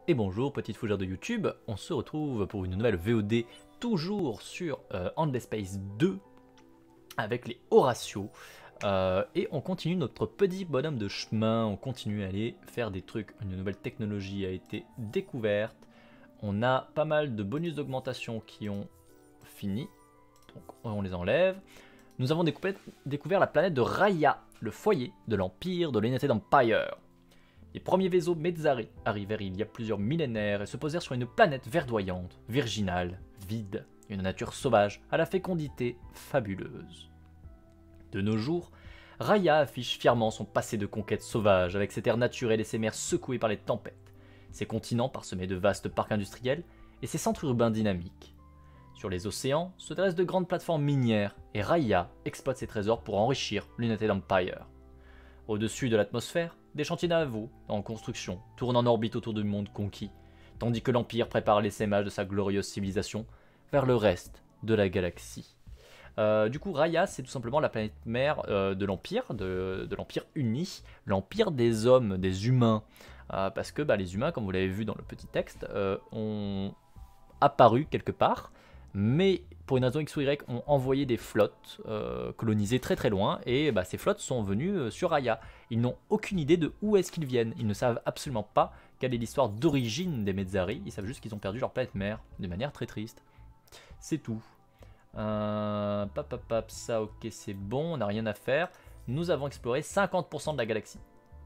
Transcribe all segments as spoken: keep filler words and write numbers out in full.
Et bonjour petite fougère de YouTube, on se retrouve pour une nouvelle V O D toujours sur euh, Endless Space deux avec les Horatios euh, et on continue notre petit bonhomme de chemin, on continue à aller faire des trucs, une nouvelle technologie a été découverte, on a pas mal de bonus d'augmentation qui ont fini, donc on les enlève. Nous avons découvert la planète de Raya, le foyer de l'Empire de l'United Empire. Les premiers vaisseaux Mezzari arrivèrent il y a plusieurs millénaires et se posèrent sur une planète verdoyante, virginale, vide, une nature sauvage à la fécondité fabuleuse. De nos jours, Raya affiche fièrement son passé de conquête sauvage avec ses terres naturelles et ses mers secouées par les tempêtes, ses continents parsemés de vastes parcs industriels et ses centres urbains dynamiques. Sur les océans se dressent de grandes plateformes minières et Raya exploite ses trésors pour enrichir l'United Empire. Au-dessus de l'atmosphère, des chantiers navaux en construction tournent en orbite autour du monde conquis, tandis que l'Empire prépare l'essaimage de sa glorieuse civilisation vers le reste de la galaxie. Euh, du coup, Raya, c'est tout simplement la planète mère euh, de l'Empire, de, de l'Empire uni, l'Empire des hommes, des humains, euh, parce que bah, les humains, comme vous l'avez vu dans le petit texte, euh, ont apparu quelque part, mais pour une raison X ou Y, ont envoyé des flottes euh, colonisées très très loin, et bah, ces flottes sont venues euh, sur Raya. Ils n'ont aucune idée de où est-ce qu'ils viennent, ils ne savent absolument pas quelle est l'histoire d'origine des Mezzari, ils savent juste qu'ils ont perdu leur planète mère, de manière très triste. C'est tout. Euh, pap, pap, pap, ça ok c'est bon, on n'a rien à faire. Nous avons exploré cinquante pour cent de la galaxie.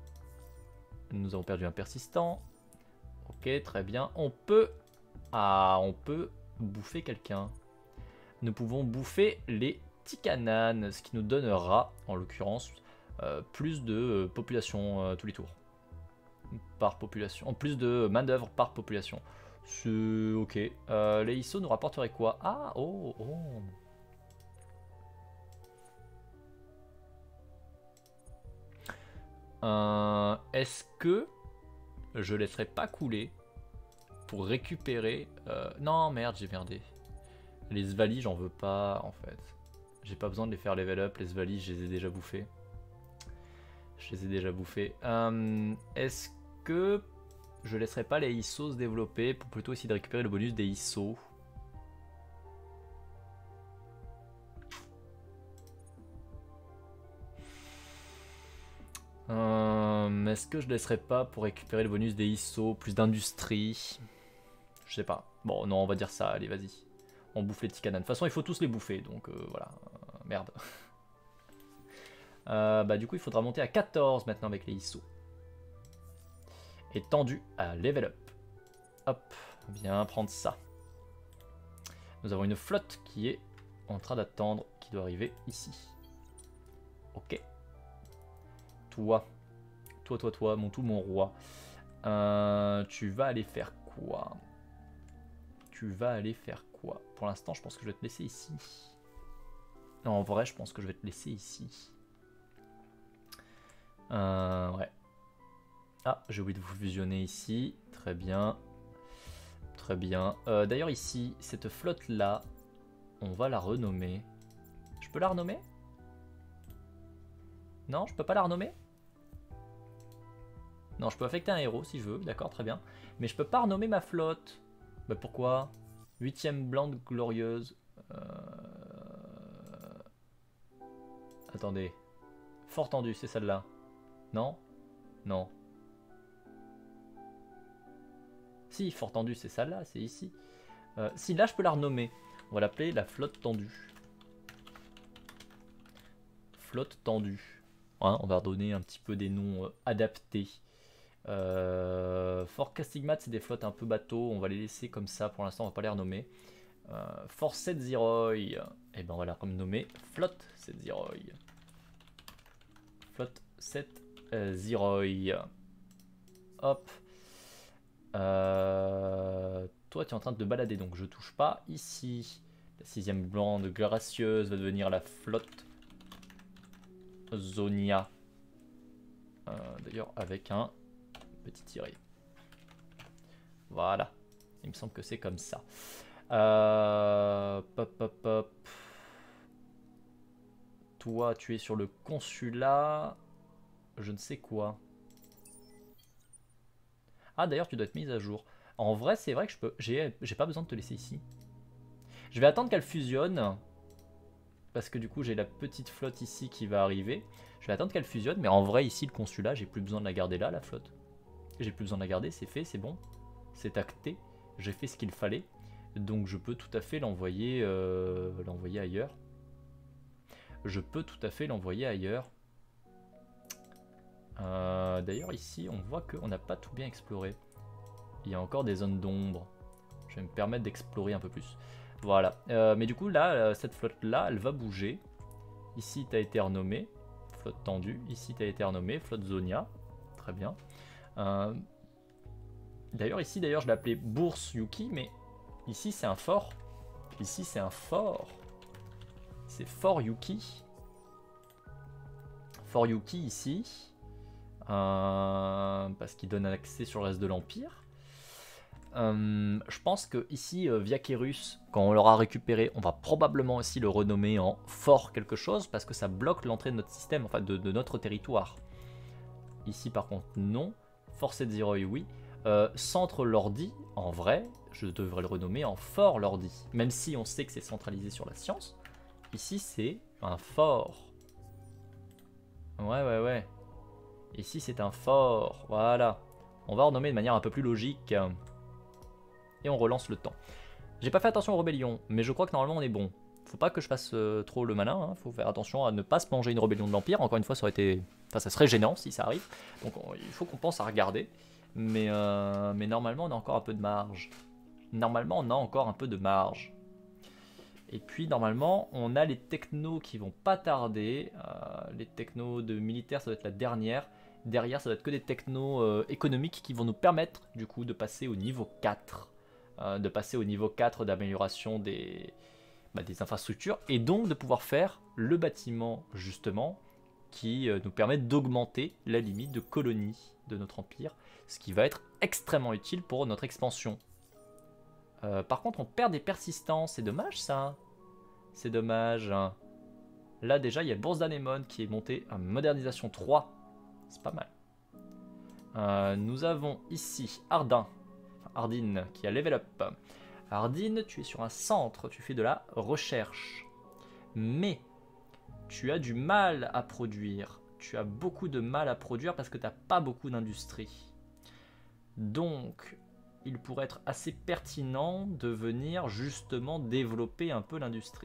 Nous avons perdu un persistant. Ok, très bien. On peut... Ah, on peut bouffer quelqu'un. Nous pouvons bouffer les Tikananes, ce qui nous donnera, en l'occurrence, euh, plus de euh, population euh, tous les tours. Par population. En plus de main d'œuvre par population. C'est ok. Euh, les I S O nous rapporteraient quoi? Ah, oh, oh. Euh, Est-ce que je laisserai pas couler pour récupérer... Euh, non, merde, j'ai merdé. Les Svali, j'en veux pas, en fait. J'ai pas besoin de les faire level up. Les Svali, je les ai déjà bouffés. Je les ai déjà bouffés. Euh, Est-ce que je laisserai pas les I S O se développer pour plutôt essayer de récupérer le bonus des I S O? Euh, Est-ce que je laisserai pas pour récupérer le bonus des I S O, plus d'industrie? Je sais pas. Bon, non, on va dire ça. Allez, vas-y. On bouffe les Tikananes. De toute façon, il faut tous les bouffer, donc euh, voilà. Euh, merde. euh, bah, du coup, il faudra monter à quatorze maintenant avec les I S O. Et tendu à level up. Hop, viens prendre ça. Nous avons une flotte qui est en train d'attendre, qui doit arriver ici. Ok. Toi, toi, toi, toi, mon tout, mon roi. Euh, tu vas aller faire quoi? Tu vas aller faire quoi? Pour l'instant, je pense que je vais te laisser ici. Non, en vrai, je pense que je vais te laisser ici. Euh, ouais. Ah, j'ai oublié de vous fusionner ici. Très bien. Très bien. Euh, D'ailleurs, ici, cette flotte-là, on va la renommer. Je peux la renommer? Non, je peux pas la renommer? Non, je peux affecter un héros si je veux, d'accord, très bien. Mais je peux pas renommer ma flotte. Bah pourquoi? Huitième blonde glorieuse. Euh... Attendez. Fort tendu, c'est celle-là. Non? Non. Si, fort tendu, c'est celle-là, c'est ici. Euh, si, là, je peux la renommer. On va l'appeler la flotte tendue. Flotte tendue. Hein, on va redonner un petit peu des noms euh, adaptés. Euh, Fort Castigmat, c'est des flottes un peu bateaux. On va les laisser comme ça. Pour l'instant, on va pas les renommer. Euh, Fort sept Zeroy. Et ben, on va la renommer Flotte sept Zeroy. Flotte sept euh, Zeroy. Hop. Euh, toi, tu es en train de te balader, donc je touche pas. Ici, la sixième blonde gracieuse va devenir la flotte Zonia. Euh, D'ailleurs, avec un petit tiré. Voilà. Il me semble que c'est comme ça. Euh, pop, pop, pop. Toi, tu es sur le consulat. Je ne sais quoi. Ah d'ailleurs tu dois être mise à jour. En vrai c'est vrai que je peux, j'ai j'ai pas besoin de te laisser ici. Je vais attendre qu'elle fusionne. Parce que du coup j'ai la petite flotte ici qui va arriver. Je vais attendre qu'elle fusionne, mais en vrai ici le consulat, j'ai plus besoin de la garder là, la flotte. J'ai plus besoin de la garder, c'est fait, c'est bon. C'est acté, j'ai fait ce qu'il fallait. Donc je peux tout à fait l'envoyer euh, l'envoyer ailleurs. Je peux tout à fait l'envoyer ailleurs. Euh, D'ailleurs ici on voit qu'on n'a pas tout bien exploré. Il y a encore des zones d'ombre. Je vais me permettre d'explorer un peu plus. Voilà, euh, mais du coup là, cette flotte là, elle va bouger. Ici tu as été renommé, flotte tendue. Ici tu as été renommé, flotte Zonia. Très bien. Euh, d'ailleurs ici, d'ailleurs je l'ai appelé Bourse Yuki, mais ici c'est un fort. Ici c'est un fort. C'est Fort Yuki. Fort Yuki ici. Euh, parce qu'il donne accès sur le reste de l'Empire. Euh, je pense que ici, euh, via Kérus, quand on l'aura récupéré, on va probablement aussi le renommer en fort quelque chose, parce que ça bloque l'entrée de notre système, enfin de, de notre territoire. Ici par contre non. Force de Zeroy oui. Euh, Centre Lordi, en vrai, je devrais le renommer en fort Lordi. Même si on sait que c'est centralisé sur la science. Ici c'est un fort. Ouais ouais ouais. Ici c'est un fort, voilà. On va renommer de manière un peu plus logique. Et on relance le temps. J'ai pas fait attention aux rébellions, mais je crois que normalement on est bon. Faut pas que je fasse euh, trop le malin, hein. Faut faire attention à ne pas se manger une rébellion de l'Empire. Encore une fois, ça aurait été, enfin, ça serait gênant si ça arrive. Donc on, il faut qu'on pense à regarder. Mais, euh, mais normalement, on a encore un peu de marge. Normalement, on a encore un peu de marge. Et puis normalement, on a les technos qui vont pas tarder. Euh, les technos de militaires, ça va être la dernière. Derrière, ça va être que des technos euh, économiques qui vont nous permettre du coup de passer au niveau quatre. Euh, de passer au niveau quatre d'amélioration des, bah, des infrastructures et donc de pouvoir faire le bâtiment justement qui euh, nous permet d'augmenter la limite de colonie de notre empire, ce qui va être extrêmement utile pour notre expansion. Euh, par contre on perd des persistances, c'est dommage ça, c'est dommage. Hein. Là déjà il y a Bourse d'Anémone qui est montée à modernisation trois, c'est pas mal. Euh, nous avons ici Ardin. Ardine qui a level up. Ardine, tu es sur un centre, tu fais de la recherche. Mais tu as du mal à produire. Tu as beaucoup de mal à produire parce que tu n'as pas beaucoup d'industrie. Donc, il pourrait être assez pertinent de venir justement développer un peu l'industrie.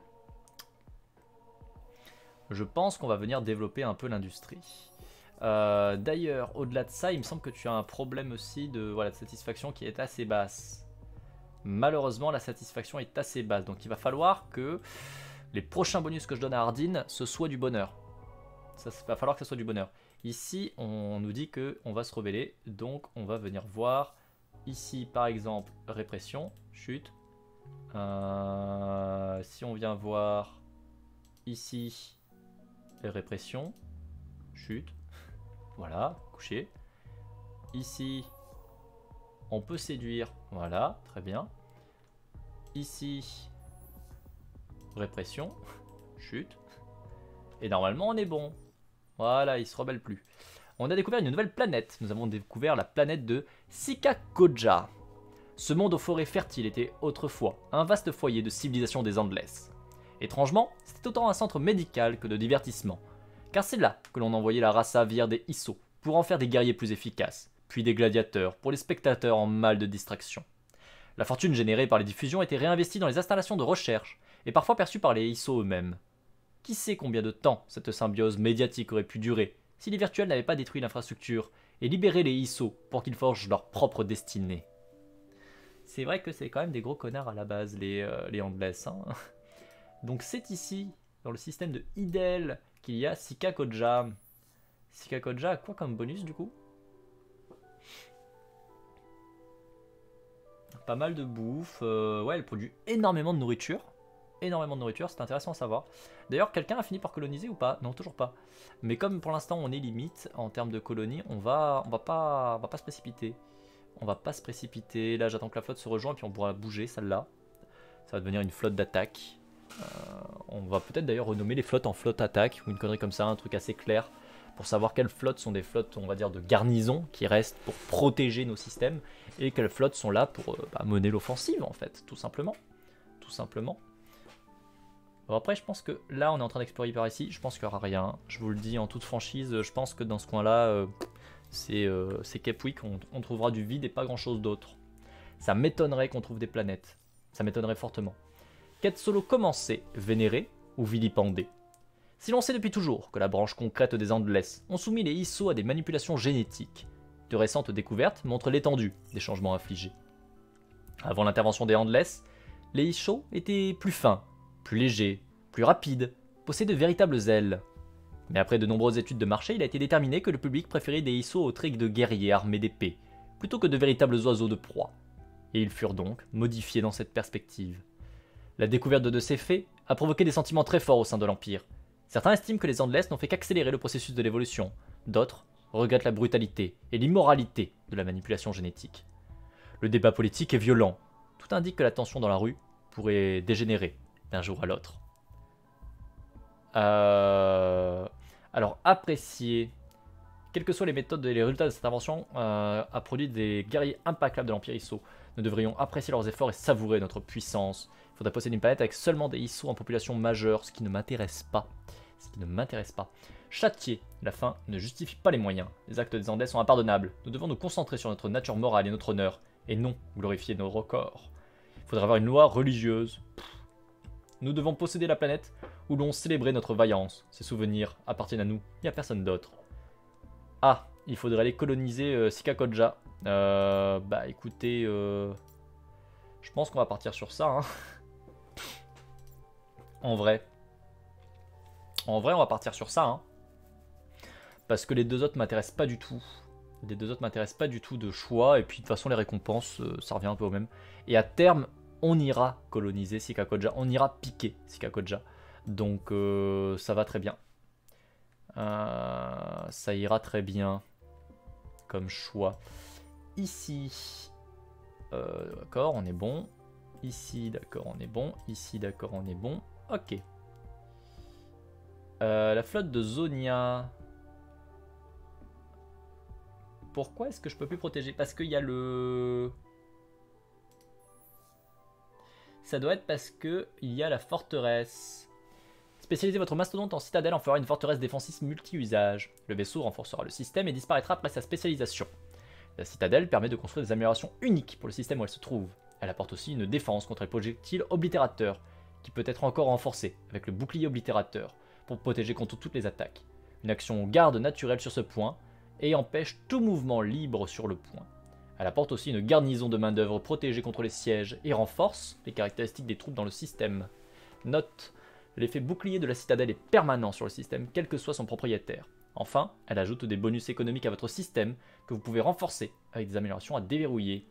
Je pense qu'on va venir développer un peu l'industrie. Euh, D'ailleurs, au-delà de ça, il me semble que tu as un problème aussi de, voilà, de satisfaction qui est assez basse. Malheureusement, la satisfaction est assez basse. Donc il va falloir que les prochains bonus que je donne à Ardine, ce soit du bonheur. Ça va falloir que ce soit du bonheur. Ici, on nous dit qu'on va se rebeller. Donc on va venir voir. Ici, par exemple, répression, chute. Euh, si on vient voir ici, répression, chute. Voilà, coucher. Ici, on peut séduire. Voilà, très bien. Ici, répression, chute. Et normalement, on est bon. Voilà, il se rebelle plus. On a découvert une nouvelle planète. Nous avons découvert la planète de Sikakoja. Ce monde aux forêts fertiles était autrefois un vaste foyer de civilisation des Endless. Étrangement, c'était autant un centre médical que de divertissement. Car c'est là que l'on envoyait la race aviaire des Isso pour en faire des guerriers plus efficaces, puis des gladiateurs pour les spectateurs en mal de distraction. La fortune générée par les diffusions était réinvestie dans les installations de recherche, et parfois perçue par les Isso eux-mêmes. Qui sait combien de temps cette symbiose médiatique aurait pu durer si les virtuels n'avaient pas détruit l'infrastructure et libéré les Isso pour qu'ils forgent leur propre destinée. C'est vrai que c'est quand même des gros connards à la base, les, euh, les Endless. Hein. Donc c'est ici, dans le système de Idel, qu'il y a Sikakoja. Sikakoja a quoi comme bonus du coup? Pas mal de bouffe. Euh, ouais, elle produit énormément de nourriture. Énormément de nourriture, c'est intéressant à savoir. D'ailleurs, quelqu'un a fini par coloniser ou pas? Non, toujours pas. Mais comme pour l'instant on est limite en termes de colonie, on va, on va pas, on va pas se précipiter. On va pas se précipiter. Là, j'attends que la flotte se rejoigne, puis on pourra bouger celle-là. Ça va devenir une flotte d'attaque. Euh, on va peut-être d'ailleurs renommer les flottes en flotte attaque ou une connerie comme ça, un truc assez clair. pour savoir quelles flottes sont des flottes, on va dire, de garnison, qui restent pour protéger nos systèmes, et quelles flottes sont là pour euh, bah, mener l'offensive, en fait, tout simplement. Tout simplement. Bon, après, je pense que là, on est en train d'explorer par ici, je pense qu'il n'y aura rien. Je vous le dis en toute franchise, je pense que dans ce coin-là, euh, c'est euh, Cape Wick, on, on trouvera du vide et pas grand-chose d'autre. Ça m'étonnerait qu'on trouve des planètes. Ça m'étonnerait fortement. Quête solo commencée, vénérée ou vilipendée. Si l'on sait depuis toujours que la branche concrète des Endless ont soumis les Issos à des manipulations génétiques, de récentes découvertes montrent l'étendue des changements infligés. Avant l'intervention des Endless, les Issos étaient plus fins, plus légers, plus rapides, possédaient de véritables ailes. Mais après de nombreuses études de marché, il a été déterminé que le public préférait des Issos aux traits de guerriers armés d'épées, plutôt que de véritables oiseaux de proie. Et ils furent donc modifiés dans cette perspective. La découverte de ces faits a provoqué des sentiments très forts au sein de l'Empire. Certains estiment que les Endless n'ont fait qu'accélérer le processus de l'évolution, d'autres regrettent la brutalité et l'immoralité de la manipulation génétique. Le débat politique est violent, tout indique que la tension dans la rue pourrait dégénérer d'un jour à l'autre. Euh... Alors apprécier, quelles que soient les méthodes et les résultats de cette intervention, euh, a produit des guerriers impaccables de l'Empire Isso. Nous devrions apprécier leurs efforts et savourer notre puissance. Il faudrait posséder une planète avec seulement des Issos en population majeure, ce qui ne m'intéresse pas. Ce qui ne m'intéresse pas. Châtier, la fin ne justifie pas les moyens. Les actes des Endless sont impardonnables. Nous devons nous concentrer sur notre nature morale et notre honneur, et non glorifier nos records. Il faudrait avoir une loi religieuse. Nous devons posséder la planète où l'on célébrait notre vaillance. Ces souvenirs appartiennent à nous, il n'y a personne d'autre. Ah, il faudrait aller coloniser euh, Sikakodja. Euh, bah écoutez, euh, je pense qu'on va partir sur ça. Hein. En vrai. En vrai, on va partir sur ça. Hein. Parce que les deux autres m'intéressent pas du tout. Les deux autres m'intéressent pas du tout de choix. Et puis de toute façon, les récompenses, euh, ça revient un peu au même. Et à terme, on ira coloniser Sikakodja. On ira piquer Sikakodja. Donc euh, ça va très bien. Euh, ça ira très bien comme choix. Ici, euh, d'accord, on est bon. Ici, d'accord, on est bon. Ici, d'accord, on est bon. Ok. Euh, la flotte de Zonia. Pourquoi est-ce que je peux plus protéger? Parce qu'il y a le... Ça doit être parce que il y a la forteresse. Spécialisez votre mastodonte en citadelle en fera une forteresse défensive multi-usage. Le vaisseau renforcera le système et disparaîtra après sa spécialisation. La citadelle permet de construire des améliorations uniques pour le système où elle se trouve. Elle apporte aussi une défense contre les projectiles oblitérateurs, qui peut être encore renforcée avec le bouclier oblitérateur, pour protéger contre toutes les attaques. Une action garde naturelle sur ce point, et empêche tout mouvement libre sur le point. Elle apporte aussi une garnison de main d'œuvre protégée contre les sièges, et renforce les caractéristiques des troupes dans le système. Note, l'effet bouclier de la citadelle est permanent sur le système, quel que soit son propriétaire. Enfin, elle ajoute des bonus économiques à votre système, que vous pouvez renforcer avec des améliorations à déverrouiller.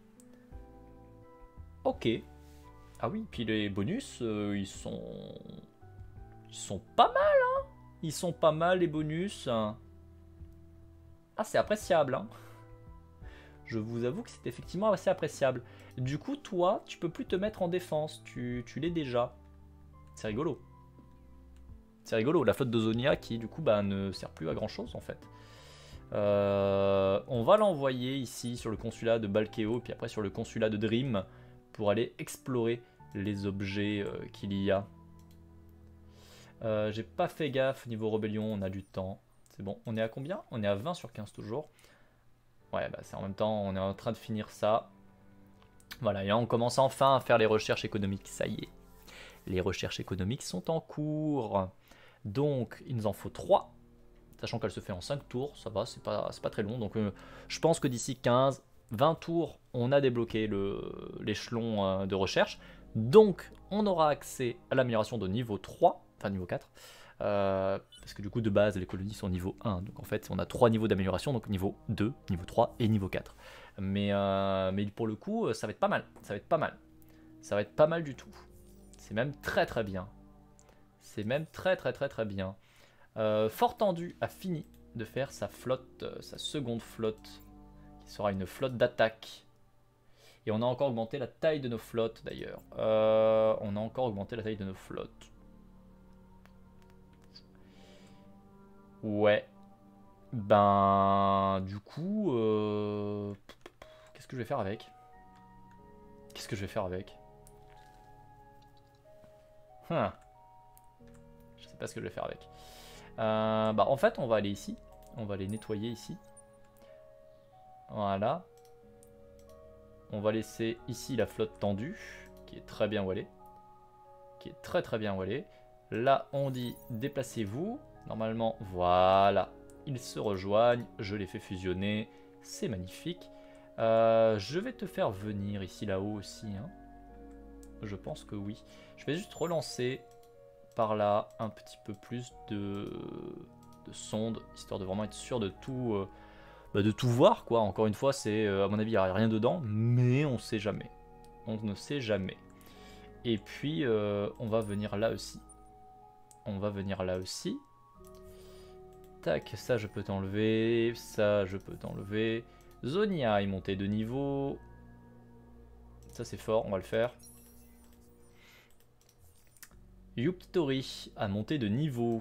Ok. Ah oui, puis les bonus, euh, ils sont... Ils sont pas mal, hein. Ils sont pas mal, les bonus. Ah, c'est appréciable, hein. Je vous avoue que c'est effectivement assez appréciable. Du coup, toi, tu peux plus te mettre en défense. Tu, tu l'es déjà. C'est rigolo. C'est rigolo. La flotte de Zonia qui, du coup, bah, ne sert plus à grand-chose, en fait. Euh, on va l'envoyer ici sur le consulat de Balkeo, puis après sur le consulat de Dream, pour aller explorer les objets euh, qu'il y a. Euh, J'ai pas fait gaffe niveau rébellion, on a du temps. C'est bon, on est à combien? On est à vingt sur quinze toujours. Ouais, bah c'est en même temps, on est en train de finir ça. Voilà, et là on commence enfin à faire les recherches économiques, ça y est. Les recherches économiques sont en cours. Donc, il nous en faut trois. Sachant qu'elle se fait en cinq tours, ça va, c'est pas, c'est pas très long. Donc, euh, je pense que d'ici quinze, vingt tours, on a débloqué l'échelon euh, de recherche. Donc, on aura accès à l'amélioration de niveau trois, enfin niveau quatre. Euh, parce que du coup, de base, les colonies sont niveau un. Donc, en fait, on a trois niveaux d'amélioration. Donc, niveau deux, niveau trois et niveau quatre. Mais, euh, mais pour le coup, ça va être pas mal. Ça va être pas mal. Ça va être pas mal du tout. C'est même très très bien. C'est même très très très très bien. Euh, Fort Tendu a fini de faire sa flotte, euh, sa seconde flotte, qui sera une flotte d'attaque. Et on a encore augmenté la taille de nos flottes d'ailleurs. Euh, on a encore augmenté la taille de nos flottes. Ouais. Ben, du coup, euh... qu'est-ce que je vais faire avec? Qu'est-ce que je vais faire avec? Hum. Je sais pas ce que je vais faire avec. Euh, bah, en fait, on va aller ici. On va les nettoyer ici. Voilà. On va laisser ici la flotte tendue, qui est très bien où elle est. Qui est très très bien où elle est. Là, on dit déplacez-vous. Normalement, voilà. Ils se rejoignent. Je les fais fusionner. C'est magnifique. Euh, je vais te faire venir ici là-haut aussi. Hein. Je pense que oui. Je vais juste relancer par là un petit peu plus de, de sondes, histoire de vraiment être sûr de tout, euh, bah de tout voir, quoi. Encore une fois, c'est euh, à mon avis, il n'y a rien dedans, mais on sait jamais. On ne sait jamais. Et puis, euh, on va venir là aussi. On va venir là aussi. Tac, ça je peux t'enlever. Ça je peux t'enlever. Zonia est montée de niveau. Ça c'est fort, on va le faire. Yukitori a monté de niveau.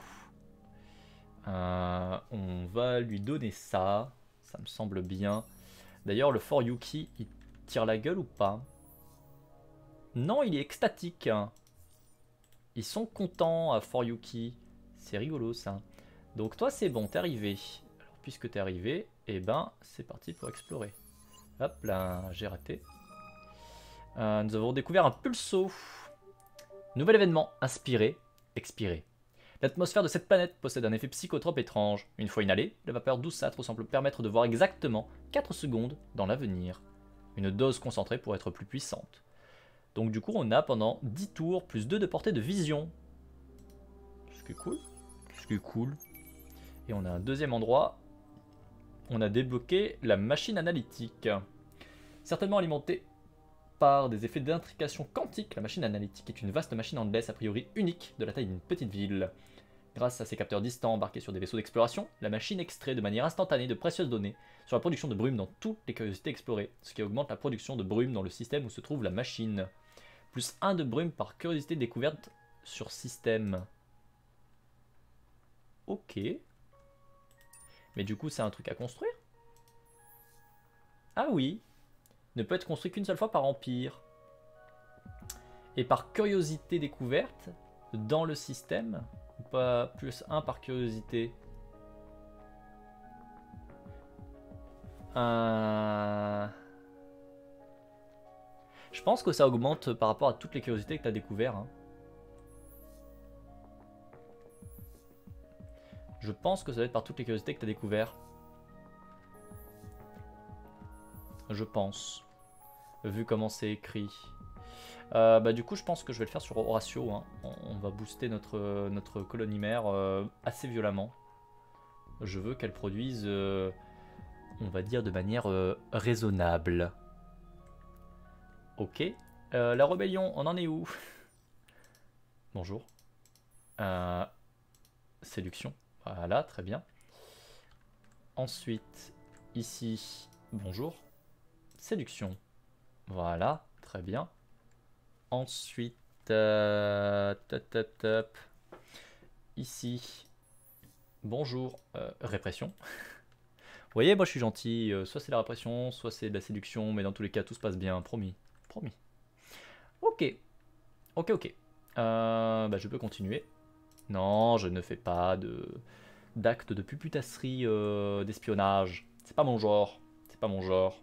Euh, on va lui donner ça. Ça me semble bien. D'ailleurs, le fort Yuki, il tire la gueule ou pas? Non, il est extatique. Ils sont contents à Fort Yuki. C'est rigolo ça. Donc toi c'est bon, t'es arrivé. Alors puisque t'es arrivé, et eh ben c'est parti pour explorer. Hop là, j'ai raté. Euh, nous avons découvert un pulso. Nouvel événement, inspiré, expiré. L'atmosphère de cette planète possède un effet psychotrope étrange. Une fois inhalée, la vapeur douceâtre semble permettre de voir exactement quatre secondes dans l'avenir. Une dose concentrée pour être plus puissante. Donc du coup on a pendant dix tours plus deux de portée de vision. Ce qui est cool. Ce qui est cool. Et on a un deuxième endroit. On a débloqué la machine analytique. Certainement alimentée par des effets d'intrication quantique, la machine analytique est une vaste machine en laisse a priori unique de la taille d'une petite ville. Grâce à ses capteurs distants embarqués sur des vaisseaux d'exploration, la machine extrait de manière instantanée de précieuses données sur la production de brume dans toutes les curiosités explorées, ce qui augmente la production de brume dans le système où se trouve la machine. Plus un de brume par curiosité découverte sur système. Ok. Mais du coup, c'est un truc à construire? Ah oui. Ne peut être construit qu'une seule fois par empire. Et par curiosité découverte, dans le système, ou pas plus un par curiosité. Euh... Je pense que ça augmente par rapport à toutes les curiosités que tu as découvertes. Hein. Je pense que ça doit être par toutes les curiosités que tu as découvertes. Je pense. Vu comment c'est écrit. Euh, bah, du coup, je pense que je vais le faire sur Horatio. Hein. On, on va booster notre, notre colonie mère euh, assez violemment. Je veux qu'elle produise, euh, on va dire, de manière euh, raisonnable. Ok. Euh, la rébellion, on en est où? Bonjour. Euh, séduction. Voilà, très bien. Ensuite, ici, bonjour. Séduction. Voilà, très bien. Ensuite, euh, tap, tap, tap. Ici, bonjour, euh, répression. Vous voyez, moi je suis gentil, euh, soit c'est la répression, soit c'est de la séduction, mais dans tous les cas, tout se passe bien, promis, promis. Ok, ok, ok. Euh, bah, je peux continuer. Non, je ne fais pas de d'acte de puputasserie, euh, d'espionnage. C'est pas mon genre, c'est pas mon genre.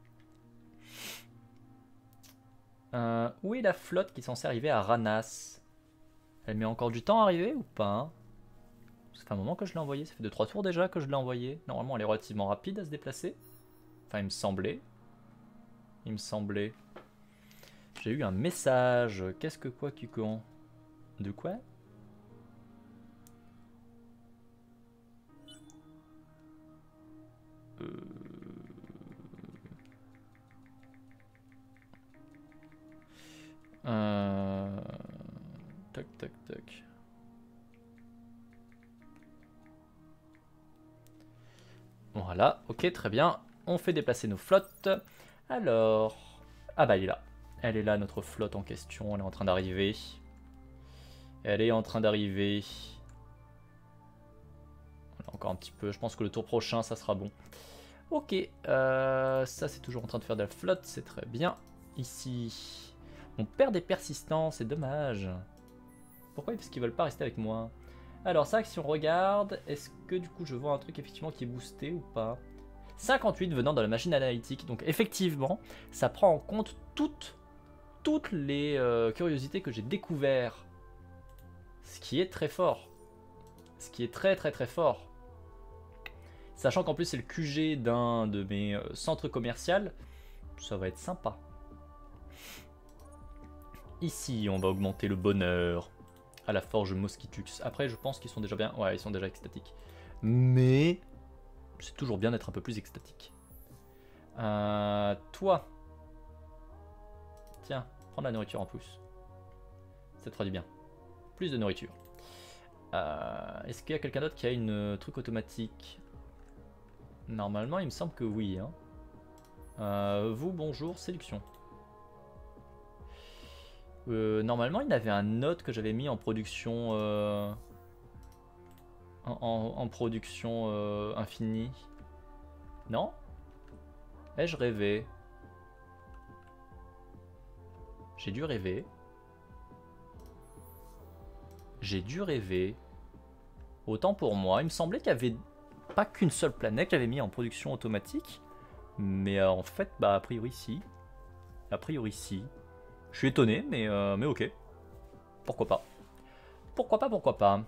Euh, où est la flotte qui est censée arriver à Ranas? Elle met encore du temps à arriver ou pas hein? Ça fait un moment que je l'ai envoyé, ça fait deux trois tours déjà que je l'ai envoyé. Normalement elle est relativement rapide à se déplacer. Enfin il me semblait. Il me semblait. J'ai eu un message. Qu'est-ce que quoi tu con? De quoi? Euh... Euh... Tac tac tac. Voilà, ok, très bien. On fait déplacer nos flottes. Alors... Ah bah elle est là. Elle est là, notre flotte en question. Elle est en train d'arriver. Elle est en train d'arriver. encore un petit peu. Je pense que le tour prochain, ça sera bon. Ok, euh, ça c'est toujours en train de faire de la flotte, c'est très bien. Ici, on perd des persistants, c'est dommage. Pourquoi? Parce qu'ils veulent pas rester avec moi. Alors ça, si on regarde, est-ce que du coup je vois un truc effectivement qui est boosté ou pas? cinquante-huit venant de la machine analytique, donc effectivement, ça prend en compte toutes, toutes les euh, curiosités que j'ai découvertes. Ce qui est très fort. Ce qui est très très très fort. Sachant qu'en plus c'est le Q G d'un de mes euh, centres commerciaux, ça va être sympa. Ici, on va augmenter le bonheur à la forge Mosquitux. Après, je pense qu'ils sont déjà bien. Ouais, ils sont déjà extatiques. Mais c'est toujours bien d'être un peu plus extatique. Euh, toi. Tiens, prends de la nourriture en plus. Ça te fera du bien. Plus de nourriture. Euh, Est-ce qu'il y a quelqu'un d'autre qui a une euh, truc automatique? Normalement, il me semble que oui. Hein. Euh, vous, bonjour, séduction. Euh, normalement, il y avait un note que j'avais mis en production... Euh, en, en, en production euh, infinie. Non? Ai-je rêvé? J'ai dû rêver. J'ai dû rêver. Autant pour moi. Il me semblait qu'il y avait pas qu'une seule planète que j'avais mis en production automatique. Mais euh, en fait, bah a priori si. A priori si. Je suis étonné, mais, euh, mais ok. Pourquoi pas. Pourquoi pas, pourquoi pas.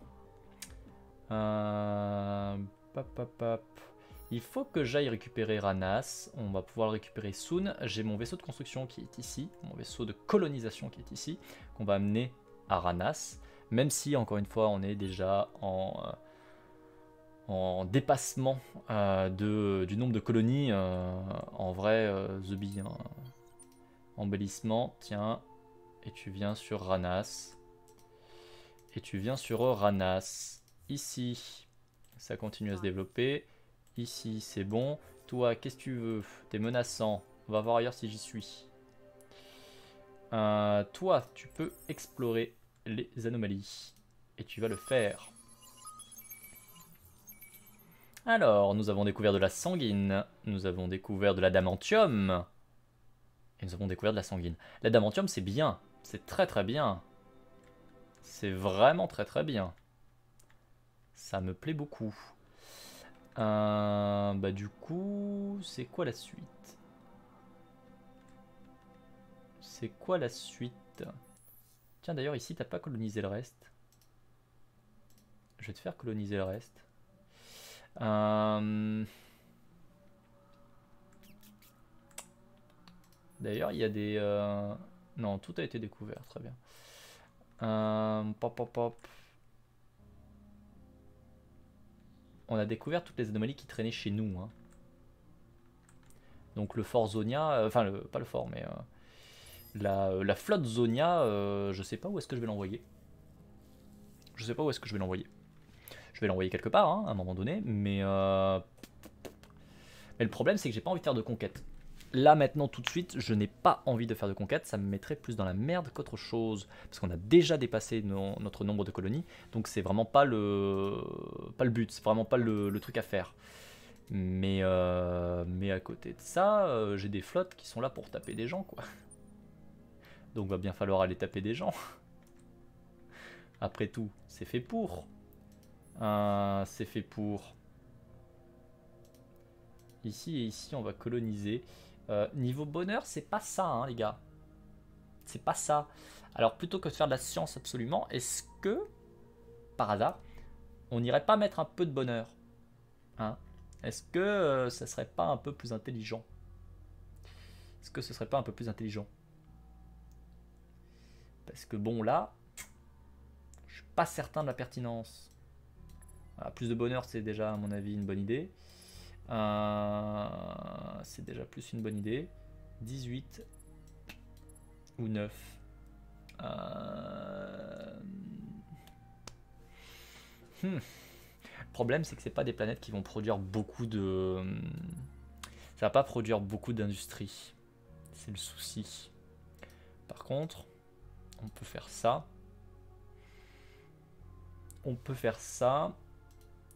Euh... Pop, pop, pop. Il faut que j'aille récupérer Ranas. On va pouvoir le récupérer soon. J'ai mon vaisseau de construction qui est ici. Mon vaisseau de colonisation qui est ici. Qu'on va amener à Ranas. Même si, encore une fois, on est déjà en, euh, en dépassement euh, de, du nombre de colonies. Euh, en vrai, euh, The Bee. Hein. Embellissement, tiens. Et tu viens sur Ranas. Et tu viens sur Ranas. Ici, ça continue à se développer. Ici, c'est bon. Toi, qu'est-ce que tu veux? T'es menaçant. On va voir ailleurs si j'y suis. Euh, toi, tu peux explorer les anomalies. Et tu vas le faire. Alors, nous avons découvert de la sanguine. Nous avons découvert de l'adamantium. Et nous avons découvert de la sanguine. L'adamantium, c'est bien. C'est très très bien. C'est vraiment très très bien. Ça me plaît beaucoup. Euh, bah du coup, c'est quoi la suite? C'est quoi la suite? Tiens, d'ailleurs, ici, t'as pas colonisé le reste. Je vais te faire coloniser le reste. Euh... D'ailleurs, il y a des... Euh... Non, tout a été découvert, très bien. Euh... Pop, pop, pop. On a découvert toutes les anomalies qui traînaient chez nous. Hein. Donc le fort Zonia, euh, enfin le, pas le fort, mais euh, la, la flotte Zonia, euh, je sais pas où est-ce que je vais l'envoyer. Je sais pas où est-ce que je vais l'envoyer. Je vais l'envoyer quelque part, hein, à un moment donné, mais, euh... mais le problème c'est que j'ai pas envie de faire de conquête. Là maintenant tout de suite, je n'ai pas envie de faire de conquête, ça me mettrait plus dans la merde qu'autre chose, parce qu'on a déjà dépassé no notre nombre de colonies, donc c'est vraiment pas le, pas le but, c'est vraiment pas le, le truc à faire. Mais, euh, mais à côté de ça, euh, j'ai des flottes qui sont là pour taper des gens, quoi. Donc va bien falloir aller taper des gens. Après tout, c'est fait pour. Euh, c'est fait pour. Ici et ici, on va coloniser. Euh, niveau bonheur, c'est pas ça, hein, les gars. C'est pas ça. Alors, plutôt que de faire de la science absolument, est-ce que, par hasard, on n'irait pas mettre un peu de bonheur, hein? Est-ce que euh, ça serait pas un peu plus intelligent? Est-ce que ce serait pas un peu plus intelligent? Parce que bon, là, je suis pas certain de la pertinence. Voilà, plus de bonheur, c'est déjà, à mon avis, une bonne idée. Euh, c'est déjà plus une bonne idée. dix-huit ou neuf. Euh... Hmm. Le problème, c'est que c'est pas des planètes qui vont produire beaucoup de... Ça va pas produire beaucoup d'industrie. C'est le souci. Par contre, on peut faire ça. On peut faire ça.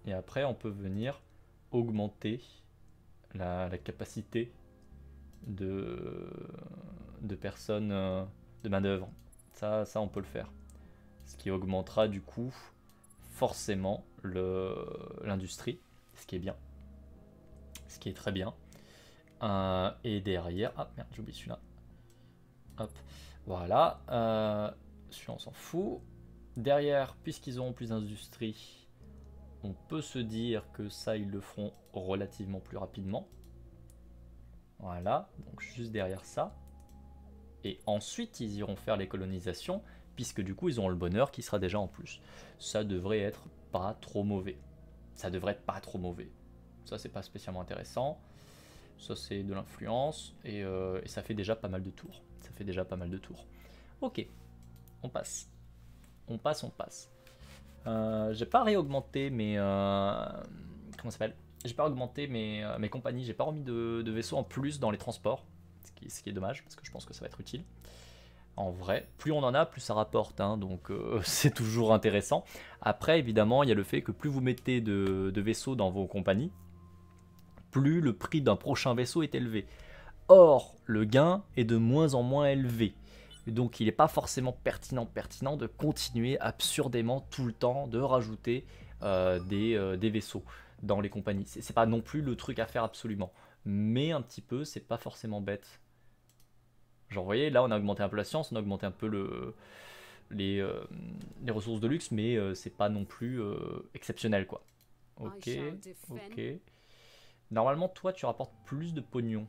Et après, on peut venir augmenter la, la capacité de, de personnes, euh, de main-d'œuvre. Ça, ça, on peut le faire. Ce qui augmentera du coup forcément l'industrie, ce qui est bien. Ce qui est très bien. Euh, et derrière, ah merde, j'ai oublié celui-là. Hop, voilà. Euh, celui-là, on s'en fout. Derrière, puisqu'ils auront plus d'industrie, on peut se dire que ça, ils le feront relativement plus rapidement. Voilà, donc juste derrière ça. Et ensuite, ils iront faire les colonisations, puisque du coup, ils auront le bonheur qui sera déjà en plus. Ça devrait être pas trop mauvais. Ça devrait être pas trop mauvais. Ça, c'est pas spécialement intéressant. Ça, c'est de l'influence. Et, euh, et ça fait déjà pas mal de tours. Ça fait déjà pas mal de tours. Ok, on passe. On passe, on passe. Euh, j'ai pas réaugmenté mes... Euh, comment ça s'appelle ? J'ai pas augmenté mes, euh, mes compagnies. J'ai pas remis de, de vaisseaux en plus dans les transports. Ce qui, ce qui est dommage, parce que je pense que ça va être utile. En vrai, plus on en a, plus ça rapporte, hein, donc euh, c'est toujours intéressant. Après, évidemment, il y a le fait que plus vous mettez de, de vaisseaux dans vos compagnies, plus le prix d'un prochain vaisseau est élevé. Or, le gain est de moins en moins élevé. Donc il n'est pas forcément pertinent, pertinent de continuer absurdément tout le temps de rajouter euh, des, euh, des vaisseaux dans les compagnies. C'est pas non plus le truc à faire absolument. Mais un petit peu, c'est pas forcément bête. Genre, vous voyez, là, on a augmenté un peu la science, on a augmenté un peu le, les, euh, les ressources de luxe, mais euh, c'est pas non plus euh, exceptionnel, quoi. Ok, ok. Normalement, toi, tu rapportes plus de pognon.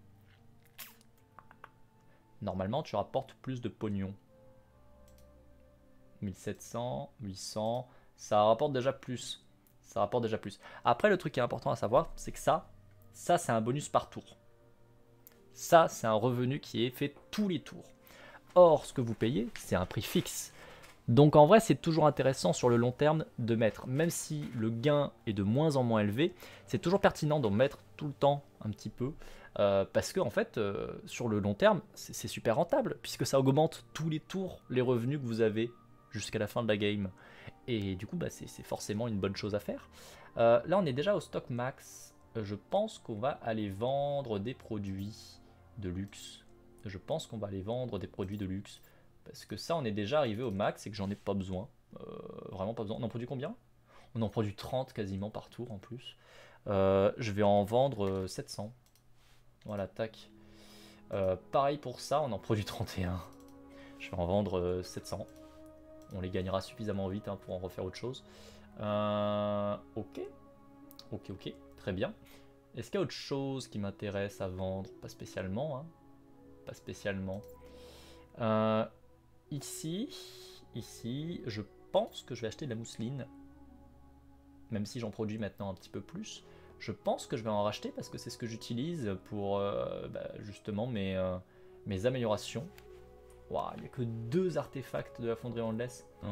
Normalement, tu rapportes plus de pognon. mille sept cents, huit cents, ça rapporte déjà plus. Ça rapporte déjà plus. Après, le truc qui est important à savoir, c'est que ça, ça, c'est un bonus par tour. Ça, c'est un revenu qui est fait tous les tours. Or, ce que vous payez, c'est un prix fixe. Donc en vrai, c'est toujours intéressant sur le long terme de mettre, même si le gain est de moins en moins élevé, c'est toujours pertinent d'en mettre tout le temps un petit peu. Euh, parce que en fait, euh, sur le long terme, c'est super rentable, puisque ça augmente tous les tours les revenus que vous avez jusqu'à la fin de la game. Et du coup, bah, c'est forcément une bonne chose à faire. Euh, là, on est déjà au stock max. Je pense qu'on va aller vendre des produits de luxe. Je pense qu'on va aller vendre des produits de luxe. Parce que ça, on est déjà arrivé au max et que j'en ai pas besoin. Euh, vraiment pas besoin. On en produit combien? On en produit trente quasiment par tour en plus. Euh, je vais en vendre sept cents. Voilà, tac. Euh, pareil pour ça, on en produit trente et un. Je vais en vendre sept cents. On les gagnera suffisamment vite hein, pour en refaire autre chose. Euh, ok. Ok, ok. Très bien. Est-ce qu'il y a autre chose qui m'intéresse à vendre? Pas spécialement. Hein. Pas spécialement. Euh, ici, ici, je pense que je vais acheter de la mousseline. Même si j'en produis maintenant un petit peu plus. Je pense que je vais en racheter parce que c'est ce que j'utilise pour euh, bah, justement mes, euh, mes améliorations. Waouh, il n'y a que deux artefacts de la fonderie Endless. Oh.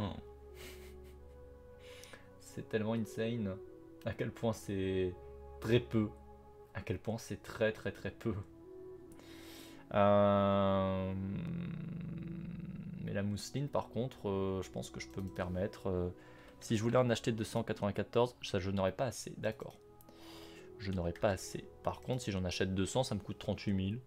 C'est tellement insane. À quel point c'est très peu. À quel point c'est très très très peu. Euh... Mais la mousseline par contre, euh, je pense que je peux me permettre. Euh, si je voulais en acheter deux cent quatre-vingt-quatorze, ça je n'aurais pas assez, d'accord. Je n'aurais pas assez. Par contre, si j'en achète deux cents, ça me coûte trente-huit mille.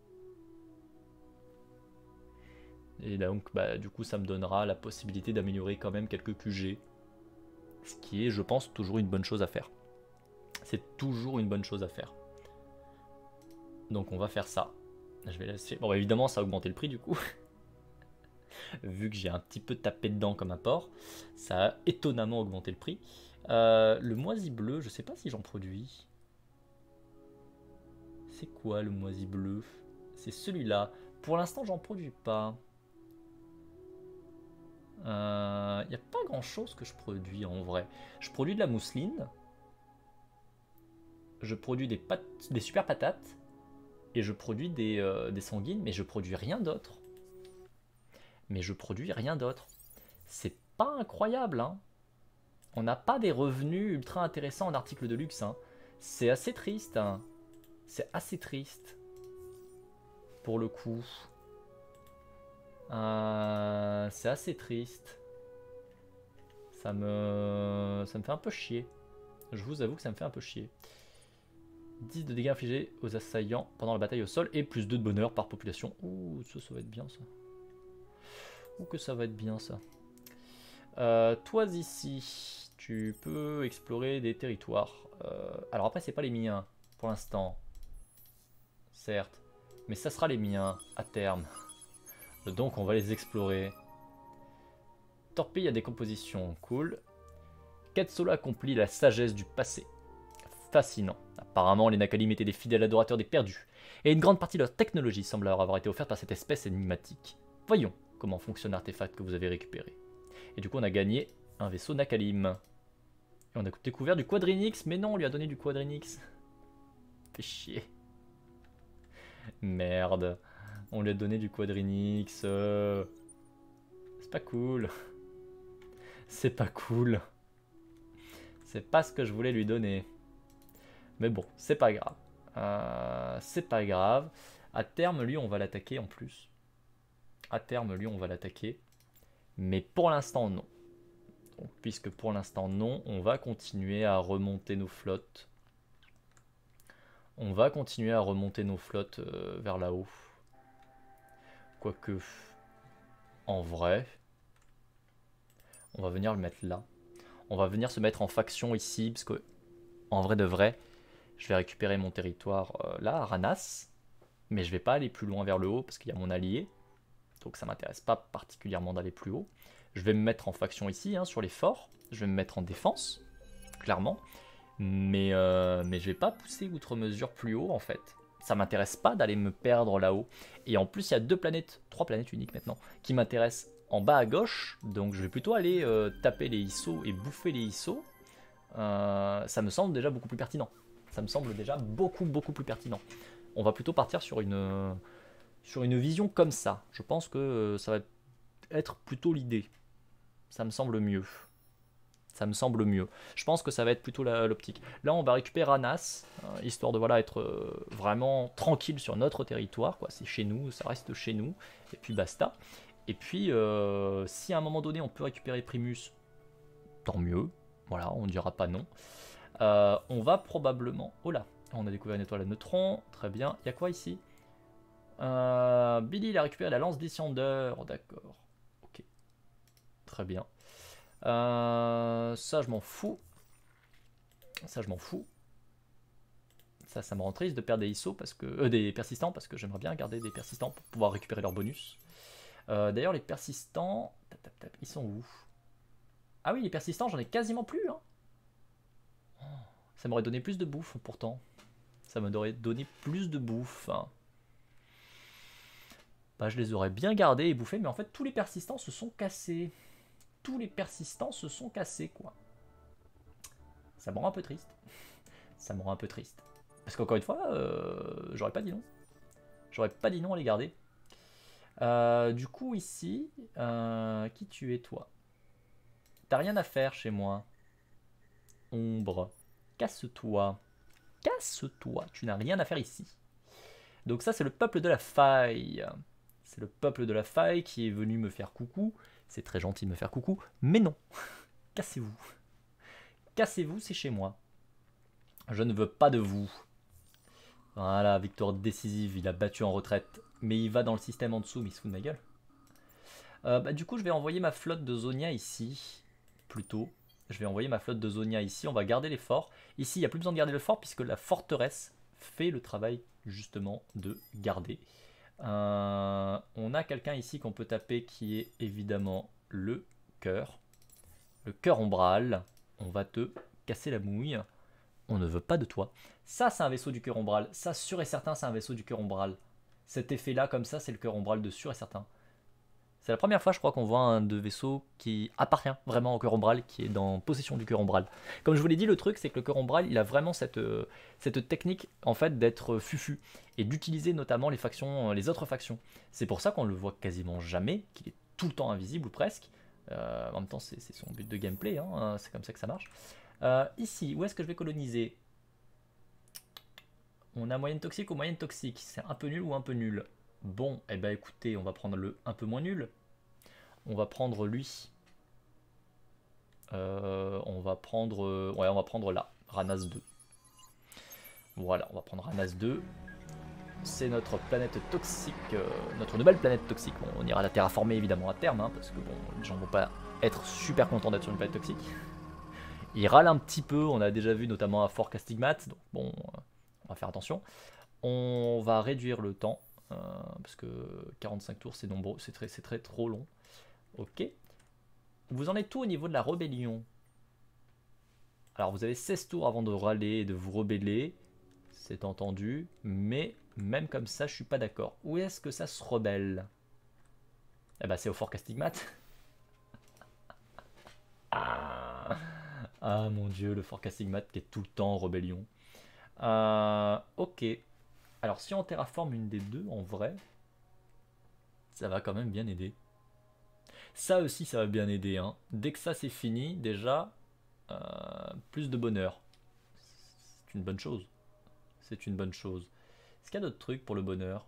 Et donc, bah, du coup, ça me donnera la possibilité d'améliorer quand même quelques Q G. Ce qui est, je pense, toujours une bonne chose à faire. C'est toujours une bonne chose à faire. Donc, on va faire ça. Je vais laisser... Bon, bah, évidemment, ça a augmenté le prix, du coup. Vu que j'ai un petit peu tapé dedans comme apport. Ça a étonnamment augmenté le prix. Euh, le moisi bleu, je sais pas si j'en produis. C'est quoi le moisi bleu? C'est celui-là. Pour l'instant, j'en produis pas. Il euh, n'y a pas grand chose que je produis en vrai. Je produis de la mousseline. Je produis des, pat des super patates. Et je produis des, euh, des sanguines. Mais je produis rien d'autre. Mais je produis rien d'autre. C'est pas incroyable. Hein. On n'a pas des revenus ultra intéressants en articles de luxe. Hein. C'est assez triste. Hein. C'est assez triste. Pour le coup. Euh, c'est assez triste. Ça me, ça me fait un peu chier. Je vous avoue que ça me fait un peu chier. dix de dégâts infligés aux assaillants pendant la bataille au sol et plus deux de bonheur par population. Ouh, ça, ça va être bien ça. Ouh, que ça va être bien ça. Euh, toi ici, tu peux explorer des territoires. Euh, alors après, c'est pas les miens pour l'instant. Certes. Mais ça sera les miens à terme. Donc on va les explorer. Torpille à décomposition, cool. Quête solo accomplie, la sagesse du passé. Fascinant. Apparemment, les Nakalim étaient des fidèles adorateurs des perdus, et une grande partie de leur technologie semble leur avoir été offerte par cette espèce énigmatique. Voyons comment fonctionne l'artefact que vous avez récupéré. Et du coup, on a gagné un vaisseau Nakalim. Et on a découvert du Quadrinix, mais non, on lui a donné du Quadrinix. Fait chier. Merde. On lui a donné du Quadrinix. Euh... C'est pas cool. C'est pas cool. C'est pas ce que je voulais lui donner. Mais bon, c'est pas grave. Euh, c'est pas grave. À terme, lui, on va l'attaquer en plus. À terme, lui, on va l'attaquer. Mais pour l'instant, non. Donc, puisque pour l'instant, non, on va continuer à remonter nos flottes. On va continuer à remonter nos flottes euh, vers là-haut. Quoique, en vrai, on va venir le mettre là. On va venir se mettre en faction ici, parce que, en vrai de vrai, je vais récupérer mon territoire euh, là, à Ranas. Mais je vais pas aller plus loin vers le haut, parce qu'il y a mon allié. Donc ça m'intéresse pas particulièrement d'aller plus haut. Je vais me mettre en faction ici, hein, sur les forts. Je vais me mettre en défense, clairement. Mais, euh, mais je vais pas pousser outre mesure plus haut, en fait. Ça m'intéresse pas d'aller me perdre là-haut. Et en plus, il y a deux planètes, trois planètes uniques maintenant, qui m'intéressent en bas à gauche. Donc je vais plutôt aller euh, taper les issos et bouffer les issos. Euh, ça me semble déjà beaucoup plus pertinent. Ça me semble déjà beaucoup, beaucoup plus pertinent. On va plutôt partir sur une, sur une vision comme ça. Je pense que ça va être plutôt l'idée. Ça me semble mieux. Ça me semble mieux. Je pense que ça va être plutôt l'optique. Là, on va récupérer Ranas, euh, histoire de voilà, être euh, vraiment tranquille sur notre territoire. C'est chez nous, ça reste chez nous. Et puis basta. Et puis, euh, si à un moment donné, on peut récupérer Primus, tant mieux. Voilà, on ne dira pas non. Euh, on va probablement... Oh là, on a découvert une étoile à neutrons. Très bien. Il y a quoi ici? euh, Billy, il a récupéré la lance descendeur. D'accord. Ok. Très bien. Euh, ça, je m'en fous. Ça, je m'en fous. Ça, ça me rend triste de perdre des I S O, parce que, euh, des persistants, parce que j'aimerais bien garder des persistants pour pouvoir récupérer leur bonus. Euh, D'ailleurs, les persistants... Tap, tap, tap, ils sont où? Ah oui, les persistants, j'en ai quasiment plus. Hein. Oh, ça m'aurait donné plus de bouffe, pourtant. Ça m'aurait donné plus de bouffe. Hein. Bah, je les aurais bien gardés et bouffés, mais en fait, tous les persistants se sont cassés. Tous les persistants se sont cassés, quoi. Ça me rend un peu triste. Ça me rend un peu triste. Parce qu'encore une fois, euh, j'aurais pas dit non. J'aurais pas dit non à les garder. Euh, du coup, ici, euh, qui tu es, toi? T'as rien à faire chez moi. Ombre. Casse-toi. Casse-toi. Tu n'as rien à faire ici. Donc ça, c'est le peuple de la faille. C'est le peuple de la faille qui est venu me faire coucou. C'est très gentil de me faire coucou. Mais non. Cassez-vous. Cassez-vous, c'est chez moi. Je ne veux pas de vous. Voilà, victoire décisive. Il a battu en retraite. Mais il va dans le système en dessous, mais il se fout de ma gueule. Euh, bah, du coup, je vais envoyer ma flotte de Zonia ici. Plutôt. Je vais envoyer ma flotte de Zonia ici. On va garder les forts. Ici, il n'y a plus besoin de garder le fort, puisque la forteresse fait le travail, justement, de garder. Euh, on a quelqu'un ici qu'on peut taper qui est évidemment le cœur. Le cœur ombral. On va te casser la mouille. On ne veut pas de toi. Ça, c'est un vaisseau du cœur ombral. Ça, sûr et certain, c'est un vaisseau du cœur ombral. Cet effet-là, comme ça, c'est le cœur ombral de sûr et certain. C'est la première fois, je crois, qu'on voit un de vaisseau qui appartient vraiment au cœur ombral, qui est dans possession du cœur ombral. Comme je vous l'ai dit, le truc, c'est que le cœur ombral, il a vraiment cette, euh, cette technique, en fait, d'être fufu et d'utiliser notamment les factions, les autres factions. C'est pour ça qu'on le voit quasiment jamais, qu'il est tout le temps invisible ou presque. Euh, en même temps, c'est son but de gameplay, hein, c'est comme ça que ça marche. Euh, ici, où est-ce que je vais coloniser? On a moyenne toxique ou moyenne toxique? C'est un peu nul ou un peu nul? Bon, eh ben écoutez, on va prendre le un peu moins nul. On va prendre lui. Euh, on va prendre... Ouais, on va prendre là. Ranas deux. Voilà, on va prendre Ranas deux. C'est notre planète toxique, euh, notre nouvelle planète toxique. Bon, on ira la terraformer évidemment à terme, hein, parce que bon, les gens vont pas être super contents d'être sur une planète toxique. Il râle un petit peu, on a déjà vu notamment à Fort Castigmat, donc bon, euh, on va faire attention. On va réduire le temps, euh, parce que quarante-cinq tours c'est nombreux, c'est très, c'est très trop long. Ok. Vous en êtes tout au niveau de la rébellion. Alors vous avez seize tours avant de râler et de vous rebeller, c'est entendu, mais même comme ça je suis pas d'accord. Où est-ce que ça se rebelle? Eh ben c'est au Fort Castigmat. ah. ah mon dieu, le Fort Castigmat qui est tout le temps en rébellion. Euh, ok. Alors si on terraforme une des deux en vrai, ça va quand même bien aider. Ça aussi ça va bien aider. Hein. Dès que ça c'est fini, déjà, euh, plus de bonheur. C'est une bonne chose. C'est une bonne chose. Est-ce qu'il y a d'autres trucs pour le bonheur?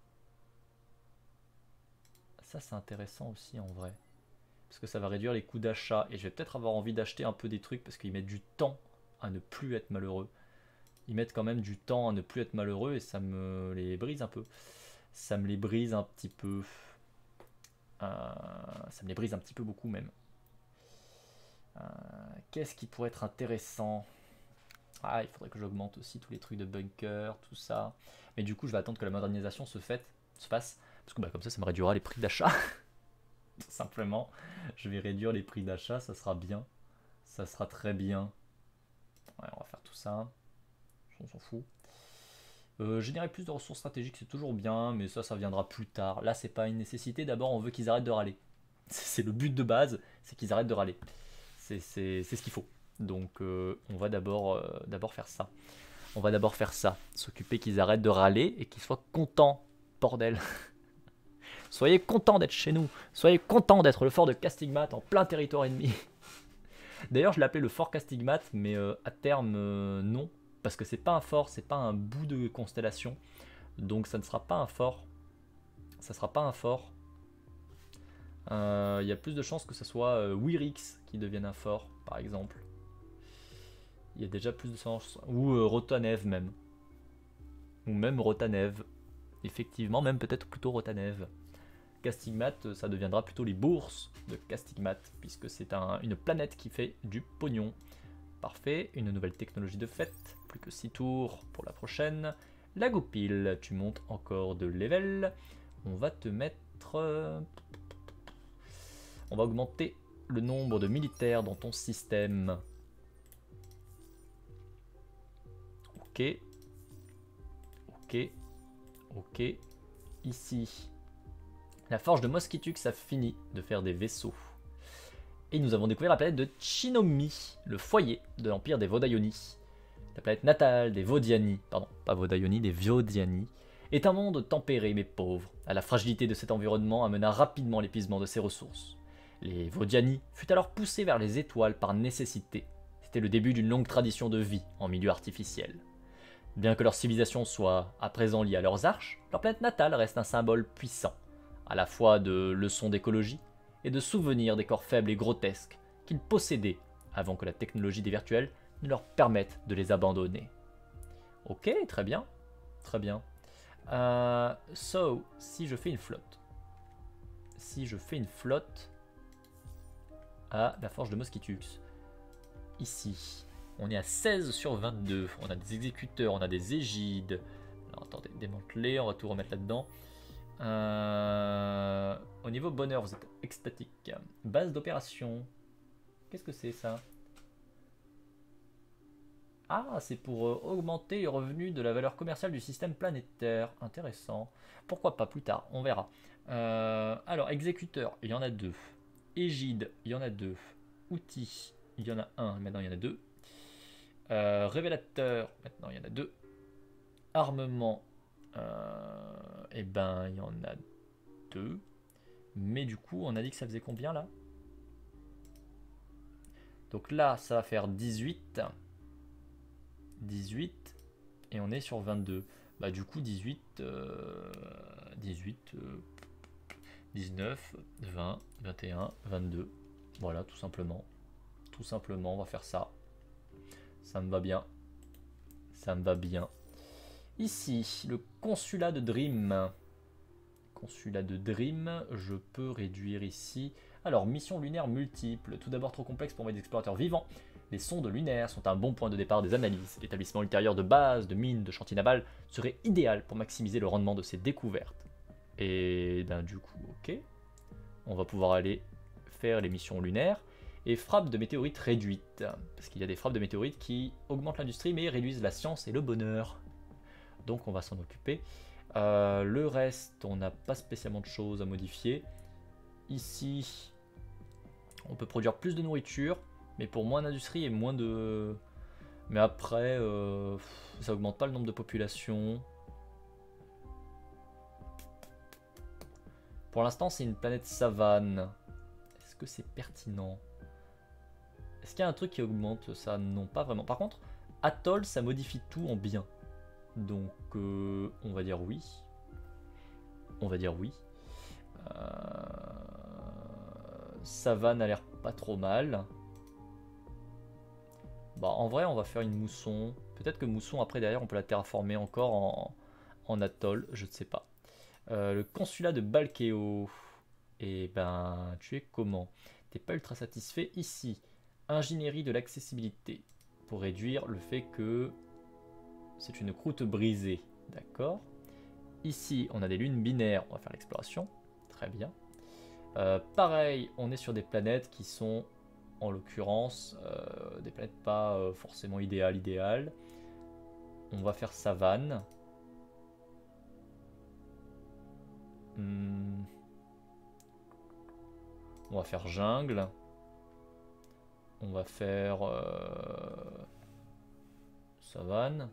Ça c'est intéressant aussi en vrai. Parce que ça va réduire les coûts d'achat. Et je vais peut-être avoir envie d'acheter un peu des trucs parce qu'ils mettent du temps à ne plus être malheureux. Ils mettent quand même du temps à ne plus être malheureux et ça me les brise un peu. Ça me les brise un petit peu. Euh, ça me les brise un petit peu beaucoup même. Euh, Qu'est-ce qui pourrait être intéressant? Ah, il faudrait que j'augmente aussi tous les trucs de bunker, tout ça. Mais du coup, je vais attendre que la modernisation se, fait, se fasse. Parce que bah, comme ça, ça me réduira les prix d'achat. Simplement, je vais réduire les prix d'achat, ça sera bien. Ça sera très bien. Ouais, on va faire tout ça. On s'en fout. Euh, générer plus de ressources stratégiques, c'est toujours bien, mais ça, ça viendra plus tard. Là, c'est pas une nécessité. D'abord, on veut qu'ils arrêtent de râler. C'est le but de base, c'est qu'ils arrêtent de râler. C'est ce qu'il faut. Donc, euh, on va d'abord euh, d'abord faire ça. On va d'abord faire ça. S'occuper qu'ils arrêtent de râler et qu'ils soient contents. Bordel. Soyez contents d'être chez nous. Soyez contents d'être le fort de Castigmat en plein territoire ennemi. D'ailleurs, je l'ai appelé le fort Castigmat, mais euh, à terme, euh, non. Parce que c'est pas un fort, c'est pas un bout de constellation. Donc ça ne sera pas un fort. Ça sera pas un fort. Il euh, y a plus de chances que ce soit euh, Wyrix qui devienne un fort, par exemple. Il y a déjà plus de chances. Ou euh, Rotanev même. Ou même Rotanev. Effectivement, même peut-être plutôt Rotanev. Castigmat, ça deviendra plutôt les bourses de Castigmat, puisque c'est un, une planète qui fait du pognon. Parfait, une nouvelle technologie de fête, plus que six tours pour la prochaine. La goupille, tu montes encore de level. On va te mettre... On va augmenter le nombre de militaires dans ton système. Ok. Ok. Ok. Ici. La forge de Mosquitux a fini de faire des vaisseaux. Et nous avons découvert la planète de Chinomi, le foyer de l'empire des Vodayoni. La planète natale des Vodiani, pardon, pas Vodayoni, des Vodiani, est un monde tempéré mais pauvre. À la fragilité de cet environnement amena rapidement l'épuisement de ses ressources. Les Vodiani furent alors poussés vers les étoiles par nécessité. C'était le début d'une longue tradition de vie en milieu artificiel. Bien que leur civilisation soit à présent liée à leurs arches, leur planète natale reste un symbole puissant, à la fois de leçons d'écologie et de souvenirs des corps faibles et grotesques qu'ils possédaient avant que la technologie des virtuels ne leur permette de les abandonner. Ok, très bien, très bien. Euh, so, si je fais une flotte, si je fais une flotte à la forge de Mosquitux, ici, on est à seize sur vingt-deux, on a des exécuteurs, on a des égides. Alors attendez, démanteler, on va tout remettre là-dedans. Euh, au niveau bonheur, vous êtes extatique. Base d'opération. Qu'est-ce que c'est ça? Ah, c'est pour euh, augmenter les revenus de la valeur commerciale du système planétaire. Intéressant. Pourquoi pas plus tard, on verra. Euh, alors, exécuteur, il y en a deux. Égide, il y en a deux. Outils, il y en a un, maintenant il y en a deux. Euh, révélateur, maintenant il y en a deux. Armement, euh, et ben il y en a deux. Mais du coup, on a dit que ça faisait combien là? Donc là, ça va faire dix-huit. dix-huit. Et on est sur vingt-deux. Bah du coup, dix-huit, euh, dix-huit, euh, dix-neuf, vingt, vingt et un, vingt-deux. Voilà, tout simplement. Tout simplement, on va faire ça. Ça me va bien. Ça me va bien. Ici, le consulat de Dream. Consulat de Dream, je peux réduire ici. Alors, mission lunaire multiple. Tout d'abord trop complexe pour envoyer des explorateurs vivants. Les sondes lunaires sont un bon point de départ des analyses. L'établissement ultérieur de base, de mines, de chantiers navals serait idéal pour maximiser le rendement de ces découvertes. Et ben, du coup, ok. On va pouvoir aller faire les missions lunaires. Et frappe de météorites réduite. Parce qu'il y a des frappes de météorites qui augmentent l'industrie mais réduisent la science et le bonheur. Donc on va s'en occuper. Euh, le reste, on n'a pas spécialement de choses à modifier. Ici, on peut produire plus de nourriture, mais pour moins d'industrie et moins de... Mais après, euh, ça augmente pas le nombre de population. Pour l'instant, c'est une planète savane. Est-ce que c'est pertinent? Est-ce qu'il y a un truc qui augmente ça? Non, pas vraiment. Par contre, Atoll, ça modifie tout en bien. Donc, euh, on va dire oui. On va dire oui. Euh... Savane a l'air pas trop mal. Bah, en vrai, on va faire une mousson. Peut-être que mousson, après, derrière, on peut la terraformer encore en, en atoll. Je ne sais pas. Euh, le consulat de Balkeo. Et ben, tu es comment? T'es pas ultra satisfait ici. Ingénierie de l'accessibilité. Pour réduire le fait que c'est une croûte brisée. D'accord. Ici, on a des lunes binaires. On va faire l'exploration. Très bien. Euh, pareil, on est sur des planètes qui sont, en l'occurrence, euh, des planètes pas euh, forcément idéales, idéales. On va faire savane. Hmm. On va faire jungle. On va faire euh, savane.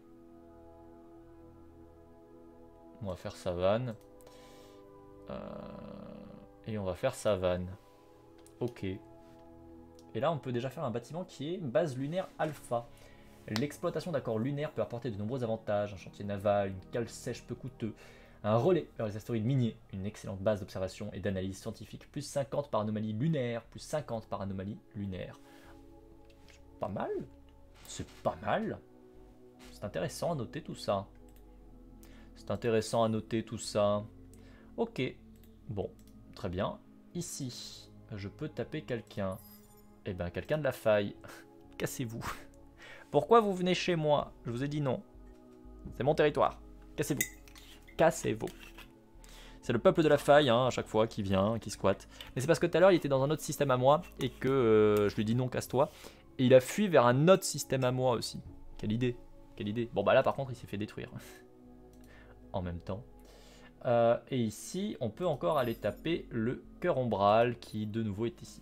On va faire savane. Euh, et on va faire savane. Ok. Et là, on peut déjà faire un bâtiment qui est base lunaire alpha. L'exploitation d'accords lunaires peut apporter de nombreux avantages. Un chantier naval, une cale sèche peu coûteux, un relais vers les astéroïdes miniers, une excellente base d'observation et d'analyse scientifique, plus cinquante par anomalie lunaire, plus cinquante par anomalie lunaire. C'est pas mal. C'est pas mal. C'est intéressant à noter tout ça. C'est intéressant à noter tout ça. Ok. Bon, très bien. Ici, je peux taper quelqu'un. Eh ben, quelqu'un de la faille. Cassez-vous. Pourquoi vous venez chez moi? Je vous ai dit non. C'est mon territoire. Cassez-vous. Cassez-vous. C'est le peuple de la faille, hein, à chaque fois, qui vient, qui squatte. Mais c'est parce que tout à l'heure, il était dans un autre système à moi, et que euh, je lui dis non, casse-toi. Et il a fui vers un autre système à moi aussi. Quelle idée. Quelle idée. Bon, bah là, par contre, il s'est fait détruire. En même temps. Euh, et ici, on peut encore aller taper le cœur ombral, qui, de nouveau, est ici.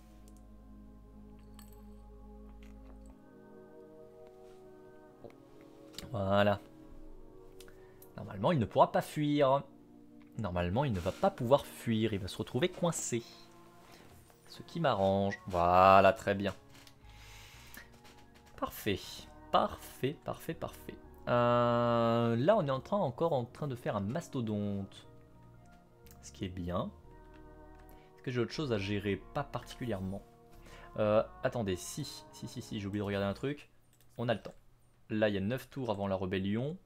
Voilà. Normalement, il ne pourra pas fuir. Normalement, il ne va pas pouvoir fuir. Il va se retrouver coincé. Ce qui m'arrange. Voilà, très bien. Parfait. Parfait, parfait, parfait. Euh, là, on est en train, encore en train de faire un mastodonte. Ce qui est bien. Est-ce que j'ai autre chose à gérer? Pas particulièrement. Euh, attendez, si, si, si, si, j'ai oublié de regarder un truc. On a le temps. Là, il y a neuf tours avant la rébellion.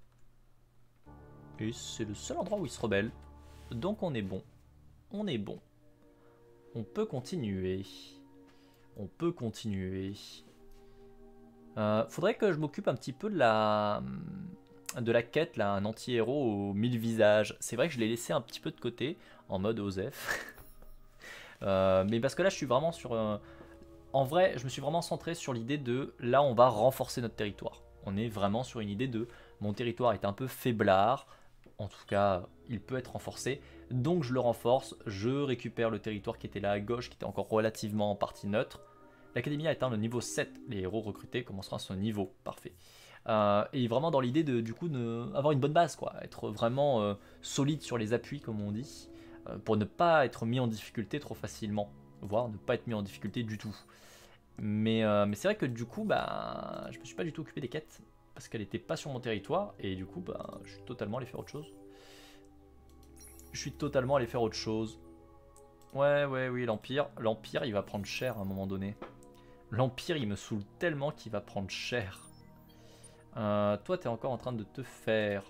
Et c'est le seul endroit où il se rebelle. Donc on est bon. On est bon. On peut continuer. On peut continuer. Euh, faudrait que je m'occupe un petit peu de la, de la quête, là, un anti-héros aux mille visages. C'est vrai que je l'ai laissé un petit peu de côté, en mode Osef. euh, mais parce que là, je suis vraiment sur... Euh, en vrai, je me suis vraiment centré sur l'idée de, là, on va renforcer notre territoire. On est vraiment sur une idée de, mon territoire est un peu faiblard, en tout cas, il peut être renforcé, donc je le renforce, je récupère le territoire qui était là à gauche, qui était encore relativement en partie neutre. L'académie a atteint le niveau sept, les héros recrutés commenceront à son niveau, parfait. Euh, et vraiment dans l'idée de, du coup, de, avoir une bonne base, quoi, être vraiment euh, solide sur les appuis, comme on dit, euh, pour ne pas être mis en difficulté trop facilement, voire ne pas être mis en difficulté du tout. Mais, euh, mais c'est vrai que du coup, bah, je me suis pas du tout occupé des quêtes, parce qu'elle n'était pas sur mon territoire, et du coup, bah, je suis totalement allé faire autre chose. Je suis totalement allé faire autre chose. Ouais, ouais, oui, l'Empire, l'Empire, il va prendre cher à un moment donné. L'Empire, il me saoule tellement qu'il va prendre cher. Euh, toi, tu es encore en train de te faire...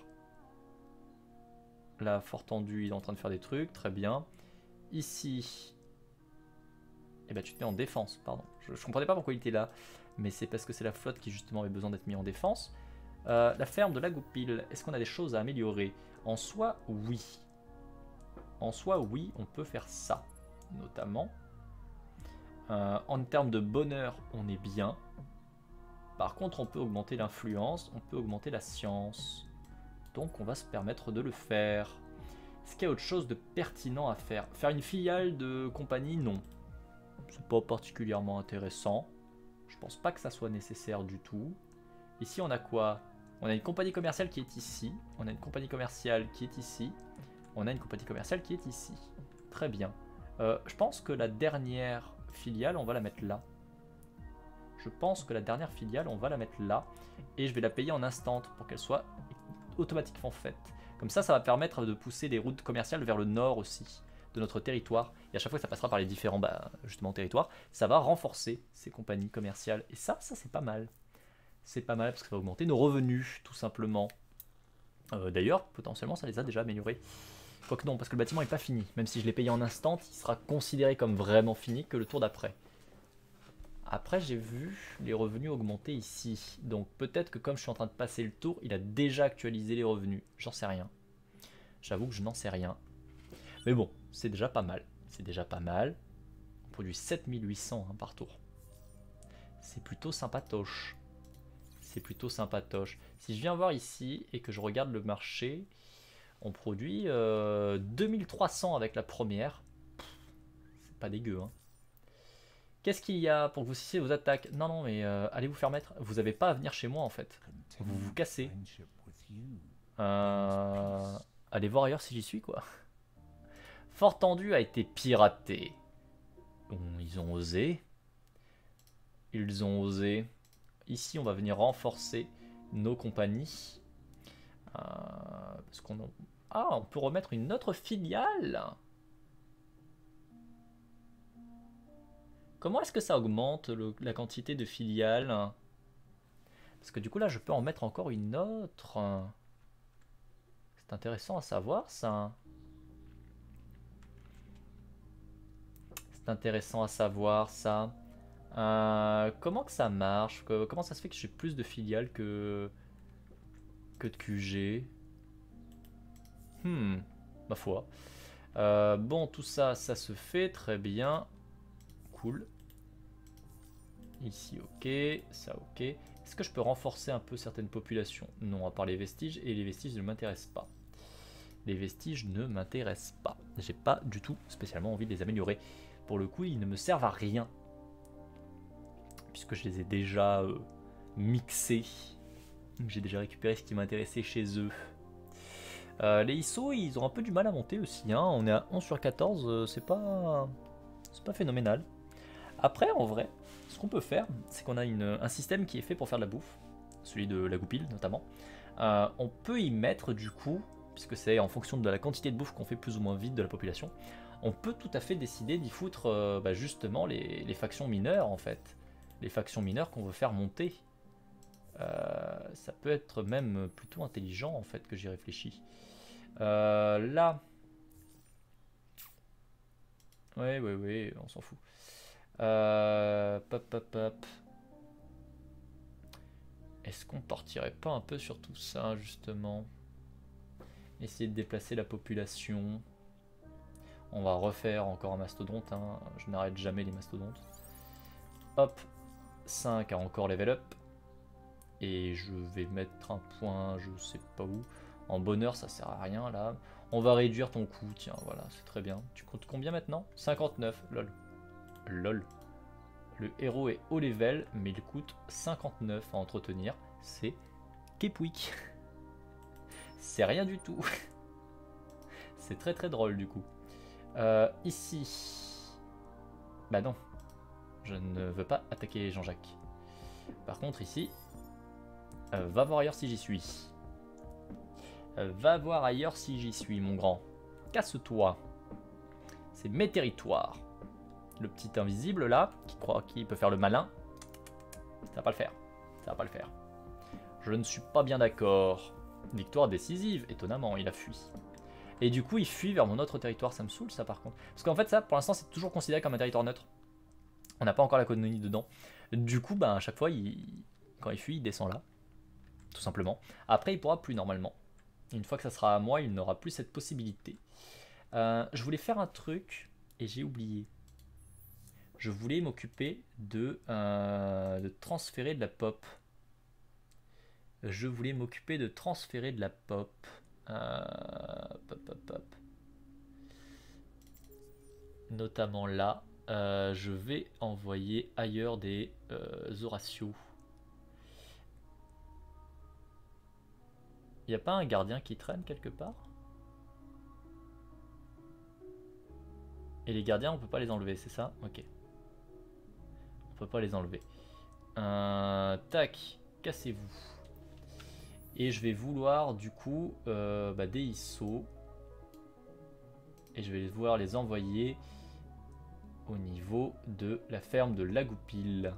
Là, fort tendu, il est en train de faire des trucs, très bien. Ici... Eh ben, tu te mets en défense, pardon. Je, je comprenais pas pourquoi il était là, mais c'est parce que c'est la flotte qui justement avait besoin d'être mis en défense. Euh, la ferme de la Goupil, est-ce qu'on a des choses à améliorer? En soi, oui. En soi, oui, on peut faire ça, notamment. Euh, en termes de bonheur, on est bien. Par contre, on peut augmenter l'influence, on peut augmenter la science. Donc, on va se permettre de le faire. Est-ce qu'il y a autre chose de pertinent à faire? Faire une filiale de compagnie, non. C'est pas particulièrement intéressant. Je pense pas que ça soit nécessaire du tout. Ici, on a quoi? On a une compagnie commerciale qui est ici. On a une compagnie commerciale qui est ici. On a une compagnie commerciale qui est ici. Très bien. Euh, je pense que la dernière filiale, on va la mettre là. Je pense que la dernière filiale, on va la mettre là. Et je vais la payer en instant pour qu'elle soit automatiquement faite. Comme ça, ça va permettre de pousser des routes commerciales vers le nord aussi de notre territoire. Et à chaque fois que ça passera par les différents bah, justement territoires, ça va renforcer ces compagnies commerciales. Et ça, ça c'est pas mal. C'est pas mal parce que ça va augmenter nos revenus, tout simplement. Euh, D'ailleurs, potentiellement, ça les a déjà améliorés. Quoique non, parce que le bâtiment n'est pas fini. Même si je l'ai payé en instant, il sera considéré comme vraiment fini que le tour d'après. Après, j'ai vu les revenus augmenter ici. Donc peut-être que comme je suis en train de passer le tour, il a déjà actualisé les revenus. J'en sais rien. J'avoue que je n'en sais rien. Mais bon, c'est déjà pas mal. C'est déjà pas mal. On produit sept mille huit cents hein, par tour. C'est plutôt sympatoche. C'est plutôt sympatoche. Si je viens voir ici et que je regarde le marché, on produit euh, deux mille trois cents avec la première. C'est pas dégueu. Hein. Qu'est-ce qu'il y a pour que vous cessiez vos attaques? Non, non, mais euh, allez vous faire mettre. Vous n'avez pas à venir chez moi en fait. Vous vous cassez. Euh, allez voir ailleurs si j'y suis quoi. Fort Tendu a été piraté. Bon, ils ont osé. Ils ont osé. Ici, on va venir renforcer nos compagnies. Euh, parce qu'on a... Ah, on peut remettre une autre filiale. Comment est-ce que ça augmente le, la quantité de filiales? Parce que du coup, là, je peux en mettre encore une autre. C'est intéressant à savoir, ça. C'est intéressant à savoir, ça. Euh, comment que ça marche? Comment ça se fait que j'ai plus de filiales que, que de Q G? Hmm, ma foi. Euh, bon, tout ça, ça se fait très bien. Cool. Ici, ok. Ça, ok. Est-ce que je peux renforcer un peu certaines populations? Non, à part les vestiges. Et les vestiges ne m'intéressent pas. Les vestiges ne m'intéressent pas. J'ai pas du tout spécialement envie de les améliorer. Pour le coup, ils ne me servent à rien. Puisque je les ai déjà euh, mixés. J'ai déjà récupéré ce qui m'intéressait chez eux. Euh, les I S O, ils ont un peu du mal à monter aussi. Hein. On est à onze sur quatorze, euh, c'est pas, c'est pas phénoménal. Après, en vrai, ce qu'on peut faire, c'est qu'on a une, un système qui est fait pour faire de la bouffe. Celui de la Goupil, notamment. Euh, on peut y mettre, du coup, puisque c'est en fonction de la quantité de bouffe qu'on fait plus ou moins vite de la population, on peut tout à fait décider d'y foutre euh, bah, justement les, les factions mineures, en fait. Les factions mineures qu'on veut faire monter. Euh, ça peut être même plutôt intelligent, en fait, que j'y réfléchis. Euh, là... Oui, oui, oui, on s'en fout. Euh, pop, pop, pop. Est-ce qu'on partirait pas un peu sur tout ça, justement? Essayer de déplacer la population. On va refaire encore un mastodonte. Hein. Je n'arrête jamais les mastodontes. Hop. cinq a encore level up. Et je vais mettre un point, je sais pas où. En bonheur, ça sert à rien, là. On va réduire ton coût, tiens, voilà, c'est très bien. Tu comptes combien maintenant? cinquante-neuf, lol. Lol. Le héros est haut level, mais il coûte cinquante-neuf à entretenir. C'est Kepwick. C'est rien du tout. C'est très très drôle du coup. Euh, ici. Bah non. Je ne veux pas attaquer Jean-Jacques. Par contre ici. Euh, va voir ailleurs si j'y suis. Euh, va voir ailleurs si j'y suis, mon grand. Casse-toi. C'est mes territoires. Le petit invisible là, qui croit qu'il peut faire le malin. Ça va pas le faire. Ça va pas le faire. Je ne suis pas bien d'accord. Victoire décisive, étonnamment, il a fui. Et du coup, il fuit vers mon autre territoire, ça me saoule ça par contre. Parce qu'en fait, ça, pour l'instant, c'est toujours considéré comme un territoire neutre. On n'a pas encore la colonie dedans. Du coup, bah, à chaque fois, il... quand il fuit, il descend là. Tout simplement. Après, il pourra plus normalement. Une fois que ça sera à moi, il n'aura plus cette possibilité. Euh, je voulais faire un truc et j'ai oublié. Je voulais m'occuper de, euh, de transférer de la pop. Je voulais m'occuper de transférer de la pop. Euh, pop, pop, pop. Notamment là. Euh, je vais envoyer ailleurs des euh, Horatios. Il n'y a pas un gardien qui traîne quelque part? Et les gardiens, on peut pas les enlever, c'est ça? Ok. On peut pas les enlever. Euh, tac, cassez-vous. Et je vais vouloir du coup euh, bah, des issos. Et je vais vouloir les envoyer au niveau de la ferme de Lagoupil.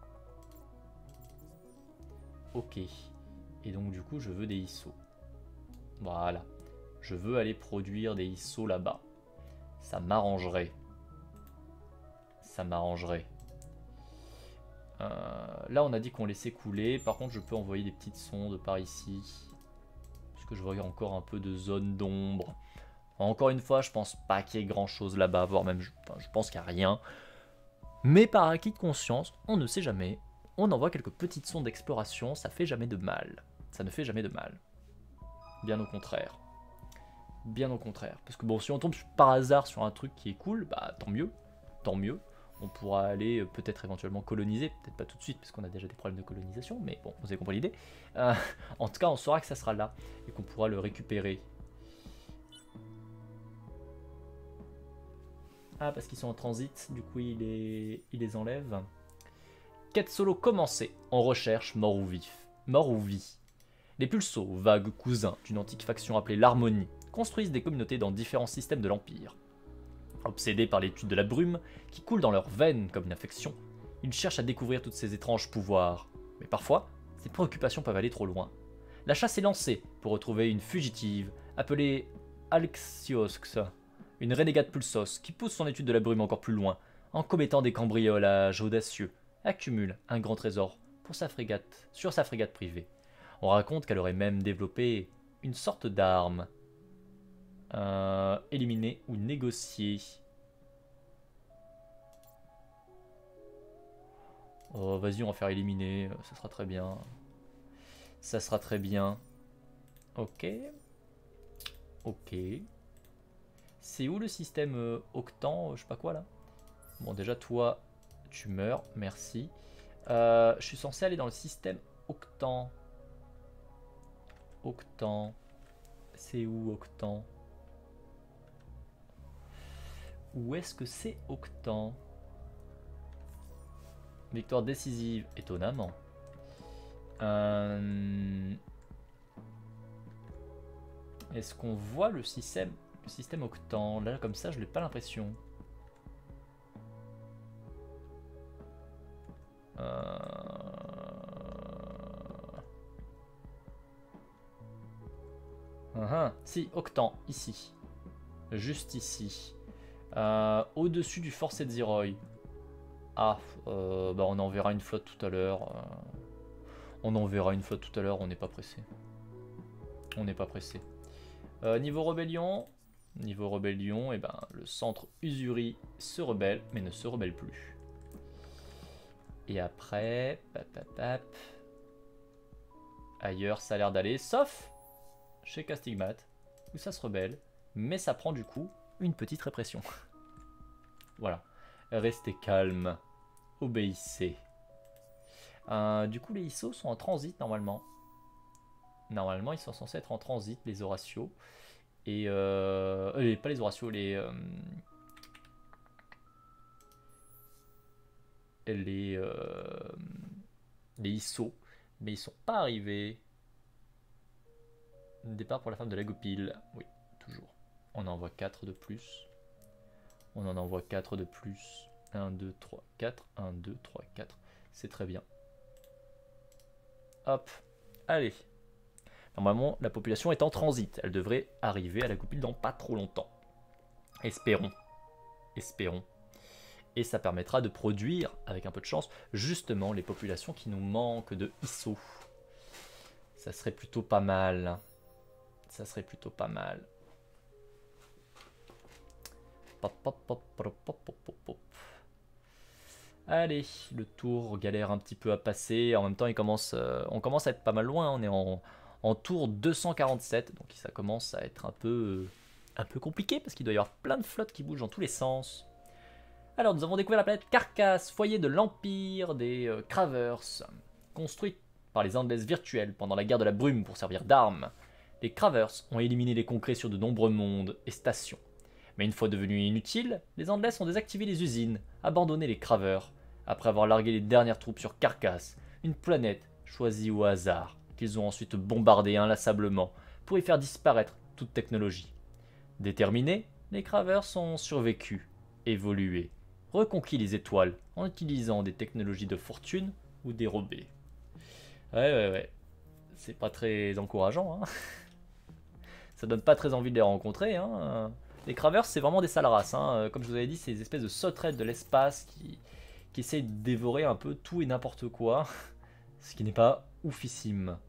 Ok. Et donc du coup je veux des issos. Voilà. Je veux aller produire des issos là-bas. Ça m'arrangerait. Ça m'arrangerait. Euh, là on a dit qu'on laissait couler. Par contre je peux envoyer des petites sondes par ici. Parce que je vois encore un peu de zone d'ombre. Encore une fois je pense pas qu'il y ait grand chose là-bas. Voire même je, enfin, je pense qu'il n'y a rien. Mais par acquis de conscience, on ne sait jamais. On envoie quelques petites sondes d'exploration. Ça fait jamais de mal. Ça ne fait jamais de mal. Bien au contraire. Bien au contraire. Parce que bon, si on tombe par hasard sur un truc qui est cool, bah tant mieux. Tant mieux. On pourra aller peut-être éventuellement coloniser. Peut-être pas tout de suite, parce qu'on a déjà des problèmes de colonisation. Mais bon, vous avez compris l'idée. Euh, en tout cas, on saura que ça sera là. Et qu'on pourra le récupérer. Ah, parce qu'ils sont en transit. Du coup, il les, il les enlève. Quête solo commencée. On recherche mort ou vif. Mort ou vie. Les Pulsos, vagues cousins d'une antique faction appelée l'Harmonie, construisent des communautés dans différents systèmes de l'Empire. Obsédés par l'étude de la brume, qui coule dans leurs veines comme une affection, ils cherchent à découvrir toutes ces étranges pouvoirs. Mais parfois, ces préoccupations peuvent aller trop loin. La chasse est lancée pour retrouver une fugitive appelée Alxiox, une renégate Pulsos qui pousse son étude de la brume encore plus loin, en commettant des cambriolages audacieux, et accumule un grand trésor pour sa frégate, sur sa frégate privée. On raconte qu'elle aurait même développé une sorte d'arme. Euh, éliminer ou négocier. Oh, vas-y, on va faire éliminer. Ça sera très bien. Ça sera très bien. Ok. Ok. C'est où le système euh, Octan, je sais pas quoi là? Bon, déjà, toi, tu meurs. Merci. Euh, je suis censé aller dans le système Octan. Octan. C'est où Octan? Où est-ce que c'est Octan? Victoire décisive, étonnamment. Euh... Est-ce qu'on voit le système, le système Octan? Là, comme ça, je n'ai pas l'impression. Euh... Uh -huh. Si, Octan, ici. Juste ici. Euh, Au-dessus du Fort Setziroy. Ah, euh, bah on en verra une flotte tout à l'heure. Euh, on en verra une flotte tout à l'heure, on n'est pas pressé. On n'est pas pressé. Euh, niveau rébellion, niveau rébellion, et ben le centre Usuri se rebelle, mais ne se rebelle plus. Et après, pap, pap, pap, ailleurs ça a l'air d'aller, sauf chez Castigmat, où ça se rebelle, mais ça prend du coup une petite répression. Voilà, restez calme, obéissez. Euh, du coup, les Issos sont en transit normalement. Normalement, ils sont censés être en transit, les Horatios. Et euh, euh, pas les Horatios, les euh, les euh, les Issos, mais ils sont pas arrivés. Départ pour la femme de Lagoupil, oui, toujours. On en envoie quatre de plus. On en envoie quatre de plus. un, deux, trois, quatre. un, deux, trois, quatre. C'est très bien. Hop. Allez. Normalement, la population est en transit. Elle devrait arriver à la goupille dans pas trop longtemps. Espérons. Espérons. Et ça permettra de produire, avec un peu de chance, justement les populations qui nous manquent de I S O. Ça serait plutôt pas mal. Ça serait plutôt pas mal. Pop, pop, pop, pop, pop, pop, pop. Allez, le tour galère un petit peu à passer. En même temps, il commence, euh, on commence à être pas mal loin. On est en, en tour deux cent quarante-sept. Donc ça commence à être un peu, un peu compliqué parce qu'il doit y avoir plein de flottes qui bougent dans tous les sens. Alors, nous avons découvert la planète Carcasse, foyer de l'Empire des euh, Cravers, construite par les Andes virtuels pendant la guerre de la brume pour servir d'armes. Les Cravers ont éliminé les concrets sur de nombreux mondes et stations. Mais une fois devenus inutiles, les Andes ont désactivé les usines, abandonné les Cravers, après avoir largué les dernières troupes sur Carcasse, une planète choisie au hasard, qu'ils ont ensuite bombardée inlassablement pour y faire disparaître toute technologie. Déterminés, les Cravers ont survécu, évolué, reconquis les étoiles en utilisant des technologies de fortune ou dérobées. Ouais, ouais, ouais. C'est pas très encourageant, hein. Ça donne pas très envie de les rencontrer, hein. Les Cravers, c'est vraiment des sales races, hein. Comme je vous avais dit, c'est des espèces de sauterelles de l'espace qui, qui essayent de dévorer un peu tout et n'importe quoi. Ce qui n'est pas oufissime.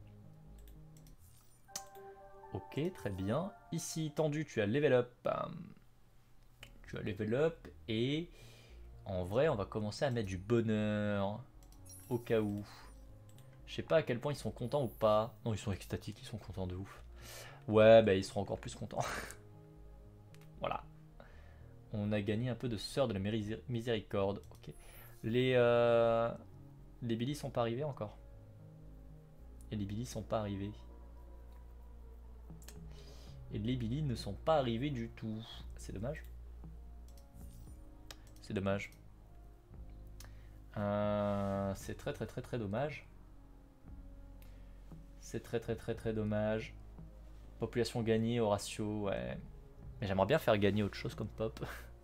Ok, très bien. Ici, tendu, tu as level up. Tu as level up et... En vrai, on va commencer à mettre du bonheur. Au cas où. Je sais pas à quel point ils sont contents ou pas. Non, ils sont extatiques, ils sont contents de ouf. Ouais, bah ils seront encore plus contents. Voilà. On a gagné un peu de sœur de la miséricorde. Ok. Les, euh... les Billy sont pas arrivés encore. Et les Billy sont pas arrivés. Et les Billy ne sont pas arrivés du tout. C'est dommage. C'est dommage. Euh, c'est très très très très dommage. C'est très très très très dommage. Population gagnée, Horatio, ouais. Mais j'aimerais bien faire gagner autre chose comme pop.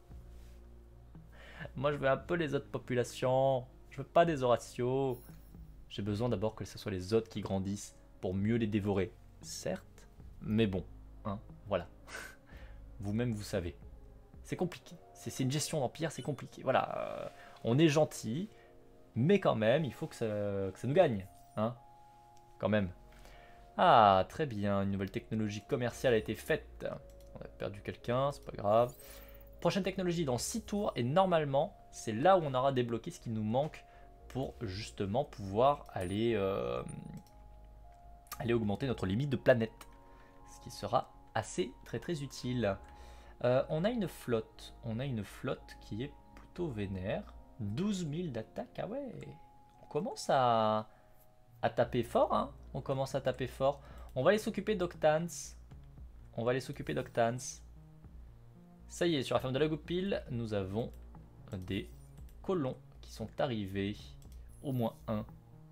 Moi je veux un peu les autres populations. Je veux pas des Horatio. J'ai besoin d'abord que ce soit les autres qui grandissent pour mieux les dévorer. Certes, mais bon, hein, voilà. Vous-même vous savez. C'est compliqué. C'est une gestion d'empire, c'est compliqué. Voilà, euh, on est gentil, mais quand même, il faut que ça, que ça nous gagne. Hein, quand même. Ah, très bien, une nouvelle technologie commerciale a été faite. On a perdu quelqu'un, c'est pas grave. Prochaine technologie dans six tours, et normalement, c'est là où on aura débloqué ce qui nous manque pour justement pouvoir aller, euh, aller augmenter notre limite de planète. Ce qui sera assez très très utile. Euh, on a une flotte, on a une flotte qui est plutôt vénère. douze mille d'attaque, ah ouais. On commence à, à taper fort, hein. On commence à taper fort. On va aller s'occuper d'Octans. On va aller s'occuper d'Octans. Ça y est, sur la ferme de la Goupille, nous avons des colons qui sont arrivés. Au moins un.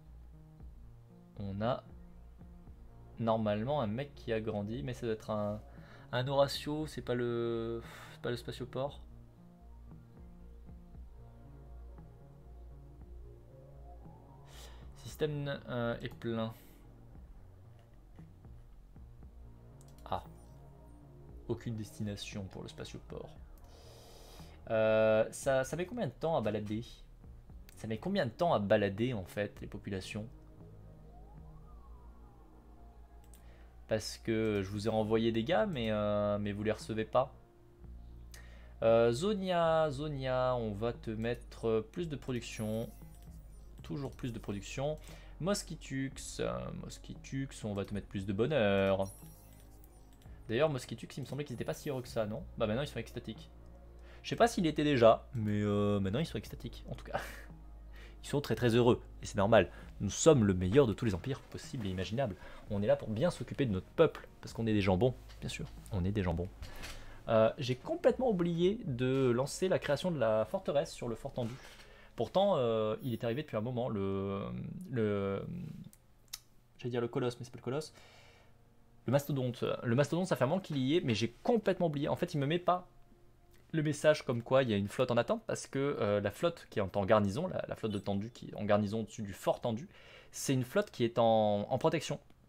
On a normalement un mec qui a grandi, mais ça doit être un... Un Horatio, c'est pas le, pas le spatioport. Système euh, est plein. Ah. Aucune destination pour le spatioport. Euh, ça, ça met combien de temps à balader? Ça met combien de temps à balader en fait les populations? Parce que je vous ai renvoyé des gars, mais, euh, mais vous les recevez pas. Euh, Zonia, Zonia, on va te mettre plus de production. Toujours plus de production. Mosquitux, euh, Mosquitux, on va te mettre plus de bonheur. D'ailleurs, Mosquitux, il me semblait qu'ils n'étaient pas si heureux que ça, non? Bah maintenant ils sont extatiques. Je sais pas s'il était déjà, mais euh, maintenant ils sont extatiques, en tout cas. Ils sont très très heureux, et c'est normal. Nous sommes le meilleur de tous les empires possibles et imaginables. On est là pour bien s'occuper de notre peuple, parce qu'on est des jambons, bien sûr, on est des jambons. Euh, J'ai complètement oublié de lancer la création de la forteresse sur le fort tendu. Pourtant, euh, il est arrivé depuis un moment, le... le j'allais dire le colosse, mais c'est pas le colosse. Le mastodonte. Le mastodonte, ça fait un moment qu'il y est, mais j'ai complètement oublié. En fait, il me met pas le message comme quoi il y a une flotte en attente, parce que euh, la flotte qui est en garnison, la, la flotte de tendu qui est en garnison au-dessus du fort tendu, c'est une flotte qui est en, en protection.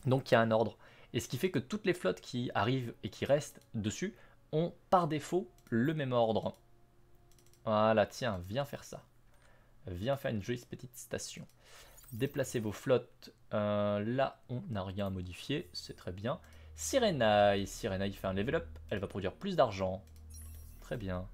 Donc il y a un ordre. Et ce qui fait que toutes les flottes qui arrivent et qui restent dessus ont par défaut le même ordre. Voilà, tiens, viens faire ça. Viens faire une jolie petite station. Déplacez vos flottes. Euh, là, on n'a rien à modifier. C'est très bien. Sirenaï. Sirenaï fait un level up. Elle va produire plus d'argent. Très bien.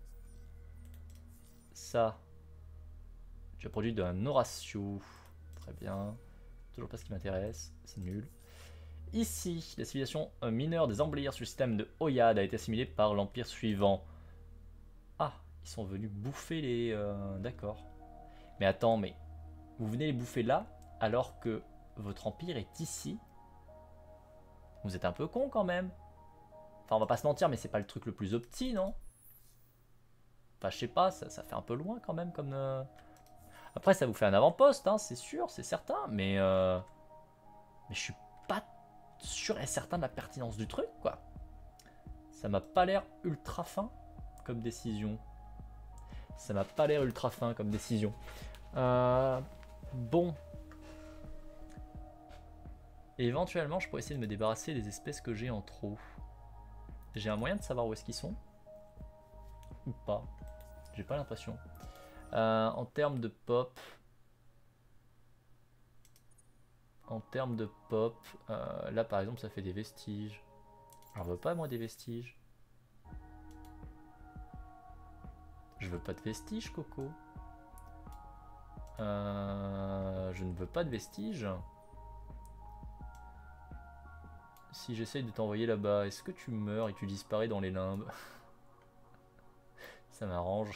Ça. Tu as produit un Horatio. Très bien. Toujours pas ce qui m'intéresse. C'est nul. Ici, la civilisation mineure des Embléirs sur le système de Oyad a été assimilée par l'empire suivant. Ah, ils sont venus bouffer les... Euh, D'accord. Mais attends, mais... Vous venez les bouffer là, alors que votre empire est ici. Vous êtes un peu con quand même. Enfin, on va pas se mentir, mais c'est pas le truc le plus opti, non? Enfin, je sais pas, ça, ça fait un peu loin quand même comme... Euh... Après, ça vous fait un avant-poste, hein, c'est sûr, c'est certain, mais... Euh... Mais je suis pas sûr et certain de la pertinence du truc, quoi. Ça m'a pas l'air ultra fin comme décision. Ça m'a pas l'air ultra fin comme décision. Euh... Bon. Et éventuellement, je pourrais essayer de me débarrasser des espèces que j'ai en trop. J'ai un moyen de savoir où est-ce qu'ils sont? Ou pas? J'ai pas l'impression. Euh, en termes de pop... En termes de pop... Euh, là, par exemple, ça fait des vestiges. J'en veux pas, moi, des vestiges. Je veux pas de vestiges, Coco. Euh, je ne veux pas de vestiges. Si j'essaye de t'envoyer là-bas, est-ce que tu meurs et tu disparais dans les limbes? Ça m'arrange.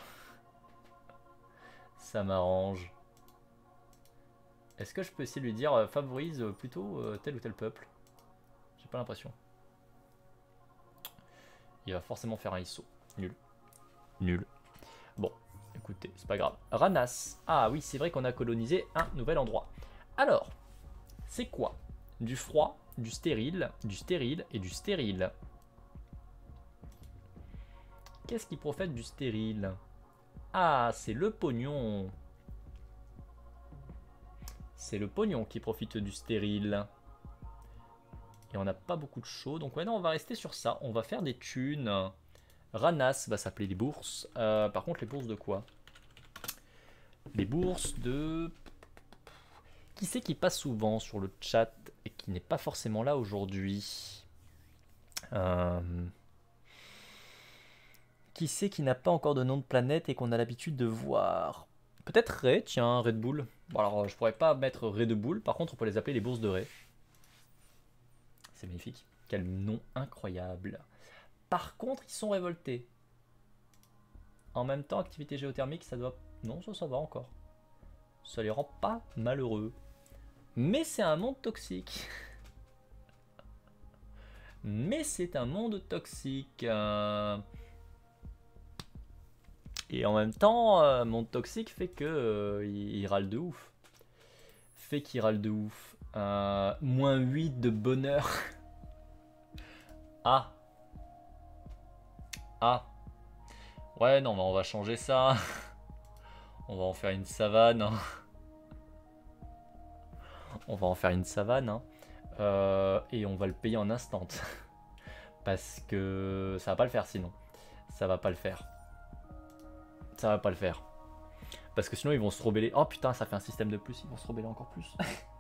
Ça m'arrange. Est-ce que je peux essayer de lui dire euh, favorise plutôt euh, tel ou tel peuple? J'ai pas l'impression. Il va forcément faire un I S O. Nul. Nul. Bon. Écoutez, c'est pas grave. Ranas. Ah oui, c'est vrai qu'on a colonisé un nouvel endroit. Alors, c'est quoi? Du froid, du stérile, du stérile et du stérile. Qu'est-ce qui profite du stérile? Ah, c'est le pognon. C'est le pognon qui profite du stérile. Et on n'a pas beaucoup de chaud. Donc maintenant, on va rester sur ça. On va faire des thunes. Ranas va s'appeler les bourses. Euh, par contre, les bourses de quoi? Les bourses de... Qui c'est qui passe souvent sur le chat et qui n'est pas forcément là aujourd'hui? euh... Qui c'est qui n'a pas encore de nom de planète et qu'on a l'habitude de voir? Peut-être Ray, tiens, Red Bull. Bon alors, je pourrais pas mettre Red Bull. Par contre, on peut les appeler les bourses de Ray. C'est magnifique. Quel nom incroyable. Par contre, ils sont révoltés. En même temps, activité géothermique, ça doit... Non, ça, ça va encore. Ça les rend pas malheureux. Mais c'est un monde toxique. Mais c'est un monde toxique. Euh... Et en même temps, euh, monde toxique fait que euh, il, il râle de ouf. Fait qu'il râle de ouf. Euh, moins huit de bonheur. Ah. Ah. Ouais, non, mais on va changer ça. On va en faire une savane. Hein. On va en faire une savane. Hein. Euh, et on va le payer en instant. Parce que ça va pas le faire sinon. Ça va pas le faire. Ça va pas le faire. Parce que sinon ils vont se rebeller. Oh putain, ça fait un système de plus. Ils vont se rebeller encore plus.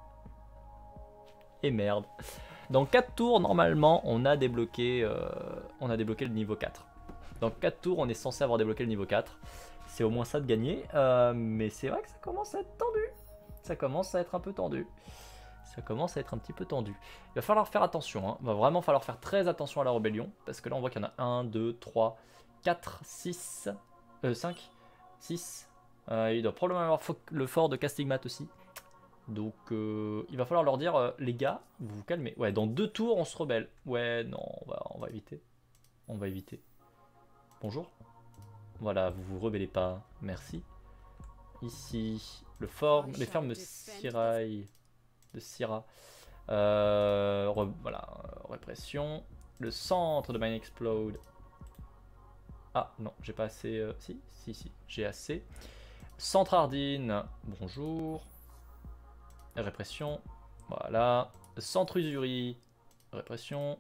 Et merde. Dans quatre tours, normalement, on a débloqué, euh, on a débloqué le niveau quatre. Dans quatre tours, on est censé avoir débloqué le niveau quatre. C'est au moins ça de gagner. Euh, mais c'est vrai que ça commence à être tendu. Ça commence à être un peu tendu. Ça commence à être un petit peu tendu. Il va falloir faire attention. Hein. Il va vraiment falloir faire très attention à la rébellion. Parce que là, on voit qu'il y en a un, deux, trois, quatre, six, cinq, six. Euh, il doit probablement y avoir le fort de Castigmat aussi. Donc, euh, il va falloir leur dire, euh, les gars, vous vous calmez. Ouais, dans deux tours, on se rebelle. Ouais, non, on va, on va éviter. On va éviter. Bonjour. Voilà, vous vous rebellez pas. Merci. Ici, le fort, les fermes de Sirai, de Syrah. Euh, re, voilà, répression. Le centre de Mine Explode. Ah, non, j'ai pas assez... Euh, si, si, si, j'ai assez. Centre Ardine, bonjour. Répression, voilà. Centre Usury, répression.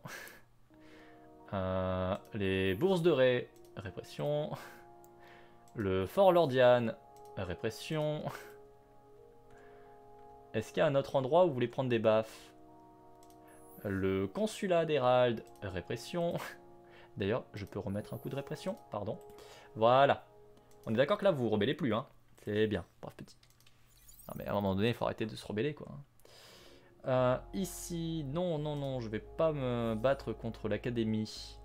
Euh, les bourses de Ré, répression. Le Fort Lordian, répression. Est-ce qu'il y a un autre endroit où vous voulez prendre des baffes? Le consulat d'Hérald, répression. D'ailleurs, je peux remettre un coup de répression, pardon. Voilà. On est d'accord que là, vous vous rebellez plus, hein. C'est bien, bref petit. Non, mais à un moment donné, il faut arrêter de se rebeller, quoi. Euh, ici, non, non, non, je vais pas me battre contre l'académie.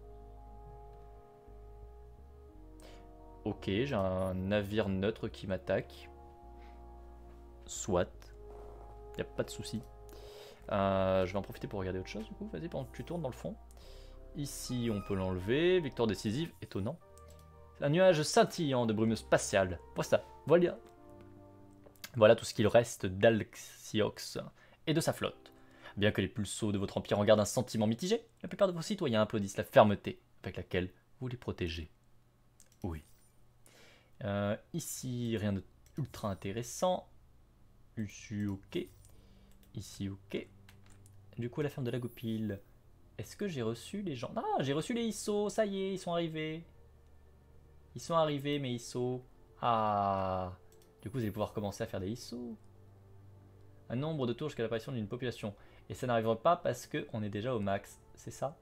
Ok, j'ai un navire neutre qui m'attaque. Soit. Y a pas de souci. Euh, je vais en profiter pour regarder autre chose, du coup. Vas-y, pendant que tu tournes dans le fond. Ici, on peut l'enlever. Victoire décisive, étonnant. Un nuage scintillant de brume spatiale. Voilà, voilà. Voilà tout ce qu'il reste d'Alxiox et de sa flotte. Bien que les pulseaux de votre empire en gardent un sentiment mitigé, la plupart de vos citoyens applaudissent la fermeté avec laquelle vous les protégez. Oui. Euh, ici, rien de ultra intéressant. Ici, ok. Ici, ok. Du coup, la ferme de la Goupil. Est-ce que j'ai reçu les gens? Ah, j'ai reçu les I S O, ça y est, ils sont arrivés. Ils sont arrivés, mes I S O. Ah. Du coup, vous allez pouvoir commencer à faire des I S O. Un nombre de tours jusqu'à l'apparition d'une population. Et ça n'arrivera pas parce qu'on est déjà au max. C'est ça?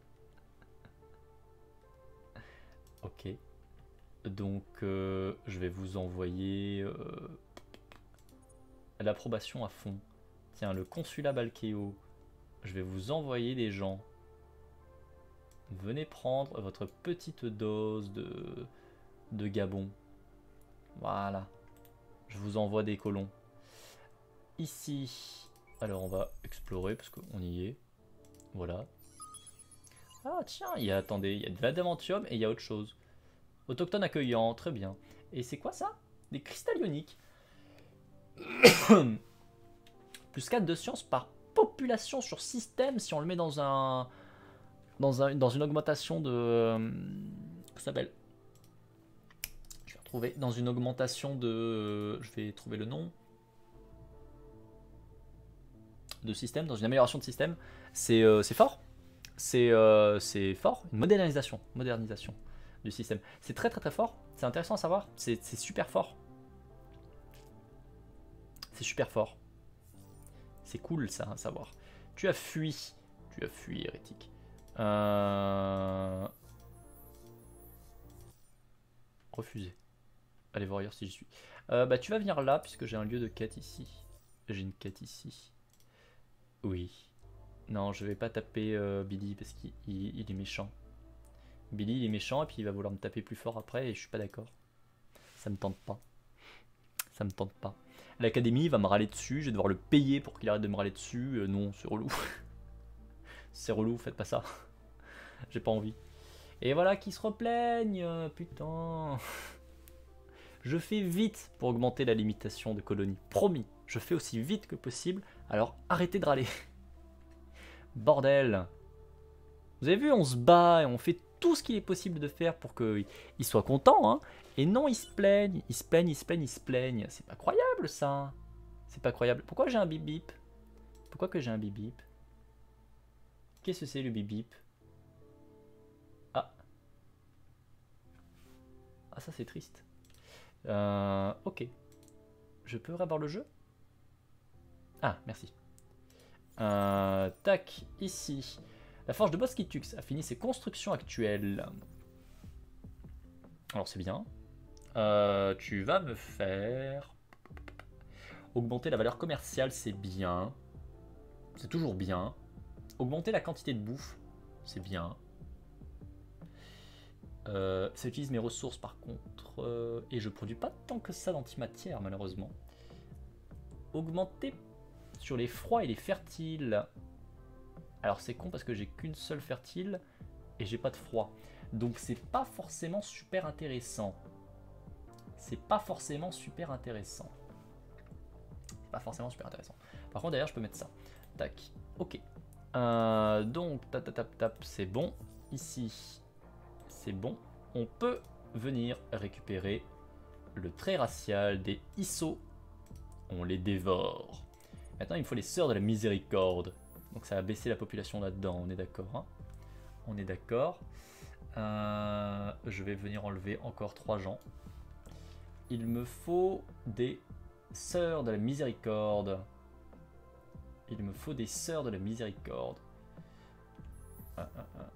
Ok. Donc, euh, je vais vous envoyer euh, l'approbation à fond. Tiens, le consulat Balkeo. Je vais vous envoyer des gens. Venez prendre votre petite dose de, de Gabon. Voilà. Je vous envoie des colons. Ici, alors on va explorer parce qu'on y est. Voilà. Ah tiens, il y a, attendez, il y a de l'adamantium et il y a autre chose. Autochtone accueillant, très bien. Et c'est quoi ça? Des cristals ioniques. Plus quatre de science par population sur système si on le met dans un... Dans, un, dans une augmentation de... Euh, comment ça s'appelle? Je vais retrouver dans une augmentation de... Euh, je vais trouver le nom. De système, dans une amélioration de système, c'est euh, fort. C'est euh, fort. Une modernisation, modernisation du système. C'est très très très fort. C'est intéressant à savoir. C'est super fort. C'est super fort. C'est cool ça à savoir. Tu as fui. Tu as fui, hérétique. Euh... Refusé. Allez voir ailleurs si j'y suis. Euh, bah tu vas venir là puisque j'ai un lieu de quête ici. J'ai une quête ici. Oui. Non, je vais pas taper euh, Billy parce qu'il il, il est méchant. Billy il est méchant et puis il va vouloir me taper plus fort après et je suis pas d'accord. Ça me tente pas. Ça me tente pas. L'académie va me râler dessus, je vais devoir le payer pour qu'il arrête de me râler dessus. Euh, non, c'est relou. C'est relou, faites pas ça. J'ai pas envie. Et voilà qui se replaignent, putain. Je fais vite pour augmenter la limitation de colonies. Promis, je fais aussi vite que possible, alors arrêtez de râler. Bordel. Vous avez vu, on se bat et on fait tout ce qu'il est possible de faire pour qu'il soit content, hein. Et non, ils se plaignent, ils se plaignent, ils se plaignent, ils se plaignent. C'est pas croyable ça. C'est pas croyable. Pourquoi j'ai un bip bip? Pourquoi que j'ai un bip bip? Qu'est-ce que c'est le bip bip? Ah. Ah ça c'est triste. Euh, ok. Je peux revoir le jeu? Ah, merci. Euh, tac, ici. La forge de Boskitux a fini ses constructions actuelles. Alors c'est bien. Euh, tu vas me faire... Augmenter la valeur commerciale, c'est bien. C'est toujours bien. Augmenter la quantité de bouffe, c'est bien. Euh, ça utilise mes ressources par contre. Euh, et je produis pas tant que ça d'antimatière malheureusement. Augmenter sur les froids et les fertiles. Alors c'est con parce que j'ai qu'une seule fertile et j'ai pas de froid. Donc c'est pas forcément super intéressant. C'est pas forcément super intéressant. C'est pas forcément super intéressant. Par contre d'ailleurs je peux mettre ça. Tac. Ok. Euh, donc tap tap tap tap c'est bon. Ici c'est bon. On peut venir récupérer le trait racial des I S O. On les dévore. Maintenant, il me faut les sœurs de la miséricorde. Donc ça va baisser la population là-dedans, on est d'accord. Hein, on est d'accord. Euh, je vais venir enlever encore trois gens. Il me faut des sœurs de la miséricorde. Il me faut des sœurs de la miséricorde. Ah, ah, ah.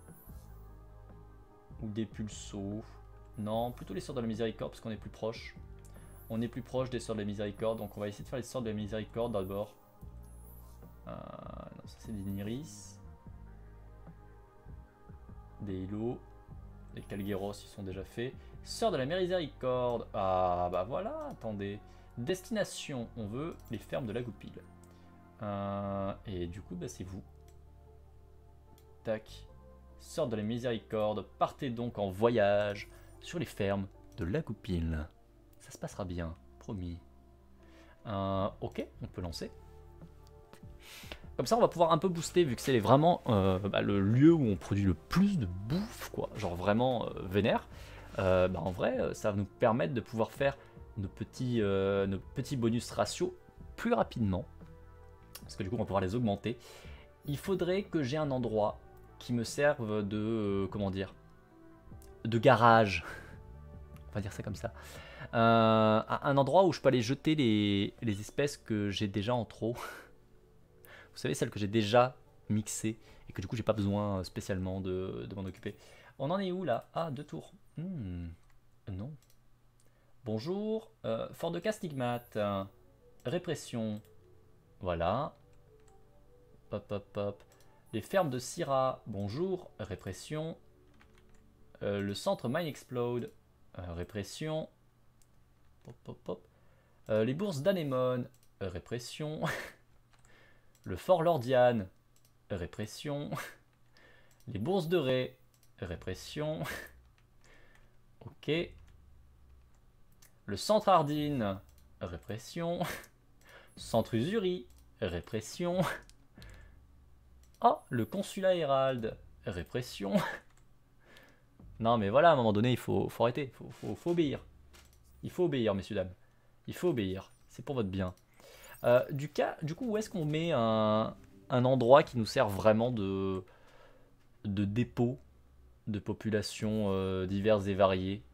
Ou des pulsos. Non, plutôt les sœurs de la miséricorde parce qu'on est plus proche. On est plus proche des sœurs de la miséricorde, donc on va essayer de faire les sœurs de la miséricorde d'abord. Euh, non, ça c'est des Niris. Des Hilo. Les Calgueros ils sont déjà faits. Sœurs de la miséricorde. Ah bah voilà, attendez. Destination, on veut les fermes de la Goupil. Euh, et du coup, bah, c'est vous. Tac. Sœurs de la miséricorde, partez donc en voyage sur les fermes de la Goupil. Ça se passera bien, promis. Euh, ok, on peut lancer. Comme ça, on va pouvoir un peu booster, vu que c'est vraiment euh, bah, le lieu où on produit le plus de bouffe, quoi. Genre vraiment euh, vénère. Euh, bah, en vrai, ça va nous permettre de pouvoir faire nos petits, euh, nos petits bonus ratio plus rapidement. Parce que du coup, on va pouvoir les augmenter. Il faudrait que j'ai un endroit qui me serve de... Euh, comment dire, de garage. On va dire ça comme ça. Euh, un endroit où je peux aller jeter les, les espèces que j'ai déjà en trop. Vous savez, celles que j'ai déjà mixées et que du coup j'ai pas besoin spécialement de, de m'en occuper. On en est où là? Ah, deux tours. Hmm, non. Bonjour. Euh, Fort de Castigmate. Répression. Voilà. Hop, hop, hop. Les fermes de Syrah. Bonjour. Répression. Euh, le centre Mine Explode. Euh, répression. Pop, pop, pop. Euh, les bourses d'Anémone. Euh, répression. Le fort Lordiane. Répression. Les bourses de Ré. Répression. Ok. Le centre Ardine. Répression. Centre Usuri. Répression. Oh, le consulat Hérald. Répression. Non mais voilà, à un moment donné, il faut, faut arrêter. Il faut, faut, faut obéir. Il faut obéir, messieurs, dames. Il faut obéir. C'est pour votre bien. Euh, du, cas, du coup, où est-ce qu'on met un, un endroit qui nous sert vraiment de, de dépôt de populations euh, diverses et variées?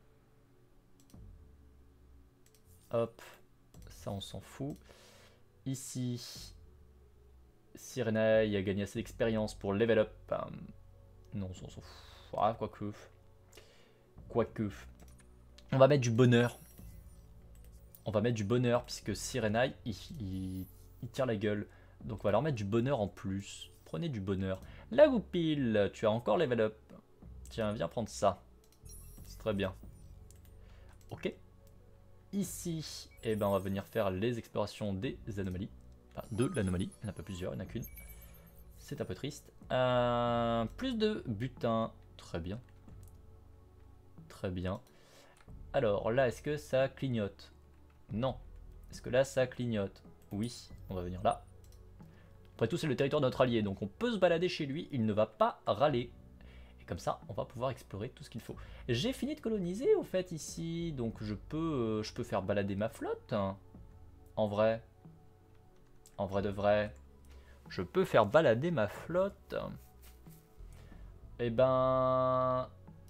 Hop, ça on s'en fout. Ici, Sirenaï a gagné assez d'expérience pour level up. Um, non, on s'en fout. Ah, quoique. Quoique. On va mettre du bonheur. On va mettre du bonheur, puisque Sirenaï, il, il, il tire la gueule. Donc on va leur mettre du bonheur en plus. Prenez du bonheur. La Goupil, tu as encore level up. Tiens, viens prendre ça. C'est très bien. Ok. Ici, eh ben, on va venir faire les explorations des anomalies. Enfin, de l'anomalie. Il n'y en a pas plusieurs, il n'y en a qu'une. C'est un peu triste. Euh, plus de butin. Très bien. Très bien. Alors là, est-ce que ça clignote? Non. Est-ce que là, ça clignote? Oui. On va venir là. Après tout, c'est le territoire de notre allié. Donc on peut se balader chez lui. Il ne va pas râler. Et comme ça, on va pouvoir explorer tout ce qu'il faut. J'ai fini de coloniser, au fait, ici. Donc je peux, euh, je peux faire balader ma flotte. Hein. En vrai. En vrai de vrai. Je peux faire balader ma flotte. Eh ben...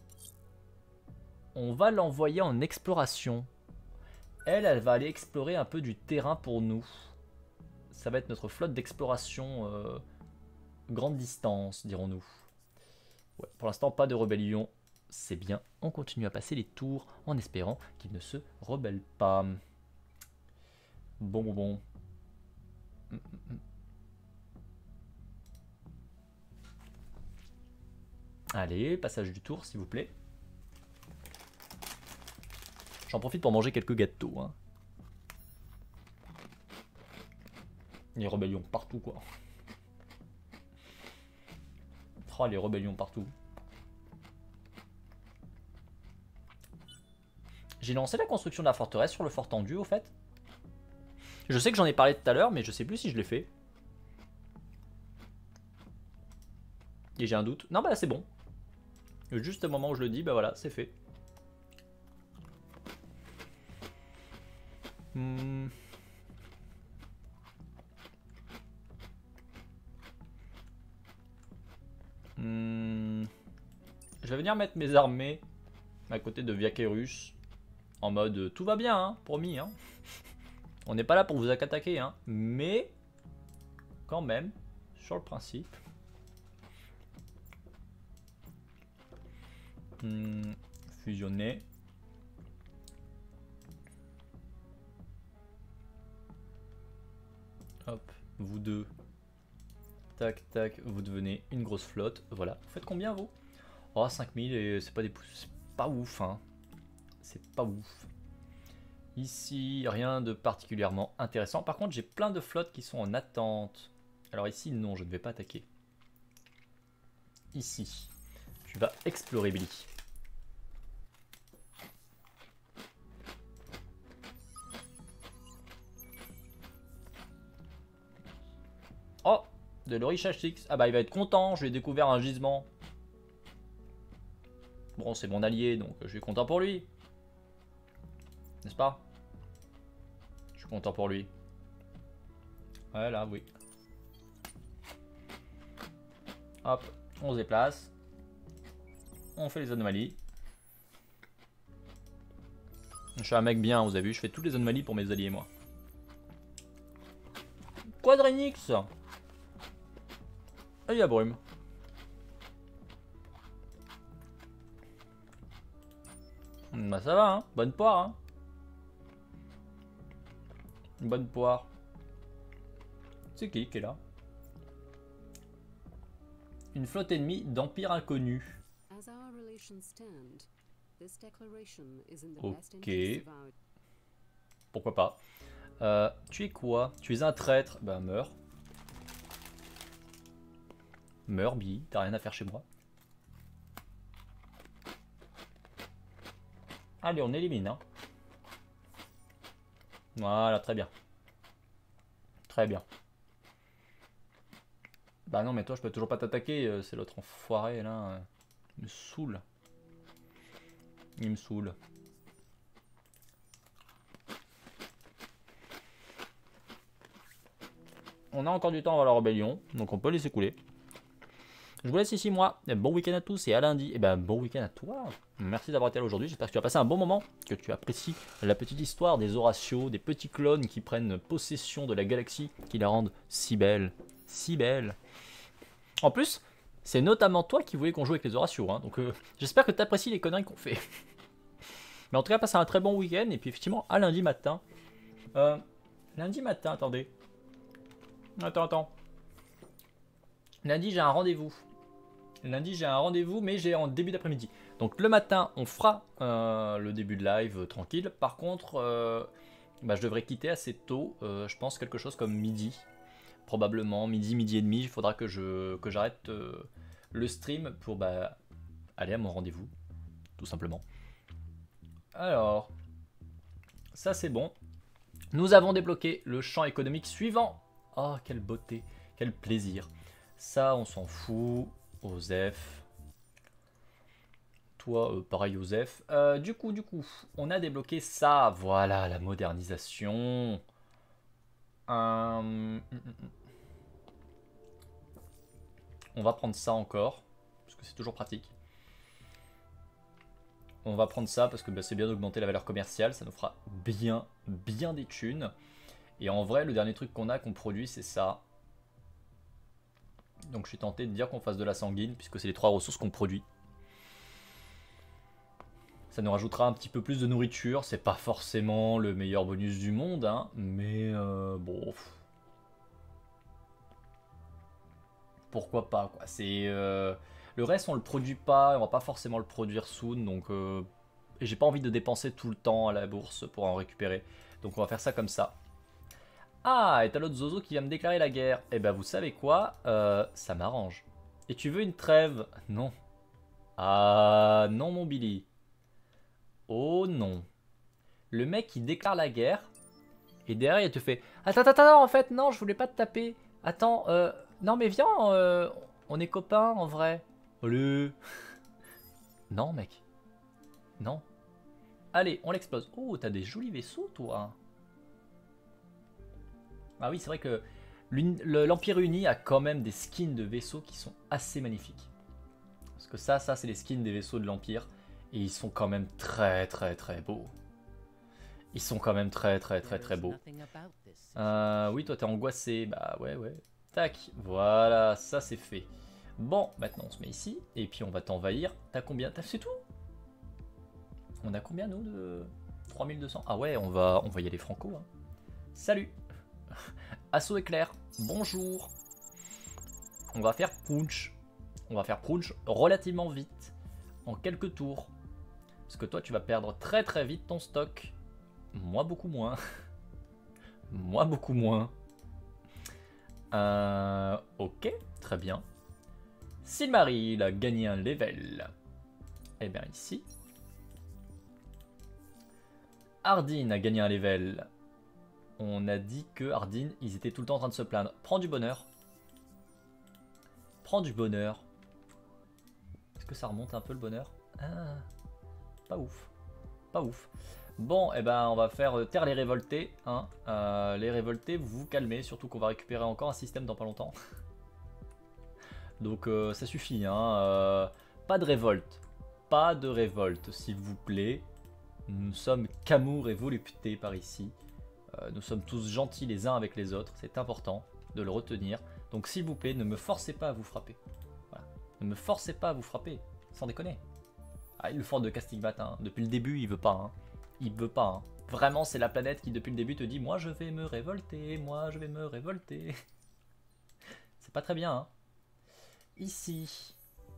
On va l'envoyer en exploration. Elle, elle va aller explorer un peu du terrain pour nous. Ça va être notre flotte d'exploration euh, grande distance, dirons-nous. Ouais, pour l'instant, pas de rébellion. C'est bien. On continue à passer les tours en espérant qu'il ne se rebelle pas. Bon, bon, bon. Mm, mm, mm. Allez, passage du tour, s'il vous plaît. J'en profite pour manger quelques gâteaux. Hein. Les rébellions partout, quoi. Oh, les rébellions partout. J'ai lancé la construction de la forteresse sur le fort tendu, au fait. Je sais que j'en ai parlé tout à l'heure, mais je sais plus si je l'ai fait. Et j'ai un doute. Non, bah là, c'est bon. Juste au moment où je le dis, bah voilà, c'est fait. Hmm. Hmm. Je vais venir mettre mes armées à côté de Viakerus. En mode euh, tout va bien, hein, promis. Hein. On n'est pas là pour vous attaquer, hein, mais quand même, sur le principe. Hmm, fusionner. Hop, vous deux. Tac, tac, vous devenez une grosse flotte. Voilà. Vous faites combien, vous? Oh, cinq mille, et c'est pas des c'est pas ouf, hein. C'est pas ouf. Ici, rien de particulièrement intéressant. Par contre, j'ai plein de flottes qui sont en attente. Alors ici, non, je ne vais pas attaquer. Ici, tu vas explorer, Billy. Oh, de l'Orishashix. Ah bah, il va être content, je lui ai découvert un gisement. Bon, c'est mon allié, donc je suis content pour lui. N'est-ce pas? Je suis content pour lui. Voilà, oui. Hop, on se déplace. On fait les anomalies. Je suis un mec bien, vous avez vu, je fais toutes les anomalies pour mes alliés, moi. Quadrinix. Et il y a Brume. Bah ça va, hein. Bonne poire, hein. Bonne poire. C'est qui qui est là? Une flotte ennemie d'Empire Inconnu. Ok. Pourquoi pas. Euh, tu es quoi? Tu es un traître. Bah meurs. Meurs, Billy. T'as rien à faire chez moi. Allez, on élimine. Hein. Voilà, très bien. Très bien. Bah non, mais toi, je peux toujours pas t'attaquer. C'est l'autre enfoiré, là. Il me saoule. Il me saoule. On a encore du temps avant la rébellion, donc on peut laisser couler. Je vous laisse ici, moi. Bon week-end à tous et à lundi. Et ben bon week-end à toi. Merci d'avoir été là aujourd'hui. J'espère que tu as passé un bon moment, que tu apprécies la petite histoire des Horatios, des petits clones qui prennent possession de la galaxie, qui la rendent si belle, si belle. En plus, c'est notamment toi qui voulais qu'on joue avec les Horatios, hein, donc euh, j'espère que tu apprécies les conneries qu'on fait. Mais en tout cas, passe un très bon week-end et puis effectivement à lundi matin. Euh, lundi matin, attendez. Attends, attends. Lundi, j'ai un rendez-vous. Lundi, j'ai un rendez-vous, mais j'ai en début d'après-midi. Donc le matin, on fera euh, le début de live euh, tranquille. Par contre, euh, bah, je devrais quitter assez tôt. Euh, je pense quelque chose comme midi. Probablement midi, midi et demi. Il faudra que je que j'arrête euh, le stream pour bah, aller à mon rendez-vous. Tout simplement. Alors, ça c'est bon. Nous avons débloqué le champ économique suivant. Oh, quelle beauté, quel plaisir. Ça, on s'en fout. Osef. Toi, euh, pareil, Osef. Euh, du coup, du coup, on a débloqué ça. Voilà, la modernisation. Euh... On va prendre ça encore. Parce que c'est toujours pratique. On va prendre ça parce que bah, c'est bien d'augmenter la valeur commerciale. Ça nous fera bien, bien des thunes. Et en vrai, le dernier truc qu'on a, qu'on produit, c'est ça. Donc je suis tenté de dire qu'on fasse de la sanguine, puisque c'est les trois ressources qu'on produit. Ça nous rajoutera un petit peu plus de nourriture. C'est pas forcément le meilleur bonus du monde, hein, mais euh, bon. Pourquoi pas, quoi. C'est euh, le reste, on le produit pas, on va pas forcément le produire soon, donc euh, et j'ai pas envie de dépenser tout le temps à la bourse pour en récupérer. Donc on va faire ça comme ça. Ah, et t'as l'autre Zozo qui vient me déclarer la guerre. Eh ben vous savez quoi, euh, ça m'arrange. Et tu veux une trêve? Non. Ah non mon Billy. Oh non. Le mec qui déclare la guerre, et derrière il te fait attends, attends, attends, en fait non, je voulais pas te taper. Attends, euh, non mais viens, euh, on est copains en vrai. Allez. Non mec. Non. Allez, on l'explose. Oh, t'as des jolis vaisseaux toi. Ah oui, c'est vrai que l'Empire Uni a quand même des skins de vaisseaux qui sont assez magnifiques. Parce que ça, ça c'est les skins des vaisseaux de l'Empire. Et ils sont quand même très très très beaux. Ils sont quand même très très très très beaux. Euh, oui, toi t'es angoissé. Bah ouais, ouais. Tac, voilà, ça c'est fait. Bon, maintenant on se met ici. Et puis on va t'envahir. T'as combien? T'as fait tout? On a combien nous de trois mille deux cents? Ah ouais, on va, on va y aller franco. Hein. Salut. Assaut éclair. Bonjour. On va faire punch. On va faire punch relativement vite. En quelques tours. Parce que toi tu vas perdre très très vite ton stock. Moi beaucoup moins. Moi beaucoup moins. Euh, ok, très bien. Silmaril a gagné un level. Et bien ici. Ardyn a gagné un level. On a dit que Ardyn, ils étaient tout le temps en train de se plaindre. Prends du bonheur. Prends du bonheur. Est-ce que ça remonte un peu le bonheur? Ah, pas ouf. Pas ouf. Bon, et eh ben on va faire euh, taire les révoltés. Hein. Euh, les révoltés, vous vous calmez. Surtout qu'on va récupérer encore un système dans pas longtemps. Donc euh, ça suffit. Hein. Euh, pas de révolte. Pas de révolte, s'il vous plaît. Nous sommes qu'amour et volupté par ici. Euh, nous sommes tous gentils les uns avec les autres. C'est important de le retenir. Donc s'il vous plaît, ne me forcez pas à vous frapper. Voilà. Ne me forcez pas à vous frapper. Sans déconner. Ah, le fort de Castigmat, hein. Depuis le début, il veut pas. Hein. Il veut pas. Hein. Vraiment, c'est la planète qui, depuis le début, te dit « Moi, je vais me révolter. Moi, je vais me révolter. » C'est pas très bien. Hein. Ici.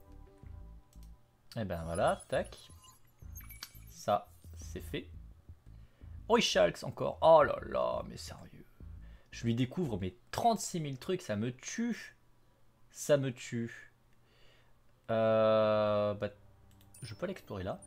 Et ben voilà, tac. Ça, c'est fait. Oh, Shalks encore. Oh là là, mais sérieux. Je lui découvre mes trente-six mille trucs, ça me tue. Ça me tue. Euh, bah, je peux l'explorer là.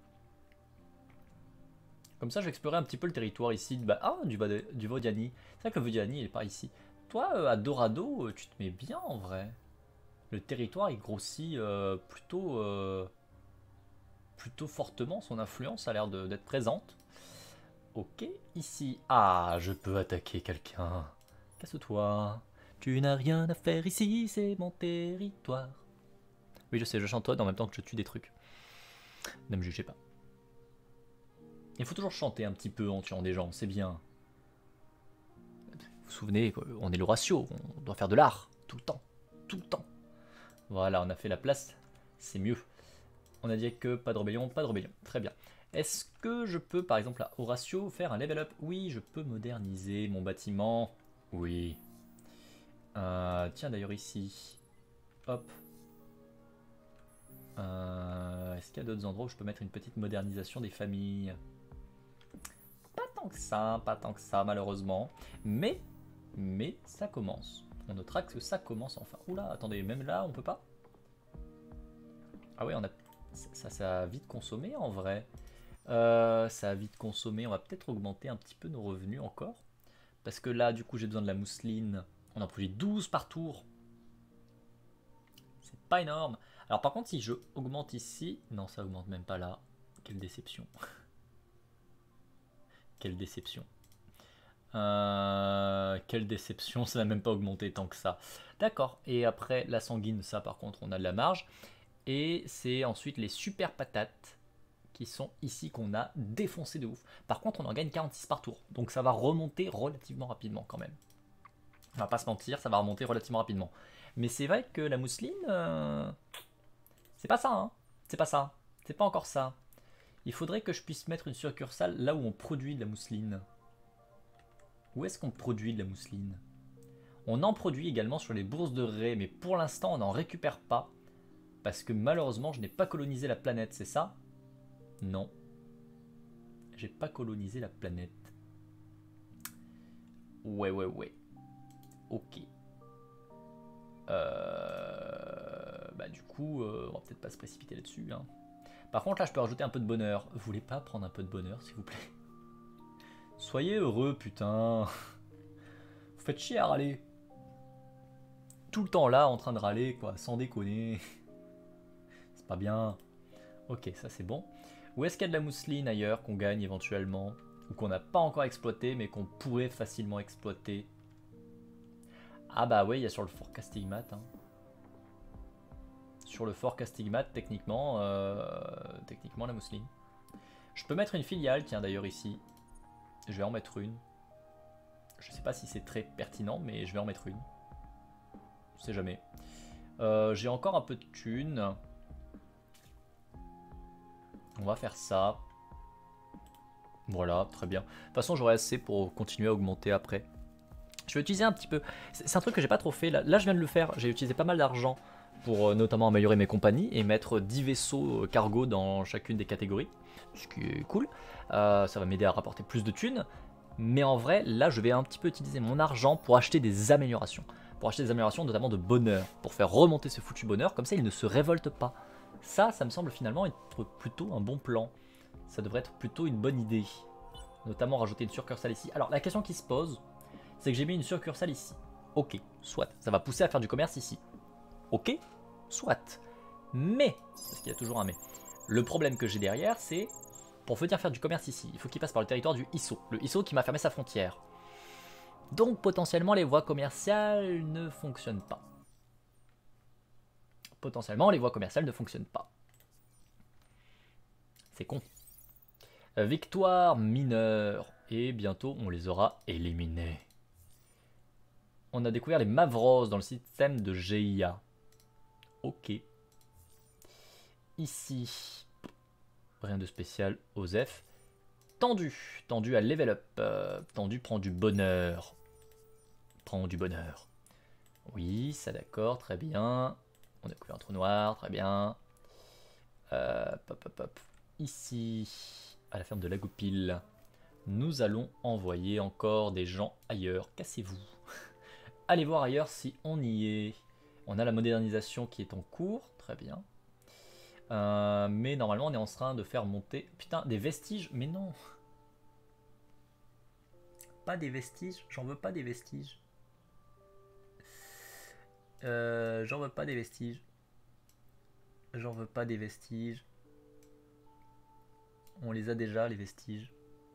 Comme ça, je vais explorer un petit peu le territoire ici. Bah, ah, du, du Vodiani. C'est vrai que le Vodiani, il est pas ici. Toi, euh, à Dorado, euh, tu te mets bien en vrai. Le territoire, il grossit euh, plutôt, euh, plutôt fortement. Son influence a l'air d'être présente. Ok, ici. Ah, je peux attaquer quelqu'un. Casse-toi. Tu n'as rien à faire ici, c'est mon territoire. Oui, je sais, je chantonne en même temps que je tue des trucs. Ne me jugez pas. Il faut toujours chanter un petit peu en tuant des gens, c'est bien. Vous vous souvenez, on est le ratio, on doit faire de l'art, tout le temps, tout le temps. Voilà, on a fait la place, c'est mieux. On a dit que pas de rébellion, pas de rébellion, très bien. Est-ce que je peux, par exemple, à Horatio, faire un level up? Oui, je peux moderniser mon bâtiment. Oui. Euh, tiens, d'ailleurs ici. Hop. Euh, Est-ce qu'il y a d'autres endroits où je peux mettre une petite modernisation des familles? Pas tant que ça, pas tant que ça, malheureusement. Mais, mais, ça commence. On notera que ça commence enfin. Oula, attendez, même là, on peut pas? Ah ouais, on a... Ça, ça a vite consommé, en vrai. Euh, ça a vite consommé. On va peut-être augmenter un petit peu nos revenus encore. Parce que là, du coup, j'ai besoin de la mousseline. On en produit douze par tour. C'est pas énorme. Alors par contre, si je augmente ici... Non, ça augmente même pas là. Quelle déception. Quelle déception. Euh, quelle déception, ça n'a même pas augmenté tant que ça. D'accord, et après la sanguine, ça par contre, on a de la marge. Et c'est ensuite les super patates qui sont ici qu'on a défoncé de ouf. Par contre, on en gagne quarante-six par tour. Donc ça va remonter relativement rapidement quand même. On va pas se mentir, ça va remonter relativement rapidement. Mais c'est vrai que la mousseline, euh, c'est pas ça, hein. C'est pas ça. C'est pas encore ça. Il faudrait que je puisse mettre une succursale là où on produit de la mousseline. Où est-ce qu'on produit de la mousseline? On en produit également sur les bourses de Ré, mais pour l'instant on n'en récupère pas. Parce que malheureusement je n'ai pas colonisé la planète, c'est ça? Non. J'ai pas colonisé la planète. Ouais, ouais, ouais. Ok. Euh... Bah du coup, euh, on va peut-être pas se précipiter là-dessus. Hein. Par contre là je peux rajouter un peu de bonheur. Vous voulez pas prendre un peu de bonheur s'il vous plaît? Soyez heureux putain. Vous faites chier à râler. Tout le temps là en train de râler quoi, sans déconner. C'est pas bien. Ok, ça c'est bon. Où est-ce qu'il y a de la mousseline ailleurs qu'on gagne éventuellement? Ou qu'on n'a pas encore exploité mais qu'on pourrait facilement exploiter? Ah bah ouais, il y a sur le fort Castigmat. Hein. sur le fort Castigmat, techniquement, euh, techniquement la mousseline. Je peux mettre une filiale, tiens d'ailleurs ici. Je vais en mettre une. Je sais pas si c'est très pertinent, mais je vais en mettre une. Je sais jamais. Euh, J'ai encore un peu de thunes. On va faire ça. Voilà, très bien. De toute façon, j'aurai assez pour continuer à augmenter après. Je vais utiliser un petit peu. C'est un truc que j'ai pas trop fait. Là, là je viens de le faire. J'ai utilisé pas mal d'argent pour euh, notamment améliorer mes compagnies et mettre dix vaisseaux euh, cargo dans chacune des catégories. Ce qui est cool. Euh, ça va m'aider à rapporter plus de thunes. Mais en vrai, là, je vais un petit peu utiliser mon argent pour acheter des améliorations. Pour acheter des améliorations, notamment de bonheur. Pour faire remonter ce foutu bonheur. Comme ça, il ne se révolte pas. Ça, ça me semble finalement être plutôt un bon plan. Ça devrait être plutôt une bonne idée. Notamment rajouter une succursale ici. Alors, la question qui se pose, c'est que j'ai mis une succursale ici. Ok, soit. Ça va pousser à faire du commerce ici. Ok, soit. Mais, parce qu'il y a toujours un mais. Le problème que j'ai derrière, c'est... Pour venir faire du commerce ici, il faut qu'il passe par le territoire du I S O. Le I S O qui m'a fermé sa frontière. Donc potentiellement les voies commerciales ne fonctionnent pas. Potentiellement les voies commerciales ne fonctionnent pas. C'est con. Euh, victoire mineure. Et bientôt on les aura éliminés. On a découvert les Mavros dans le système de G I A. Ok. Ici... Rien de spécial, Osef. Tendu, tendu à level up. Euh, tendu prend du bonheur. Prend du bonheur. Oui, ça d'accord, très bien. On a découvert un trou noir, très bien. Euh, pop, pop, pop. Ici, à la ferme de la Goupil, nous allons envoyer encore des gens ailleurs. Cassez-vous. Allez voir ailleurs si on y est. On a la modernisation qui est en cours, très bien. Euh, mais normalement on est en train de faire monter... Putain, des vestiges, mais non. Pas des vestiges, j'en veux pas des vestiges. Euh, j'en veux pas des vestiges. J'en veux pas des vestiges. On les a déjà les vestiges.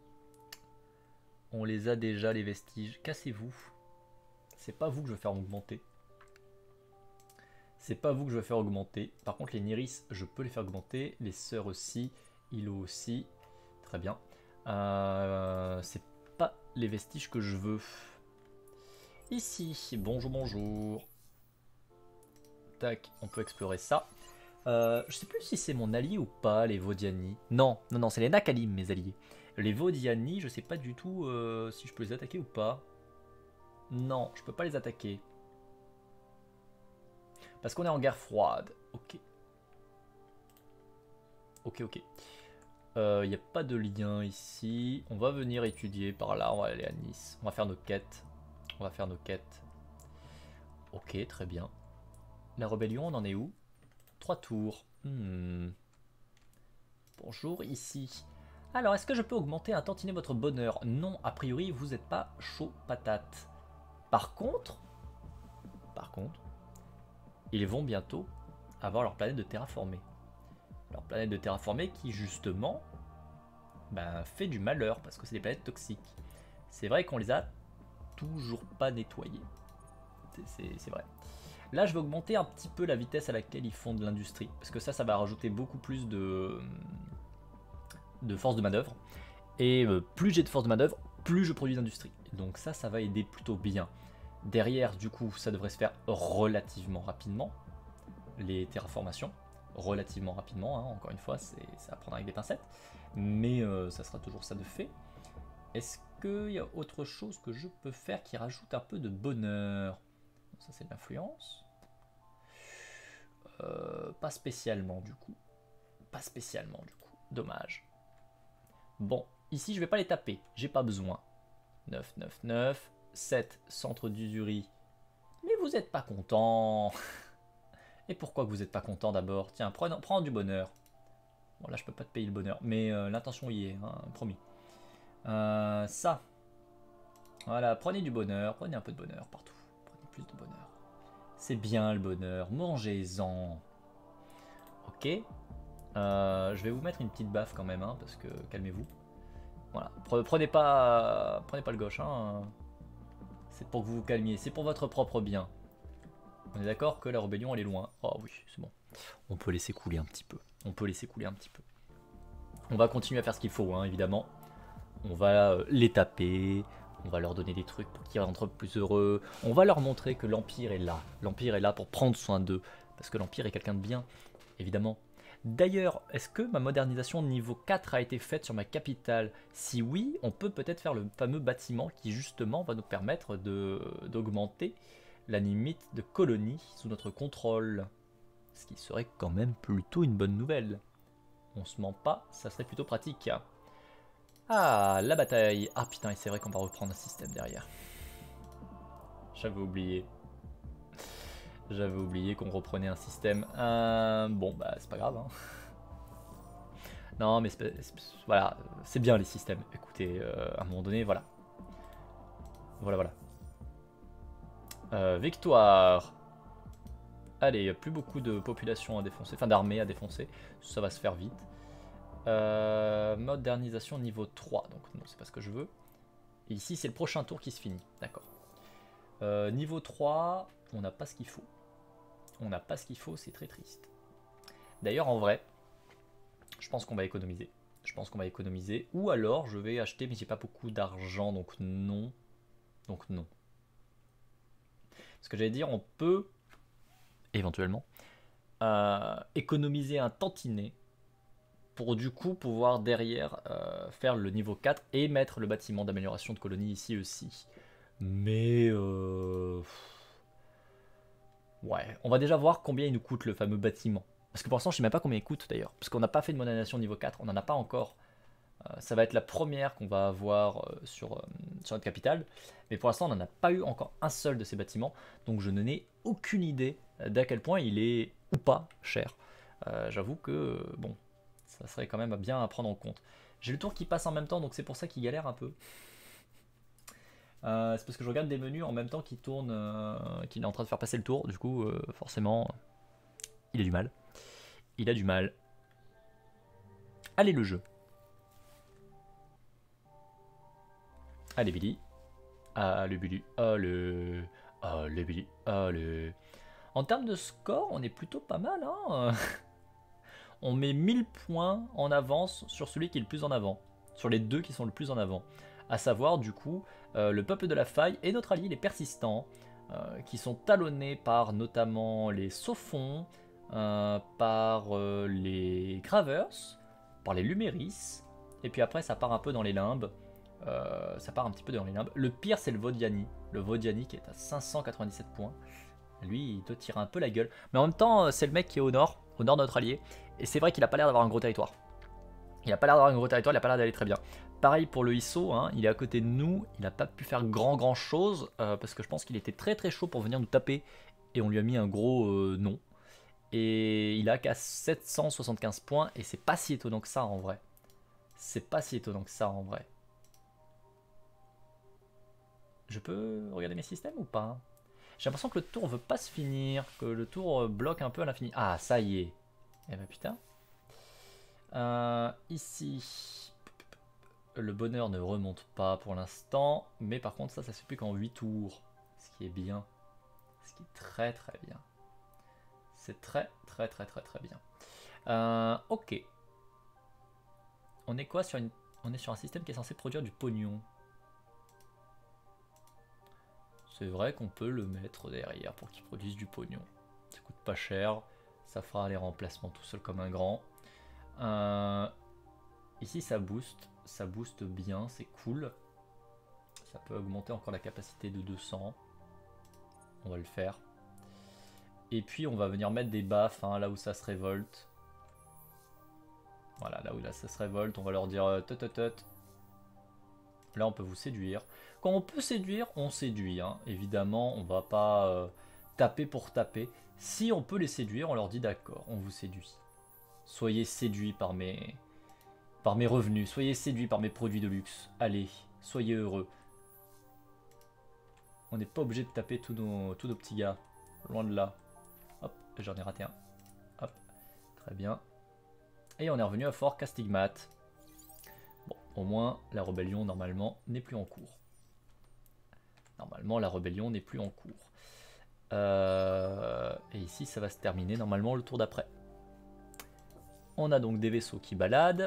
On les a déjà les vestiges. Cassez-vous. C'est pas vous que je veux faire augmenter. C'est pas vous que je veux faire augmenter. Par contre, les Niris, je peux les faire augmenter. Les sœurs aussi. Ilo aussi. Très bien. Euh, c'est pas les vestiges que je veux. Ici. Bonjour, bonjour. Tac, on peut explorer ça. Euh, je sais plus si c'est mon allié ou pas, les Vaudiani. Non, non, non, c'est les Nakalim, mes alliés. Les Vaudiani, je sais pas du tout euh, si je peux les attaquer ou pas. Non, je peux pas les attaquer. Parce qu'on est en guerre froide. Ok. Ok, ok. Il euh, n'y a pas de lien ici. On va venir étudier par là. On va aller à Nice. On va faire nos quêtes. On va faire nos quêtes. Ok, très bien. La rébellion, on en est où? Trois tours. Hmm. Bonjour, ici. Alors, est-ce que je peux augmenter un tantinet votre bonheur? Non, a priori, vous n'êtes pas chaud patate. Par contre... Par contre... Ils vont bientôt avoir leur planète de terraformée. Leur planète de terraformée qui justement ben, fait du malheur parce que c'est des planètes toxiques. C'est vrai qu'on les a toujours pas nettoyées. C'est vrai. Là je vais augmenter un petit peu la vitesse à laquelle ils font de l'industrie. Parce que ça, ça va rajouter beaucoup plus de, de force de manœuvre. Et plus j'ai de force de manœuvre, plus je produis d'industrie. Donc ça, ça va aider plutôt bien. Derrière, du coup, ça devrait se faire relativement rapidement, les terraformations, relativement rapidement, hein, encore une fois, c'est à prendre avec des pincettes, mais euh, ça sera toujours ça de fait. Est-ce qu'il y a autre chose que je peux faire qui rajoute un peu de bonheur? Ça, c'est de l'influence. Euh, pas spécialement, du coup. Pas spécialement, du coup. Dommage. Bon, ici, je vais pas les taper, j'ai pas besoin. neuf, neuf, neuf... sept, centre d'usurie. Mais vous n'êtes pas content. Et pourquoi que vous n'êtes pas content d'abord? Tiens, prends, prends du bonheur. Bon, là, je peux pas te payer le bonheur, mais euh, l'intention y est, hein, promis. Euh, ça. Voilà, prenez du bonheur, prenez un peu de bonheur partout. Prenez plus de bonheur. C'est bien le bonheur, mangez-en. Ok. Euh, je vais vous mettre une petite baffe quand même, hein, parce que calmez-vous. Voilà, prenez pas, prenez pas le gauche, hein. C'est pour que vous vous calmiez, c'est pour votre propre bien. On est d'accord que la rébellion elle est loin. Oh oui, c'est bon. On peut laisser couler un petit peu. On peut laisser couler un petit peu. On va continuer à faire ce qu'il faut, hein, évidemment. On va euh, les taper. On va leur donner des trucs pour qu'ils rentrent plus heureux. On va leur montrer que l'Empire est là. L'Empire est là pour prendre soin d'eux. Parce que l'Empire est quelqu'un de bien, évidemment. D'ailleurs, est-ce que ma modernisation niveau quatre a été faite sur ma capitale? Si oui, on peut peut-être faire le fameux bâtiment qui justement va nous permettre de d'augmenter la limite de colonies sous notre contrôle. Ce qui serait quand même plutôt une bonne nouvelle. On se ment pas, ça serait plutôt pratique. Ah, la bataille. Ah putain, et c'est vrai qu'on va reprendre un système derrière. J'avais oublié. J'avais oublié qu'on reprenait un système. Euh, bon, bah c'est pas grave. Hein. Non, mais c'est, c'est, voilà, c'est bien les systèmes. Écoutez, euh, à un moment donné, voilà. Voilà, voilà. Euh, victoire. Allez, il n'y a plus beaucoup de population à défoncer, enfin d'armée à défoncer. Ça va se faire vite. Euh, modernisation niveau trois. Donc non, c'est pas ce que je veux. Et ici, c'est le prochain tour qui se finit. D'accord. Euh, niveau trois, on n'a pas ce qu'il faut. On n'a pas ce qu'il faut, c'est très triste. D'ailleurs, en vrai, je pense qu'on va économiser. Je pense qu'on va économiser. Ou alors, je vais acheter, mais j'ai pas beaucoup d'argent, donc non. Donc non. Ce que j'allais dire, on peut, éventuellement, euh, économiser un tantinet pour du coup pouvoir derrière euh, faire le niveau quatre et mettre le bâtiment d'amélioration de colonie ici aussi. Mais... Euh... Ouais, on va déjà voir combien il nous coûte le fameux bâtiment. Parce que pour l'instant, je ne sais même pas combien il coûte d'ailleurs. Parce qu'on n'a pas fait de modernisation niveau quatre, on n'en a pas encore. Euh, ça va être la première qu'on va avoir euh, sur, euh, sur notre capitale. Mais pour l'instant, on n'en a pas eu encore un seul de ces bâtiments. Donc je n'en ai aucune idée d'à quel point il est ou pas cher. Euh, J'avoue que, bon, ça serait quand même bien à prendre en compte. J'ai le tour qui passe en même temps, donc c'est pour ça qu'il galère un peu. Euh, c'est parce que je regarde des menus en même temps qu'il tourne, euh, qu'il est en train de faire passer le tour. Du coup, euh, forcément, il a du mal. Il a du mal. Allez, le jeu. Allez, Billy. Allez, Billy. Allez. Allez, Billy. Allez. En termes de score, on est plutôt pas mal. Hein. On met mille points en avance sur celui qui est le plus en avant. Sur les deux qui sont le plus en avant. À savoir, du coup, euh, le peuple de la faille et notre allié, les persistants, euh, qui sont talonnés par notamment les Sophons, euh, par euh, les Gravers, par les Luméris, et puis après ça part un peu dans les limbes. Euh, ça part un petit peu dans les limbes. Le pire, c'est le Vodiani. Le Vodiani qui est à cinq cent quatre-vingt-dix-sept points. Lui, il te tire un peu la gueule. Mais en même temps, c'est le mec qui est au nord, au nord de notre allié. Et c'est vrai qu'il a pas l'air d'avoir un gros territoire. Il a pas l'air d'avoir un gros territoire, il a pas l'air d'aller très bien. Pareil pour le Isso, hein, il est à côté de nous, il n'a pas pu faire grand grand chose, euh, parce que je pense qu'il était très très chaud pour venir nous taper, et on lui a mis un gros euh, non. Et il a qu'à sept cent soixante-quinze points, et c'est pas si étonnant que ça en vrai. C'est pas si étonnant que ça en vrai. Je peux regarder mes systèmes ou pas? J'ai l'impression que le tour veut pas se finir, que le tour bloque un peu à l'infini. Ah, ça y est. Eh ben putain. Euh, ici, le bonheur ne remonte pas pour l'instant, mais par contre ça, ça se fait plus qu'en huit tours, ce qui est bien, ce qui est très très bien. C'est très très très très très bien. Euh, ok. On est quoi sur une... On est sur un système qui est censé produire du pognon. C'est vrai qu'on peut le mettre derrière pour qu'il produise du pognon. Ça coûte pas cher, ça fera les remplacements tout seul comme un grand. Euh, ici ça booste, ça booste bien, c'est cool. Ça peut augmenter encore la capacité de deux cents. On va le faire. Et puis on va venir mettre des baffes hein, là où ça se révolte. Voilà, là où là, ça se révolte, on va leur dire euh, tut, tut, tut. Là on peut vous séduire. Quand on peut séduire, on séduit. Hein. Évidemment, on va pas euh, taper pour taper. Si on peut les séduire, on leur dit d'accord, on vous séduit. Soyez séduits par mes, par mes revenus. Soyez séduits par mes produits de luxe. Allez, soyez heureux. On n'est pas obligé de taper tous nos, tous nos petits gars. Loin de là. Hop, j'en ai raté un. Hop, très bien. Et on est revenu à Fort Castigmat. Bon, au moins, la rébellion, normalement, n'est plus en cours. Normalement, la rébellion n'est plus en cours. Euh, et ici, ça va se terminer normalement le tour d'après. On a donc des vaisseaux qui baladent.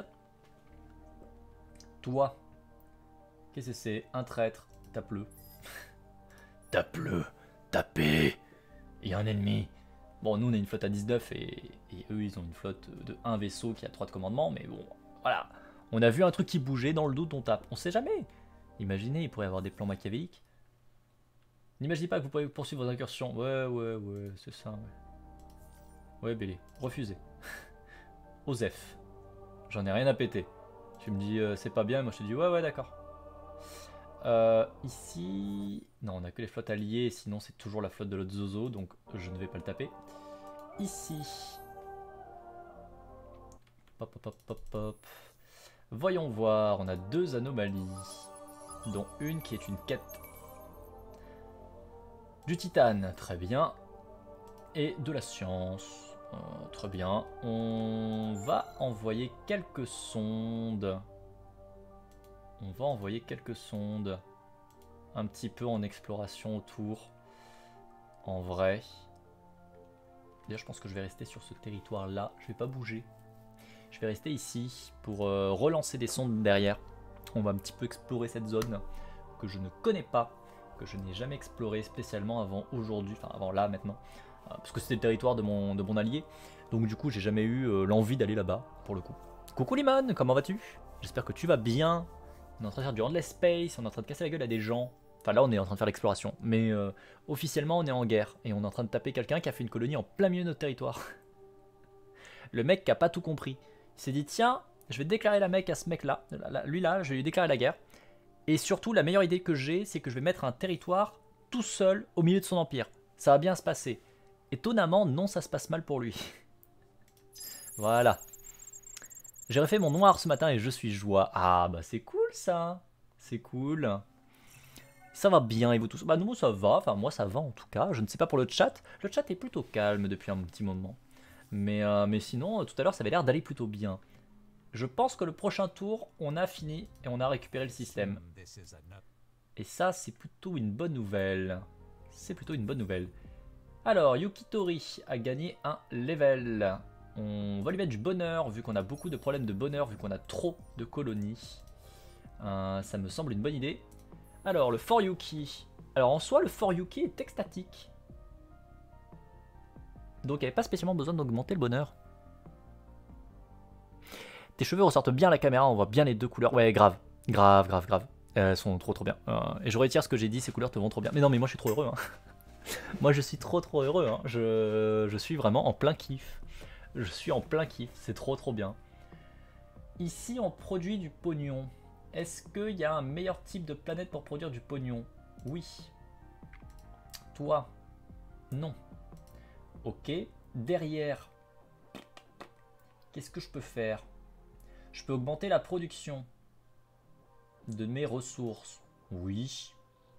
Toi, qu'est-ce que c'est? Un traître, tape-le. Tape-le, tapez. Il y a un ennemi. Bon, nous on a une flotte à dix-neuf et, et eux ils ont une flotte de un vaisseau qui a trois de commandement, mais bon, voilà. On a vu un truc qui bougeait, dans le doute on tape. On sait jamais. Imaginez, il pourrait y avoir des plans machiavéliques. N'imaginez pas que vous pouvez poursuivre vos incursions. Ouais, ouais, ouais, c'est ça, ouais. Ouais, Bélé, refusez. Osef, j'en ai rien à péter. Tu me dis euh, c'est pas bien, moi je te dis ouais, ouais, d'accord. Euh, ici, non, on a que les flottes alliées, sinon c'est toujours la flotte de l'autre Zozo, donc je ne vais pas le taper. Ici, pop, pop, pop, pop, pop. Voyons voir, on a deux anomalies, dont une qui est une quête du titane, très bien, et de la science, euh, très bien. On va envoyer quelques sondes. On va envoyer quelques sondes. Un petit peu en exploration autour. En vrai. D'ailleurs, je pense que je vais rester sur ce territoire-là. Je vais pas bouger. Je vais rester ici pour euh, relancer des sondes derrière. On va un petit peu explorer cette zone que je ne connais pas, que je n'ai jamais exploré spécialement avant aujourd'hui, enfin avant là maintenant. Euh, parce que c'était le territoire de mon, de mon allié. Donc du coup, j'ai jamais eu euh, l'envie d'aller là-bas, pour le coup. Coucou Limon, comment vas-tu? J'espère que tu vas bien. On est en train de faire du Endless Space, on est en train de casser la gueule à des gens. Enfin là on est en train de faire l'exploration, mais euh, officiellement on est en guerre. Et on est en train de taper quelqu'un qui a fait une colonie en plein milieu de notre territoire. Le mec qui a pas tout compris. Il s'est dit tiens, je vais déclarer la mec à ce mec là, lui là, je vais lui déclarer la guerre. Et surtout la meilleure idée que j'ai, c'est que je vais mettre un territoire tout seul au milieu de son empire. Ça va bien se passer. Étonnamment, non, ça se passe mal pour lui. Voilà. J'ai refait mon noir ce matin et je suis joie. Ah bah c'est cool ça. C'est cool. Ça va bien et vous tous? Bah nous ça va, enfin moi ça va en tout cas. Je ne sais pas pour le chat. Le chat est plutôt calme depuis un petit moment. Mais, euh, mais sinon, tout à l'heure ça avait l'air d'aller plutôt bien. Je pense que le prochain tour, on a fini et on a récupéré le système. Et ça c'est plutôt une bonne nouvelle. C'est plutôt une bonne nouvelle. Alors, Yukitori a gagné un level. On va lui mettre du bonheur, vu qu'on a beaucoup de problèmes de bonheur, vu qu'on a trop de colonies. Euh, ça me semble une bonne idée. Alors, le Fort Yuki. Alors, en soi, le Fort Yuki est extatique. Donc, il n'y avait pas spécialement besoin d'augmenter le bonheur. Tes cheveux ressortent bien à la caméra, on voit bien les deux couleurs. Ouais, grave, grave, grave, grave. Elles sont trop, trop bien. Euh, et je retire ce que j'ai dit, ces couleurs te vont trop bien. Mais non, mais moi, je suis trop heureux. Hein. Moi, je suis trop, trop heureux. Hein. Je, je suis vraiment en plein kiff. Je suis en plein kiff, c'est trop trop bien. Ici on produit du pognon. Est-ce qu'il y a un meilleur type de planète pour produire du pognon? Oui. Toi? Non. Ok. Derrière, qu'est-ce que je peux faire? Je peux augmenter la production de mes ressources. Oui.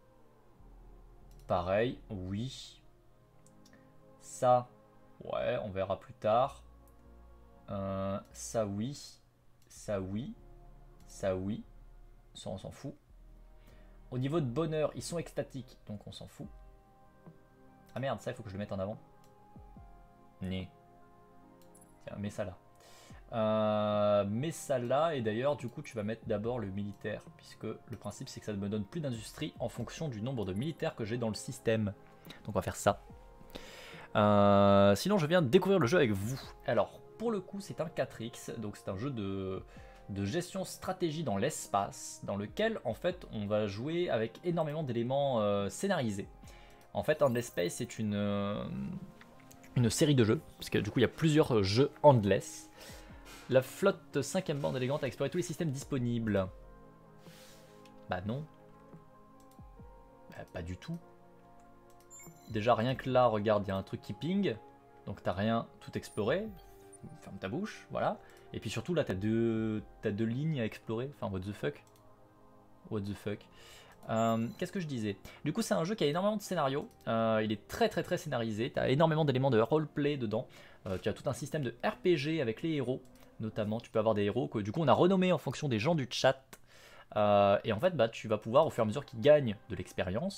Pareil, oui. Ça, ouais, on verra plus tard. Euh, ça oui, ça oui, ça oui, ça on s'en fout. Au niveau de bonheur, ils sont extatiques, donc on s'en fout. Ah merde, ça il faut que je le mette en avant. Né. Tiens, mets ça là. Euh, mets ça là, et d'ailleurs du coup tu vas mettre d'abord le militaire, puisque le principe c'est que ça me donne plus d'industrie en fonction du nombre de militaires que j'ai dans le système. Donc on va faire ça. Euh, sinon je viens de découvrir le jeu avec vous. Alors pour le coup c'est un quatre X, donc c'est un jeu de, de gestion stratégie dans l'espace, dans lequel en fait on va jouer avec énormément d'éléments euh, scénarisés. En fait Endless Space c'est une, euh, une série de jeux, parce que du coup il y a plusieurs jeux Endless. La flotte cinquième bande élégante a exploré tous les systèmes disponibles. Bah non. Bah, pas du tout. Déjà rien que là, regarde, il y a un truc qui ping. Donc t'as rien tout exploré. Ferme ta bouche, voilà. Et puis surtout là, t'as deux, t'as deux lignes à explorer. Enfin, what the fuck. What the fuck. Euh, Qu'est-ce que je disais? Du coup, c'est un jeu qui a énormément de scénarios. Euh, il est très très très scénarisé. T'as énormément d'éléments de roleplay dedans. Euh, tu as tout un système de R P G avec les héros. Notamment, tu peux avoir des héros que du coup on a renommés en fonction des gens du chat. Euh, et en fait, bah, tu vas pouvoir, au fur et à mesure qu'ils gagnent de l'expérience,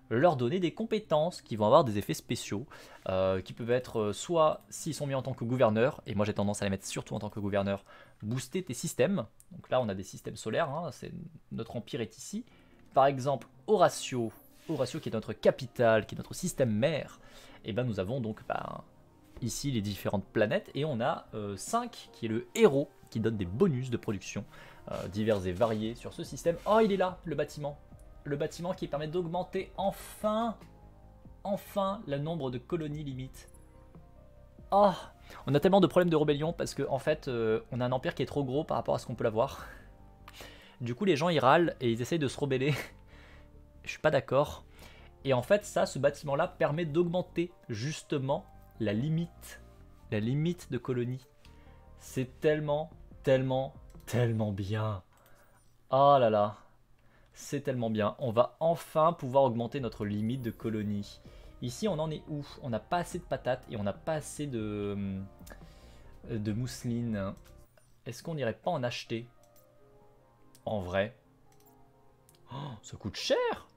leur donner des compétences qui vont avoir des effets spéciaux, euh, qui peuvent être euh, soit, s'ils sont mis en tant que gouverneur, et moi j'ai tendance à les mettre surtout en tant que gouverneur, booster tes systèmes. Donc là on a des systèmes solaires, hein, c'est, notre empire est ici. Par exemple, Horatio, Horatio qui est notre capitale, qui est notre système mère, et ben nous avons donc bah, ici les différentes planètes, et on a euh, cinq qui est le héros, qui donne des bonus de production euh, divers et variés sur ce système. Oh, il est là, le bâtiment. Le bâtiment qui permet d'augmenter enfin, enfin, le nombre de colonies limite. Oh, on a tellement de problèmes de rébellion parce qu'en en fait, euh, on a un empire qui est trop gros par rapport à ce qu'on peut l'avoir. Du coup, les gens ils râlent et ils essayent de se rebeller. Je suis pas d'accord. Et en fait, ça, ce bâtiment-là permet d'augmenter justement la limite, la limite de colonies. C'est tellement, tellement, tellement bien. Oh là là. C'est tellement bien. On va enfin pouvoir augmenter notre limite de colonie. Ici, on en est où? On n'a pas assez de patates et on n'a pas assez de, de mousseline. Est-ce qu'on n'irait pas en acheter? En vrai. Oh, ça coûte cher.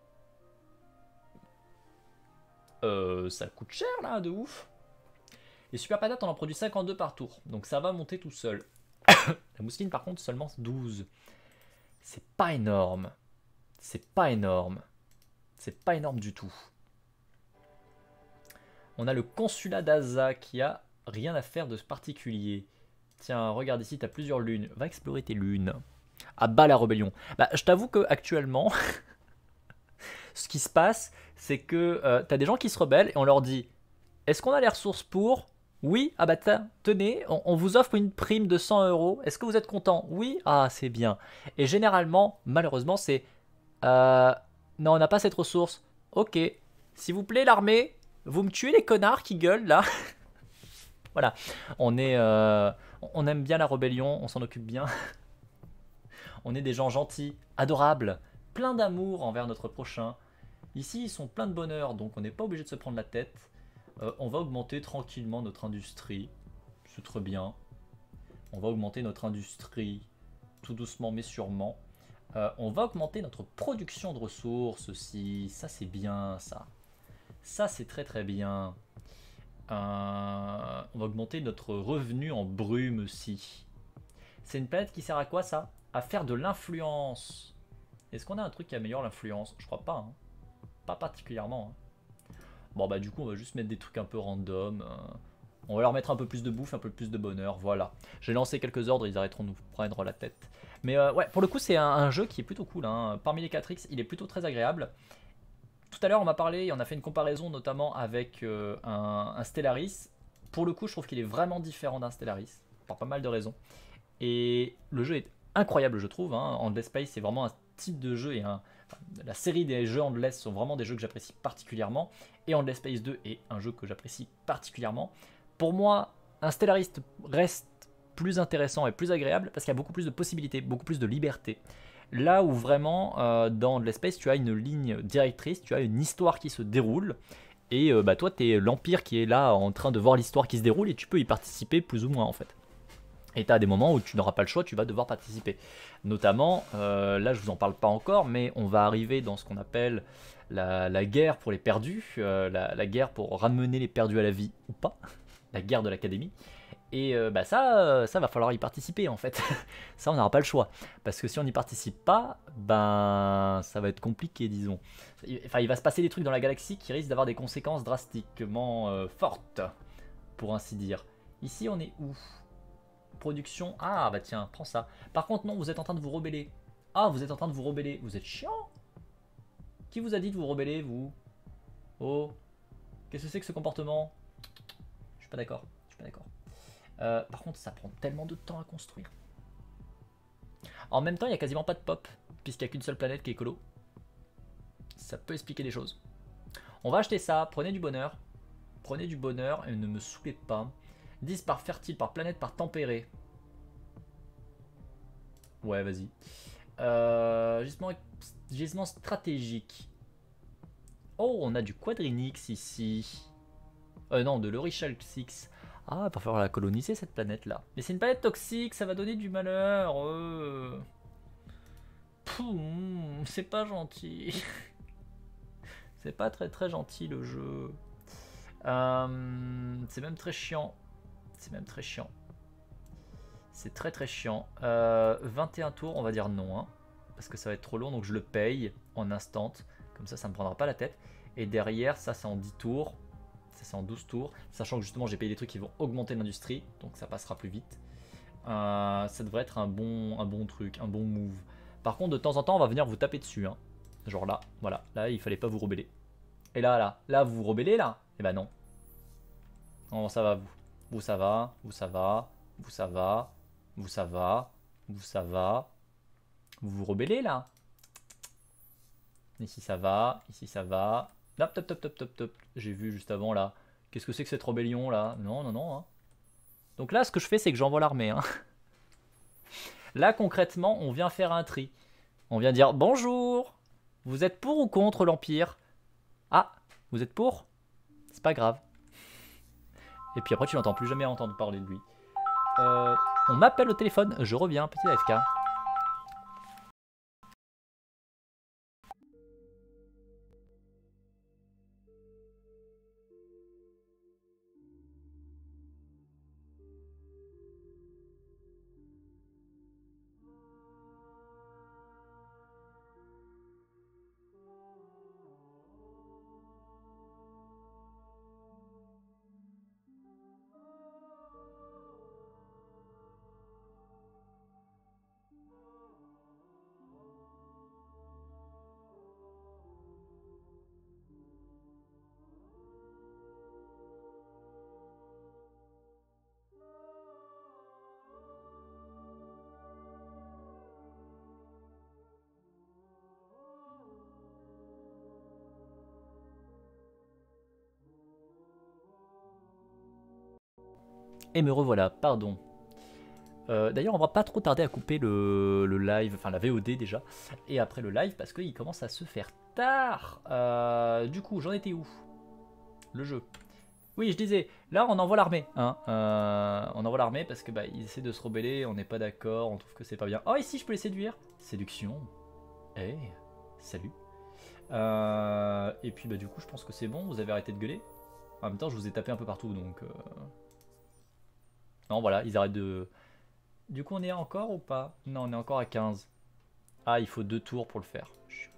Euh, ça coûte cher là, de ouf. Les super patates, on en produit cinquante-deux par tour. Donc ça va monter tout seul. La mousseline, par contre, seulement douze. C'est pas énorme. C'est pas énorme. C'est pas énorme du tout. On a le consulat d'Aza qui a rien à faire de particulier. Tiens, regarde ici, t'as plusieurs lunes. Va explorer tes lunes. À bas la rébellion. Bah, je t'avoue que actuellement, ce qui se passe, c'est que euh, t'as des gens qui se rebellent et on leur dit est-ce qu'on a les ressources pour? Oui, ah bah tenez, on, on vous offre une prime de cent euros. Est-ce que vous êtes content? Oui, ah c'est bien. Et généralement, malheureusement, c'est euh, non, on n'a pas cette ressource. Ok, s'il vous plaît, l'armée, vous me tuez les connards qui gueulent là. Voilà, on est, euh, on aime bien la rébellion, on s'en occupe bien. On est des gens gentils, adorables, plein d'amour envers notre prochain. Ici, ils sont pleins de bonheur, donc on n'est pas obligé de se prendre la tête. Euh, on va augmenter tranquillement notre industrie. C'est très bien. On va augmenter notre industrie tout doucement mais sûrement. Euh, on va augmenter notre production de ressources aussi. Ça, c'est bien, ça. Ça, c'est très très bien. Euh, on va augmenter notre revenu en brume aussi. C'est une planète qui sert à quoi, ça? À faire de l'influence. Est-ce qu'on a un truc qui améliore l'influence? Je crois pas. Hein. Pas particulièrement. Hein. Bon bah du coup on va juste mettre des trucs un peu random. Euh, on va leur mettre un peu plus de bouffe, un peu plus de bonheur, voilà. J'ai lancé quelques ordres, ils arrêteront de nous prendre la tête. Mais euh, ouais, pour le coup c'est un, un jeu qui est plutôt cool. Hein. Parmi les quatre X, il est plutôt très agréable. Tout à l'heure on m'a parlé, et on a fait une comparaison notamment avec euh, un, un Stellaris. Pour le coup je trouve qu'il est vraiment différent d'un Stellaris, pour pas mal de raisons. Et le jeu est incroyable je trouve. Hein. Endless Space c'est vraiment un type de jeu et un... La série des jeux Endless sont vraiment des jeux que j'apprécie particulièrement. Et Endless Space deux est un jeu que j'apprécie particulièrement. Pour moi, un Stellarist reste plus intéressant et plus agréable parce qu'il y a beaucoup plus de possibilités, beaucoup plus de liberté. Là où vraiment, euh, dans Endless Space, tu as une ligne directrice, tu as une histoire qui se déroule. Et euh, bah, toi, tu es l'Empire qui est là en train de voir l'histoire qui se déroule et tu peux y participer plus ou moins en fait. Et tu as des moments où tu n'auras pas le choix, tu vas devoir participer. Notamment, euh, là je vous en parle pas encore, mais on va arriver dans ce qu'on appelle la, la guerre pour les perdus, euh, la, la guerre pour ramener les perdus à la vie ou pas, la guerre de l'académie. Et euh, bah ça, ça va falloir y participer en fait. Ça on n'aura pas le choix. Parce que si on n'y participe pas, ben ça va être compliqué disons. Enfin il va se passer des trucs dans la galaxie qui risquent d'avoir des conséquences drastiquement euh, fortes, pour ainsi dire. Ici on est où ? Production, ah bah tiens, prends ça. Par contre non, vous êtes en train de vous rebeller. Ah, vous êtes en train de vous rebeller, vous êtes chiant. Qui vous a dit de vous rebeller, vous? Oh, qu'est-ce que c'est que ce comportement? Je suis pas d'accord, je suis pas d'accord. Euh, par contre, ça prend tellement de temps à construire. En même temps, il n'y a quasiment pas de pop, puisqu'il n'y a qu'une seule planète qui est écolo. Ça peut expliquer des choses. On va acheter ça, prenez du bonheur. Prenez du bonheur et ne me saoulez pas. dix par fertile, par planète, par tempéré. Ouais, vas-y. Euh, gisement, gisement stratégique. Oh, on a du Quadrinix ici. Euh, non, de l'Orichal six. Ah, il va falloir la coloniser cette planète-là. Mais c'est une planète toxique, ça va donner du malheur. Euh... C'est pas gentil. C'est pas très très gentil le jeu. Euh, c'est même très chiant. C'est même très chiant. C'est très très chiant. Euh, vingt et un tours, on va dire non. Hein, parce que ça va être trop long, donc je le paye en instant. Comme ça, ça ne me prendra pas la tête. Et derrière, ça c'est en dix tours. Ça c'est en douze tours. Sachant que justement, j'ai payé des trucs qui vont augmenter l'industrie. Donc ça passera plus vite. Euh, ça devrait être un bon, un bon truc, un bon move. Par contre, de temps en temps, on va venir vous taper dessus. Hein. Genre là, voilà. Là, il fallait pas vous rebeller. Et là, là, là, vous vous rebellez là? Eh ben non. Non, ça va, vous. Vous, ça va. Vous, ça va. Vous, ça va. Vous, ça va. Vous, ça va. Vous vous rebellez là? Ici, ça va. Ici, ça va. Hop, top, top, top, top, top. J'ai vu juste avant là. Qu'est-ce que c'est que cette rébellion là? Non, non, non. Hein. Donc là, ce que je fais, c'est que j'envoie l'armée. Hein. Là, concrètement, on vient faire un tri. On vient dire bonjour. Vous êtes pour ou contre l'Empire? Ah, vous êtes pour? C'est pas grave. Et puis après, tu n'entends plus jamais entendre parler de lui. Euh, on m'appelle au téléphone. Je reviens, petit A F K. Et me revoilà, pardon. Euh, D'ailleurs, on va pas trop tarder à couper le, le live, enfin la V O D déjà, et après le live parce qu'il commence à se faire tard. Euh, du coup, j'en étais où? Le jeu. Oui, je disais, là on envoie l'armée. Hein. Euh, on envoie l'armée parce que bah, ils essaient de se rebeller, on n'est pas d'accord, on trouve que c'est pas bien. Oh, ici je peux les séduire. Séduction. Eh, hey, salut. Euh, et puis bah du coup, je pense que c'est bon, vous avez arrêté de gueuler. En même temps, je vous ai tapé un peu partout, donc... Euh... Non, voilà, ils arrêtent de... Du coup, on est encore ou pas? Non, on est encore à quinze. Ah, il faut deux tours pour le faire. Chut.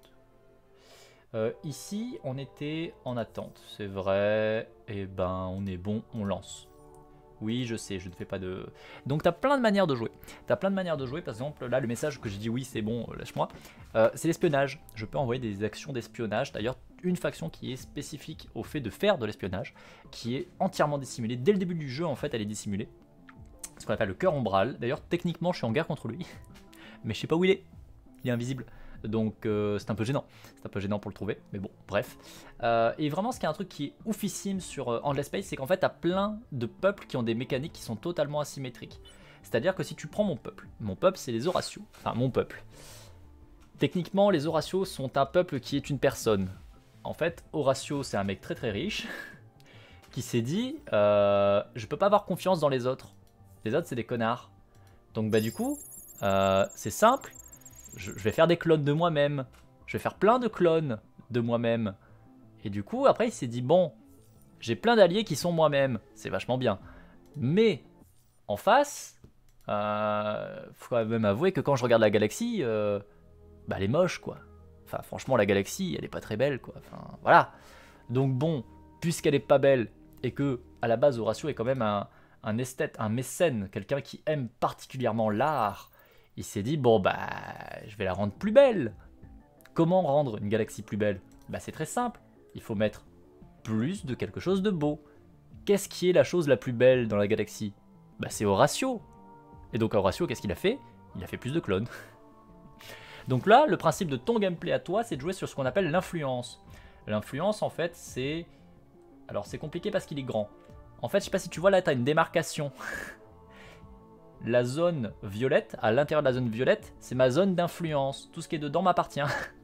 Euh, ici, on était en attente, c'est vrai. Et ben, on est bon, on lance. Oui, je sais, je ne fais pas de... Donc, tu as plein de manières de jouer. Tu as plein de manières de jouer. Par exemple, là, le message que j'ai dit oui, c'est bon, lâche-moi. Euh, c'est l'espionnage. Je peux envoyer des actions d'espionnage. D'ailleurs, une faction qui est spécifique au fait de faire de l'espionnage, qui est entièrement dissimulée. Dès le début du jeu, en fait, elle est dissimulée. Ce qu'on appelle le cœur ombral. D'ailleurs, techniquement, je suis en guerre contre lui. Mais je sais pas où il est. Il est invisible. Donc, euh, c'est un peu gênant. C'est un peu gênant pour le trouver. Mais bon, bref. Euh, et vraiment, ce qui est un truc qui est oufissime sur euh, Endless Space, c'est qu'en fait, tu as plein de peuples qui ont des mécaniques qui sont totalement asymétriques. C'est-à-dire que si tu prends mon peuple, mon peuple, c'est les Horaciaux. Enfin, mon peuple. Techniquement, les Horaciaux sont un peuple qui est une personne. En fait, Horatio, c'est un mec très très riche qui s'est dit euh, je peux pas avoir confiance dans les autres. Les autres, c'est des connards. Donc, bah, du coup, euh, c'est simple. Je, je vais faire des clones de moi-même. Je vais faire plein de clones de moi-même. Et du coup, après, il s'est dit bon, j'ai plein d'alliés qui sont moi-même. C'est vachement bien. Mais, en face, euh, faut quand même avouer que quand je regarde la galaxie, euh, bah, elle est moche, quoi. Enfin, franchement, la galaxie, elle est pas très belle, quoi. Enfin, voilà. Donc, bon, puisqu'elle est pas belle et que, à la base, Horatio est quand même un. un esthète, un mécène, quelqu'un qui aime particulièrement l'art, il s'est dit, bon bah, je vais la rendre plus belle. Comment rendre une galaxie plus belle? Bah c'est très simple, il faut mettre plus de quelque chose de beau. Qu'est-ce qui est la chose la plus belle dans la galaxie? Bah c'est Horatio. Et donc Horatio, qu'est-ce qu'il a fait? Il a fait plus de clones. Donc là, le principe de ton gameplay à toi, c'est de jouer sur ce qu'on appelle l'influence. L'influence, en fait, c'est... Alors c'est compliqué parce qu'il est grand. En fait, je sais pas si tu vois là, tu as une démarcation. La zone violette, à l'intérieur de la zone violette, c'est ma zone d'influence. Tout ce qui est dedans m'appartient.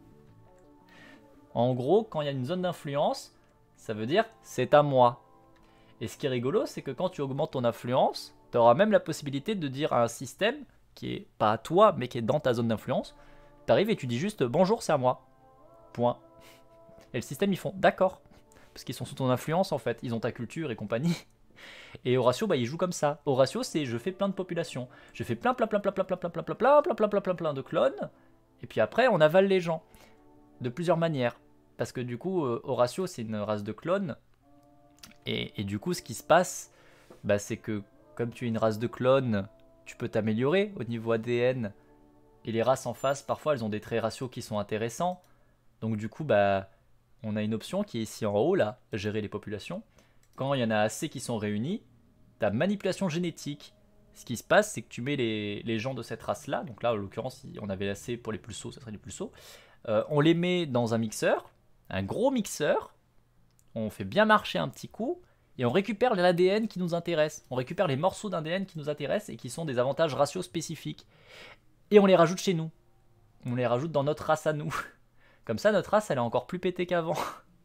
En gros, quand il y a une zone d'influence, ça veut dire c'est à moi. Et ce qui est rigolo, c'est que quand tu augmentes ton influence, tu auras même la possibilité de dire à un système qui est pas à toi, mais qui est dans ta zone d'influence, tu arrives et tu dis juste bonjour, c'est à moi. Point. Et le système, ils font d'accord. Parce qu'ils sont sous ton influence, en fait. Ils ont ta culture et compagnie. Et Horatio, bah, il joue comme ça. Horatio, c'est je fais plein de populations. Je fais plein, plein, plein, plein, plein, plein, plein, plein, plein, plein, plein, plein, plein, plein, plein de clones. Et puis après, on avale les gens. De plusieurs manières. Parce que du coup, Horatio, c'est une race de clones. Et, et du coup, ce qui se passe, bah, c'est que comme tu es une race de clones, tu peux t'améliorer au niveau A D N. Et les races en face, parfois, elles ont des traits raciaux qui sont intéressants. Donc du coup, bah, on a une option qui est ici en haut, là, gérer les populations. Quand il y en a assez qui sont réunis, tu as manipulation génétique. Ce qui se passe, c'est que tu mets les, les gens de cette race-là, donc là, en l'occurrence, si on avait assez pour les pulsos, ça serait les pulsos. Euh, on les met dans un mixeur, un gros mixeur, on fait bien marcher un petit coup, et on récupère l'A D N qui nous intéresse. On récupère les morceaux d'A D N qui nous intéressent et qui sont des avantages ratios spécifiques. Et on les rajoute chez nous. On les rajoute dans notre race à nous. Comme ça, notre race, elle est encore plus pétée qu'avant.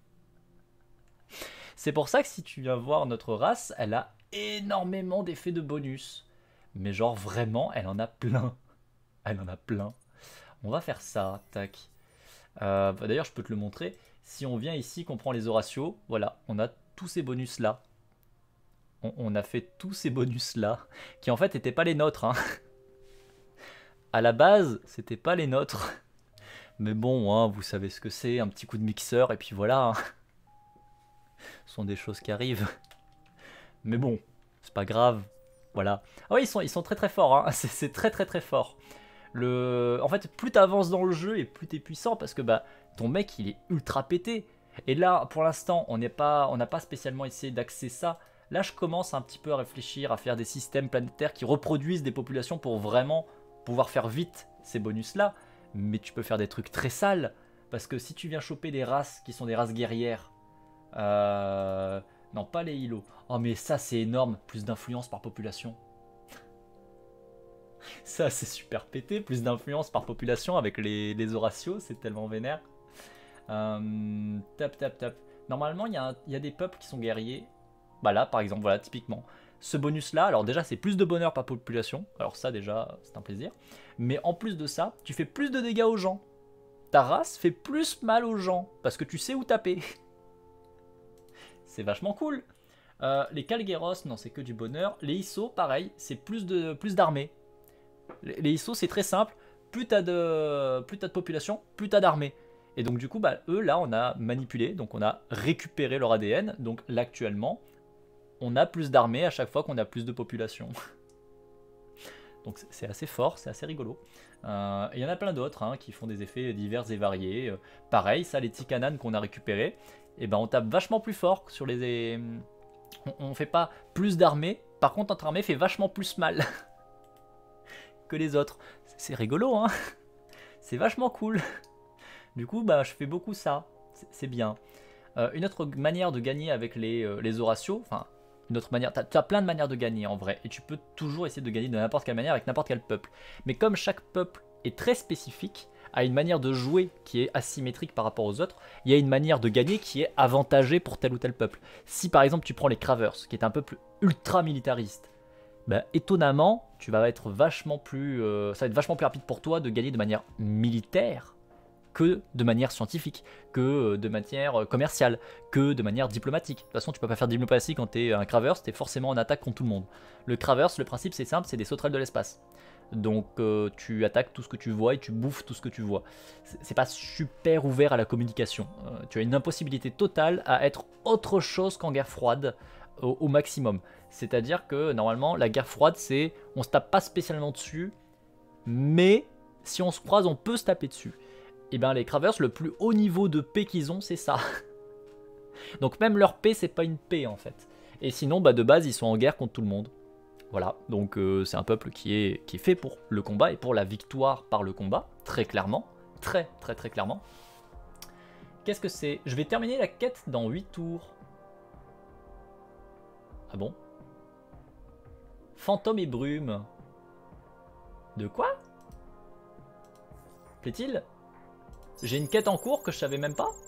C'est pour ça que si tu viens voir notre race, elle a énormément d'effets de bonus. Mais genre vraiment, elle en a plein. Elle en a plein. On va faire ça, tac. Euh, bah D'ailleurs, je peux te le montrer. Si on vient ici, qu'on prend les Horatios, voilà, on a tous ces bonus-là. On, on a fait tous ces bonus-là, qui en fait n'étaient pas les nôtres. Hein. À la base, c'était pas les nôtres. Mais bon, hein, vous savez ce que c'est, un petit coup de mixeur, et puis voilà. Hein. Ce sont des choses qui arrivent. Mais bon, c'est pas grave. Voilà. Ah oui, ils sont, ils sont très très forts. Hein. C'est très très très fort. Le... En fait, plus t'avances dans le jeu et plus t'es puissant parce que bah, ton mec il est ultra pété. Et là, pour l'instant, on n'est pas, on n'a pas spécialement essayé d'axer ça. Là, je commence un petit peu à réfléchir, à faire des systèmes planétaires qui reproduisent des populations pour vraiment pouvoir faire vite ces bonus-là. Mais tu peux faire des trucs très sales. Parce que si tu viens choper des races qui sont des races guerrières... Euh... Non, pas les îlots. Oh, mais ça, c'est énorme. Plus d'influence par population. Ça, c'est super pété. Plus d'influence par population avec les, les Horatios. C'est tellement vénère. Euh, tap, tap, tap. Normalement, il y, y a des peuples qui sont guerriers. Bah là, par exemple, voilà, typiquement. Ce bonus-là, alors déjà, c'est plus de bonheur par population. Alors ça, déjà, c'est un plaisir. Mais en plus de ça, tu fais plus de dégâts aux gens. Ta race fait plus mal aux gens. Parce que tu sais où taper. C'est vachement cool. Euh, les Calgueros, non, c'est que du bonheur. Les Issos, pareil, c'est plus de plus d'armée. Les, les Issos, c'est très simple. Plus t'as de, plus t'as de population, plus t'as d'armée. Et donc du coup, bah, eux, là, on a manipulé, donc on a récupéré leur A D N. Donc là, actuellement, on a plus d'armée à chaque fois qu'on a plus de population. Donc c'est assez fort, c'est assez rigolo. Euh, il y en a plein d'autres hein, qui font des effets divers et variés. Euh, pareil, ça, les Tikkanan qu'on a récupérés, et ben on tape vachement plus fort sur les... On, on fait pas plus d'armée, par contre notre armée fait vachement plus mal que les autres. C'est rigolo, hein. C'est vachement cool. Du coup, bah je fais beaucoup ça, c'est bien. Euh, une autre manière de gagner avec les, euh, les Horatios, enfin... Une autre manière, tu as plein de manières de gagner en vrai, et tu peux toujours essayer de gagner de n'importe quelle manière avec n'importe quel peuple. Mais comme chaque peuple est très spécifique, a une manière de jouer qui est asymétrique par rapport aux autres, il y a une manière de gagner qui est avantagée pour tel ou tel peuple. Si par exemple tu prends les Cravers, qui est un peuple ultra militariste, bah, étonnamment, tu vas être vachement plus, euh, ça va être vachement plus rapide pour toi de gagner de manière militaire que de manière scientifique, que de manière commerciale, que de manière diplomatique. De toute façon, tu peux pas faire de diplomatie quand tu es un Cravers, tu es forcément en attaque contre tout le monde. Le Cravers, le principe c'est simple, c'est des sauterelles de l'espace. Donc euh, tu attaques tout ce que tu vois et tu bouffes tout ce que tu vois. C'est pas super ouvert à la communication. Euh, tu as une impossibilité totale à être autre chose qu'en guerre froide au, au maximum. C'est-à-dire que normalement, la guerre froide, c'est on se tape pas spécialement dessus, mais si on se croise, on peut se taper dessus. Et bien les Cravers, le plus haut niveau de paix qu'ils ont, c'est ça. Donc même leur paix, c'est pas une paix en fait. Et sinon, bah, de base, ils sont en guerre contre tout le monde. Voilà, donc euh, c'est un peuple qui est, qui est fait pour le combat et pour la victoire par le combat, très clairement. Très très très clairement. Qu'est-ce que c'est? Je vais terminer la quête dans huit tours. Ah bon? Fantôme et brume. De quoi? Plaît-il? J'ai une quête en cours que je savais même pas.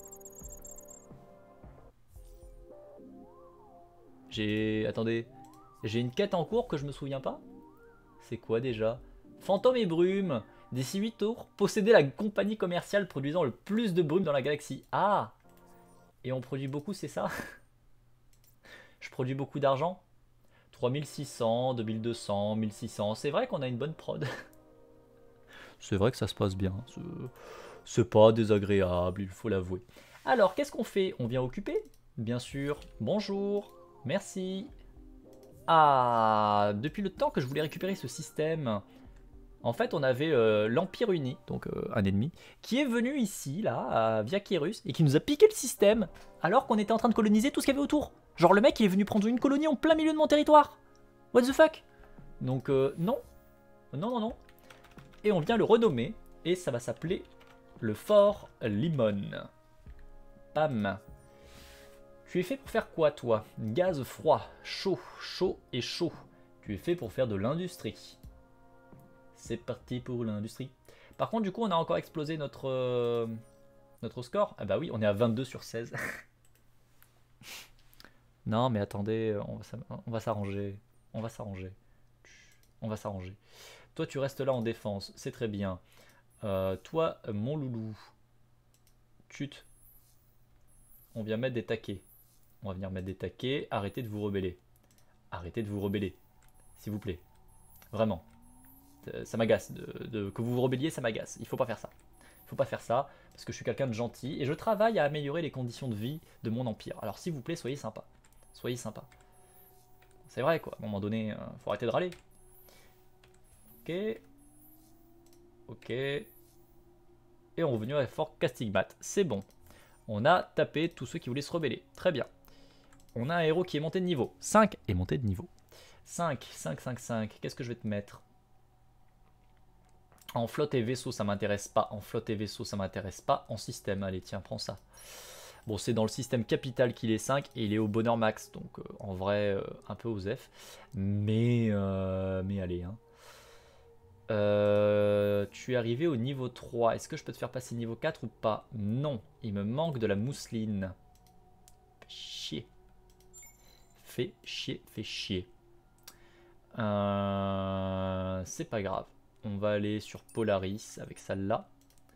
J'ai... Attendez. J'ai une quête en cours que je me souviens pas. C'est quoi déjà? Fantôme et brume. D'ici huit tours, posséder la compagnie commerciale produisant le plus de brume dans la galaxie. Ah! Et on produit beaucoup, c'est ça? Je produis beaucoup d'argent? trois mille six cents, deux mille deux cents, mille six cents. C'est vrai qu'on a une bonne prod. C'est vrai que ça se passe bien. C'est pas désagréable, il faut l'avouer. Alors, qu'est-ce qu'on fait? On vient occuper? Bien sûr. Bonjour. Merci. Ah, depuis le temps que je voulais récupérer ce système, en fait, on avait euh, l'Empire Uni, donc euh, un ennemi, qui est venu ici, là, à Viakirus, et qui nous a piqué le système, alors qu'on était en train de coloniser tout ce qu'il y avait autour. Genre, le mec, il est venu prendre une colonie en plein milieu de mon territoire. What the fuck? Donc, euh, non. Non, non, non. Et on vient le renommer, et ça va s'appeler le Fort Limon. Pam. Tu es fait pour faire quoi, toi? Gaz froid, chaud, chaud et chaud. Tu es fait pour faire de l'industrie. C'est parti pour l'industrie. Par contre, du coup, on a encore explosé notre, euh, notre score. Ah bah oui, on est à vingt-deux sur seize. Non, mais attendez, on va s'arranger. On va s'arranger. On va s'arranger. Toi, tu restes là en défense. C'est très bien. Euh, toi, mon loulou. Chut. On vient mettre des taquets. On va venir mettre des taquets. Arrêtez de vous rebeller. Arrêtez de vous rebeller. S'il vous plaît. Vraiment. Ça m'agace. De, de, que vous vous rebelliez, ça m'agace. Il faut pas faire ça. Il faut pas faire ça. Parce que je suis quelqu'un de gentil. Et je travaille à améliorer les conditions de vie de mon empire. Alors s'il vous plaît, soyez sympa. Soyez sympa. C'est vrai quoi. À un moment donné, euh, faut arrêter de râler. Ok. Ok. Et on revenu à Fort Castigmat. C'est bon. On a tapé tous ceux qui voulaient se rebeller. Très bien. On a un héros qui est monté de niveau. cinq est monté de niveau. cinq, cinq, cinq, cinq. Qu'est-ce que je vais te mettre? En flotte et vaisseau, ça m'intéresse pas. En flotte et vaisseau, ça m'intéresse pas. En système, allez, tiens, prends ça. Bon, c'est dans le système capital qu'il est cinq et il est au bonheur max. Donc, euh, en vrai, euh, un peu osef. Mais, euh, mais allez, hein. Euh, tu es arrivé au niveau trois. Est-ce que je peux te faire passer niveau quatre ou pas? Non, il me manque de la mousseline. Fais chier. Fais chier, fais chier. Euh, c'est pas grave. On va aller sur Polaris avec celle-là.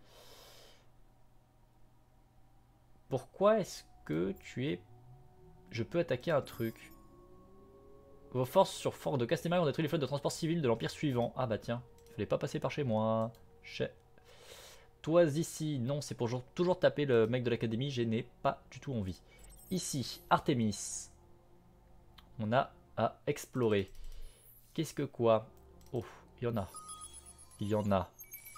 Pourquoi est-ce que tu es... Je peux attaquer un truc. Vos forces sur Fort de Castelmaine ont détruit les flottes de transport civil de l'Empire suivant. Ah bah tiens, il fallait pas passer par chez moi. Chez... Toi ici, non, c'est pour toujours taper le mec de l'académie, je n'ai pas du tout envie. Ici, Artemis. On a à explorer. Qu'est-ce que quoi? Oh, il y en a. Il y en a.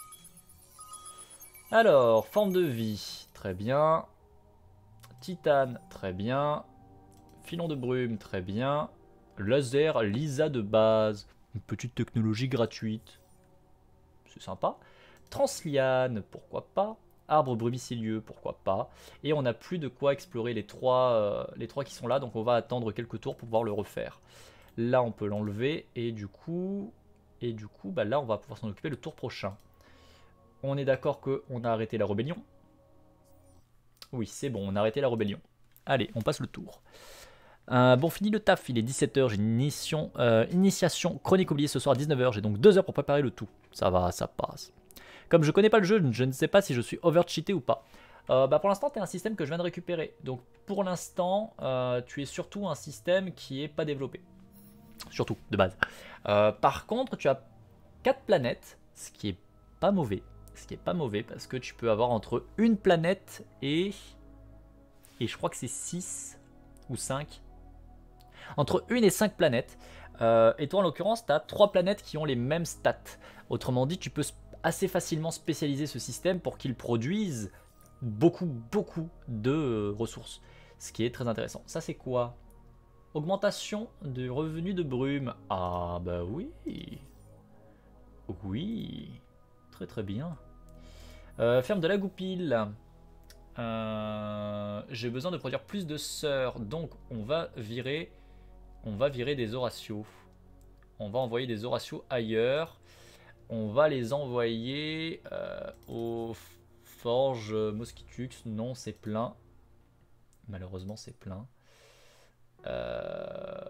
Alors, forme de vie, très bien. Titane, très bien. Filon de brume, très bien. Laser Lisa de base. Une petite technologie gratuite. C'est sympa. Transliane, pourquoi pas. Arbre brumicilieux, pourquoi pas. Et on n'a plus de quoi explorer les trois, euh, les trois qui sont là. Donc on va attendre quelques tours pour pouvoir le refaire. Là, on peut l'enlever. Et du coup, et du coup bah là, on va pouvoir s'en occuper le tour prochain. On est d'accord qu'on a arrêté la rébellion. Oui, c'est bon, on a arrêté la rébellion. Allez, on passe le tour. Euh, bon, fini le taf, il est dix-sept heures, j'ai une initiation, euh, initiation chronique oubliée ce soir à dix-neuf heures, j'ai donc deux heures pour préparer le tout. Ça va, ça passe. Comme je connais pas le jeu, je ne sais pas si je suis over-cheaté ou pas. Euh, bah pour l'instant, tu es un système que je viens de récupérer. Donc pour l'instant, euh, tu es surtout un système qui est pas développé. Surtout, de base. Euh, par contre, tu as quatre planètes, ce qui est pas mauvais. Ce qui est pas mauvais parce que tu peux avoir entre une planète et... Et je crois que c'est six ou cinq. Entre une et cinq planètes. Euh, et toi en l'occurrence, tu as trois planètes qui ont les mêmes stats. Autrement dit, tu peux assez facilement spécialiser ce système pour qu'il produise beaucoup, beaucoup de euh, ressources. Ce qui est très intéressant. Ça c'est quoi? Augmentation du revenu de brume. Ah bah oui. Oui. Très très bien. Euh, ferme de la goupille. Euh, J'ai besoin de produire plus de sœurs. Donc on va virer... On va virer des Horatios. On va envoyer des Horatios ailleurs. On va les envoyer euh, aux forges Mosquitux. Non, c'est plein. Malheureusement, c'est plein. Euh,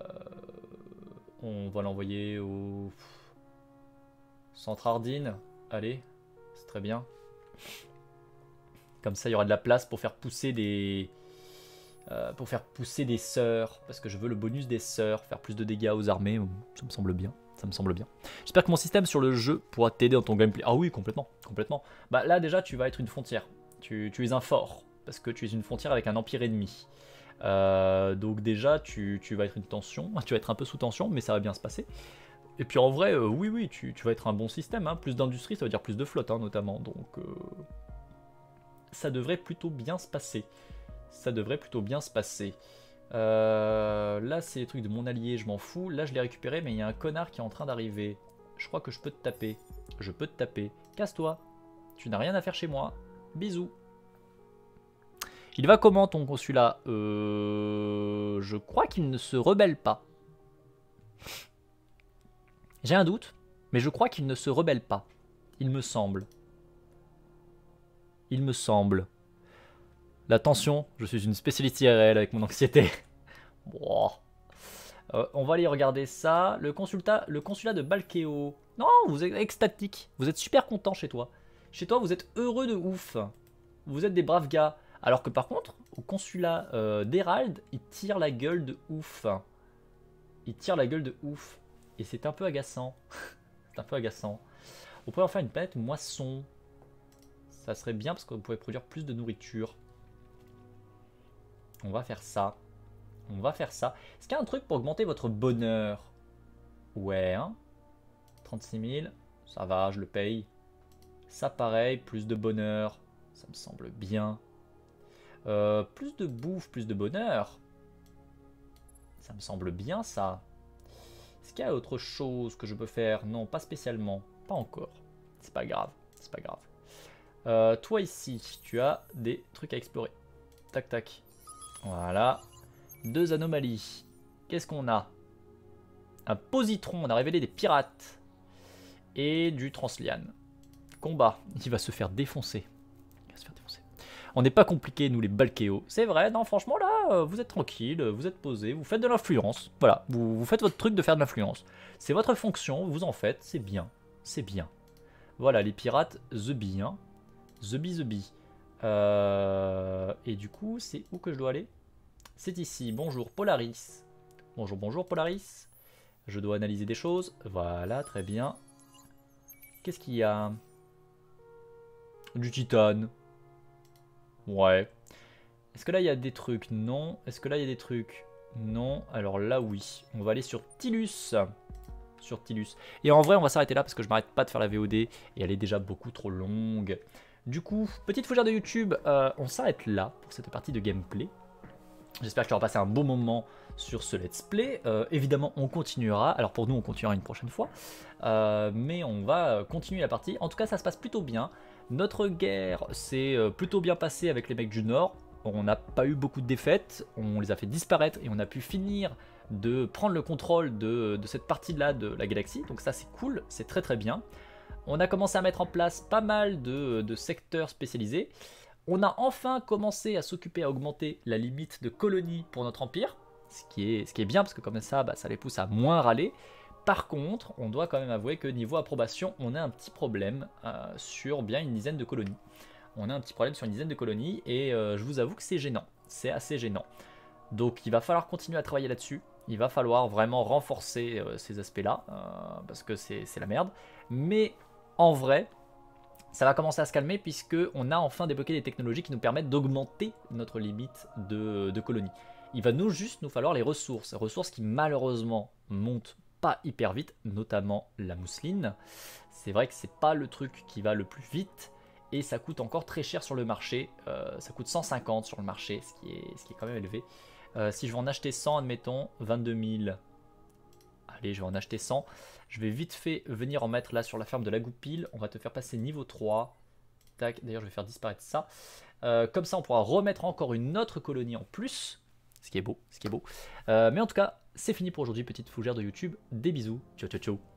on va l'envoyer au Centre Ardine. Allez, C'est très bien. Comme ça, il y aura de la place pour faire pousser des... Euh, pour faire pousser des sœurs. Parce que je veux le bonus des sœurs. Faire plus de dégâts aux armées. Ça me semble bien. Ça me semble bien. J'espère que mon système sur le jeu pourra t'aider dans ton gameplay. Ah oui, complètement. Complètement. Bah là, déjà, tu vas être une frontière. Tu, tu es un fort. Parce que tu es une frontière avec un empire ennemi. Euh, donc déjà, tu, tu vas être une tension. Tu vas être un peu sous tension, mais ça va bien se passer. Et puis en vrai, euh, oui, oui, tu, tu vas être un bon système. Hein. Plus d'industrie, ça veut dire plus de flotte, hein, notamment. Donc, euh, ça devrait plutôt bien se passer. Ça devrait plutôt bien se passer. Euh, là, c'est les trucs de mon allié, je m'en fous. Là, je l'ai récupéré, mais il y a un connard qui est en train d'arriver. Je crois que je peux te taper. Je peux te taper. Casse-toi. Tu n'as rien à faire chez moi. Bisous. Il va comment ton consulat? euh, Je crois qu'il ne se rebelle pas. J'ai un doute, mais je crois qu'il ne se rebelle pas. Il me semble. Il me semble. La tension, je suis une spécialiste I R L avec mon anxiété. Wow. Euh, on va aller regarder ça. Le consulat, le consulat de Balkeo. Non, vous êtes extatique. Vous êtes super content chez toi. Chez toi, vous êtes heureux de ouf. Vous êtes des braves gars. Alors que par contre, au consulat euh, d'Hérald, il tire la gueule de ouf. Il tire la gueule de ouf. Et c'est un peu agaçant. C'est un peu agaçant. On pourrait en faire une planète moisson. Ça serait bien parce qu'on pourrait produire plus de nourriture. On va faire ça. On va faire ça. Est-ce qu'il y a un truc pour augmenter votre bonheur? Ouais, hein. trente-six mille. Ça va, je le paye. Ça pareil, plus de bonheur. Ça me semble bien. Euh, plus de bouffe, plus de bonheur. Ça me semble bien ça. Est-ce qu'il y a autre chose que je peux faire? Non, pas spécialement. Pas encore. C'est pas grave. C'est pas grave. Euh, toi ici, tu as des trucs à explorer. Tac tac. Voilà. Deux anomalies. Qu'est-ce qu'on a? Un positron. On a révélé des pirates. Et du translian. Combat. Il va se faire défoncer. Il va se faire défoncer. On n'est pas compliqué, nous, les Balkeo. C'est vrai, non, franchement, là, vous êtes tranquille, vous êtes posé, vous faites de l'influence. Voilà, vous, vous faites votre truc de faire de l'influence. C'est votre fonction, vous en faites, c'est bien. C'est bien. Voilà, les pirates, the bee, hein. The bee, the bee. Euh, et du coup, c'est où que je dois aller? C'est ici. Bonjour, Polaris. Bonjour, bonjour, Polaris. Je dois analyser des choses. Voilà, très bien. Qu'est-ce qu'il y a? Du titane. Ouais. Est-ce que là, il y a des trucs? Non. Est-ce que là, il y a des trucs? Non. Alors là, oui. On va aller sur Tylus. Sur Tylus. Et en vrai, on va s'arrêter là parce que je m'arrête pas de faire la V O D et elle est déjà beaucoup trop longue. Du coup, petite fougère de YouTube, euh, on s'arrête là pour cette partie de gameplay. J'espère que tu auras passé un bon moment sur ce let's play. Euh, évidemment, on continuera. Alors pour nous, on continuera une prochaine fois. Euh, mais on va continuer la partie. En tout cas, ça se passe plutôt bien. Notre guerre s'est plutôt bien passée avec les mecs du Nord. On n'a pas eu beaucoup de défaites. On les a fait disparaître et on a pu finir de prendre le contrôle de, de cette partie-là de la galaxie. Donc ça, c'est cool. C'est très très bien. On a commencé à mettre en place pas mal de, de secteurs spécialisés. On a enfin commencé à s'occuper à augmenter la limite de colonies pour notre empire, ce qui est, ce qui est bien parce que comme ça, bah, ça les pousse à moins râler. Par contre, on doit quand même avouer que niveau approbation, on a un petit problème euh, sur bien une dizaine de colonies. On a un petit problème sur une dizaine de colonies et euh, je vous avoue que c'est gênant, c'est assez gênant. Donc il va falloir continuer à travailler là-dessus, il va falloir vraiment renforcer euh, ces aspects-là, euh, parce que c'est la merde. Mais en vrai, ça va commencer à se calmer puisque on a enfin débloqué des technologies qui nous permettent d'augmenter notre limite de, de colonies. Il va nous juste nous falloir les ressources, ressources qui malheureusement montent pas hyper vite, notamment la mousseline. C'est vrai que c'est pas le truc qui va le plus vite et ça coûte encore très cher sur le marché. Euh, ça coûte cent cinquante sur le marché, ce qui est, ce qui est quand même élevé. Euh, si je veux en acheter cent, admettons, vingt-deux mille. Allez, je vais en acheter cent. Je vais vite fait venir en mettre là sur la ferme de la Goupille. On va te faire passer niveau trois. Tac, d'ailleurs, je vais faire disparaître ça. Euh, comme ça, on pourra remettre encore une autre colonie en plus. Ce qui est beau, ce qui est beau. Euh, mais en tout cas, c'est fini pour aujourd'hui, petite fougère de YouTube. Des bisous. Ciao, ciao, ciao.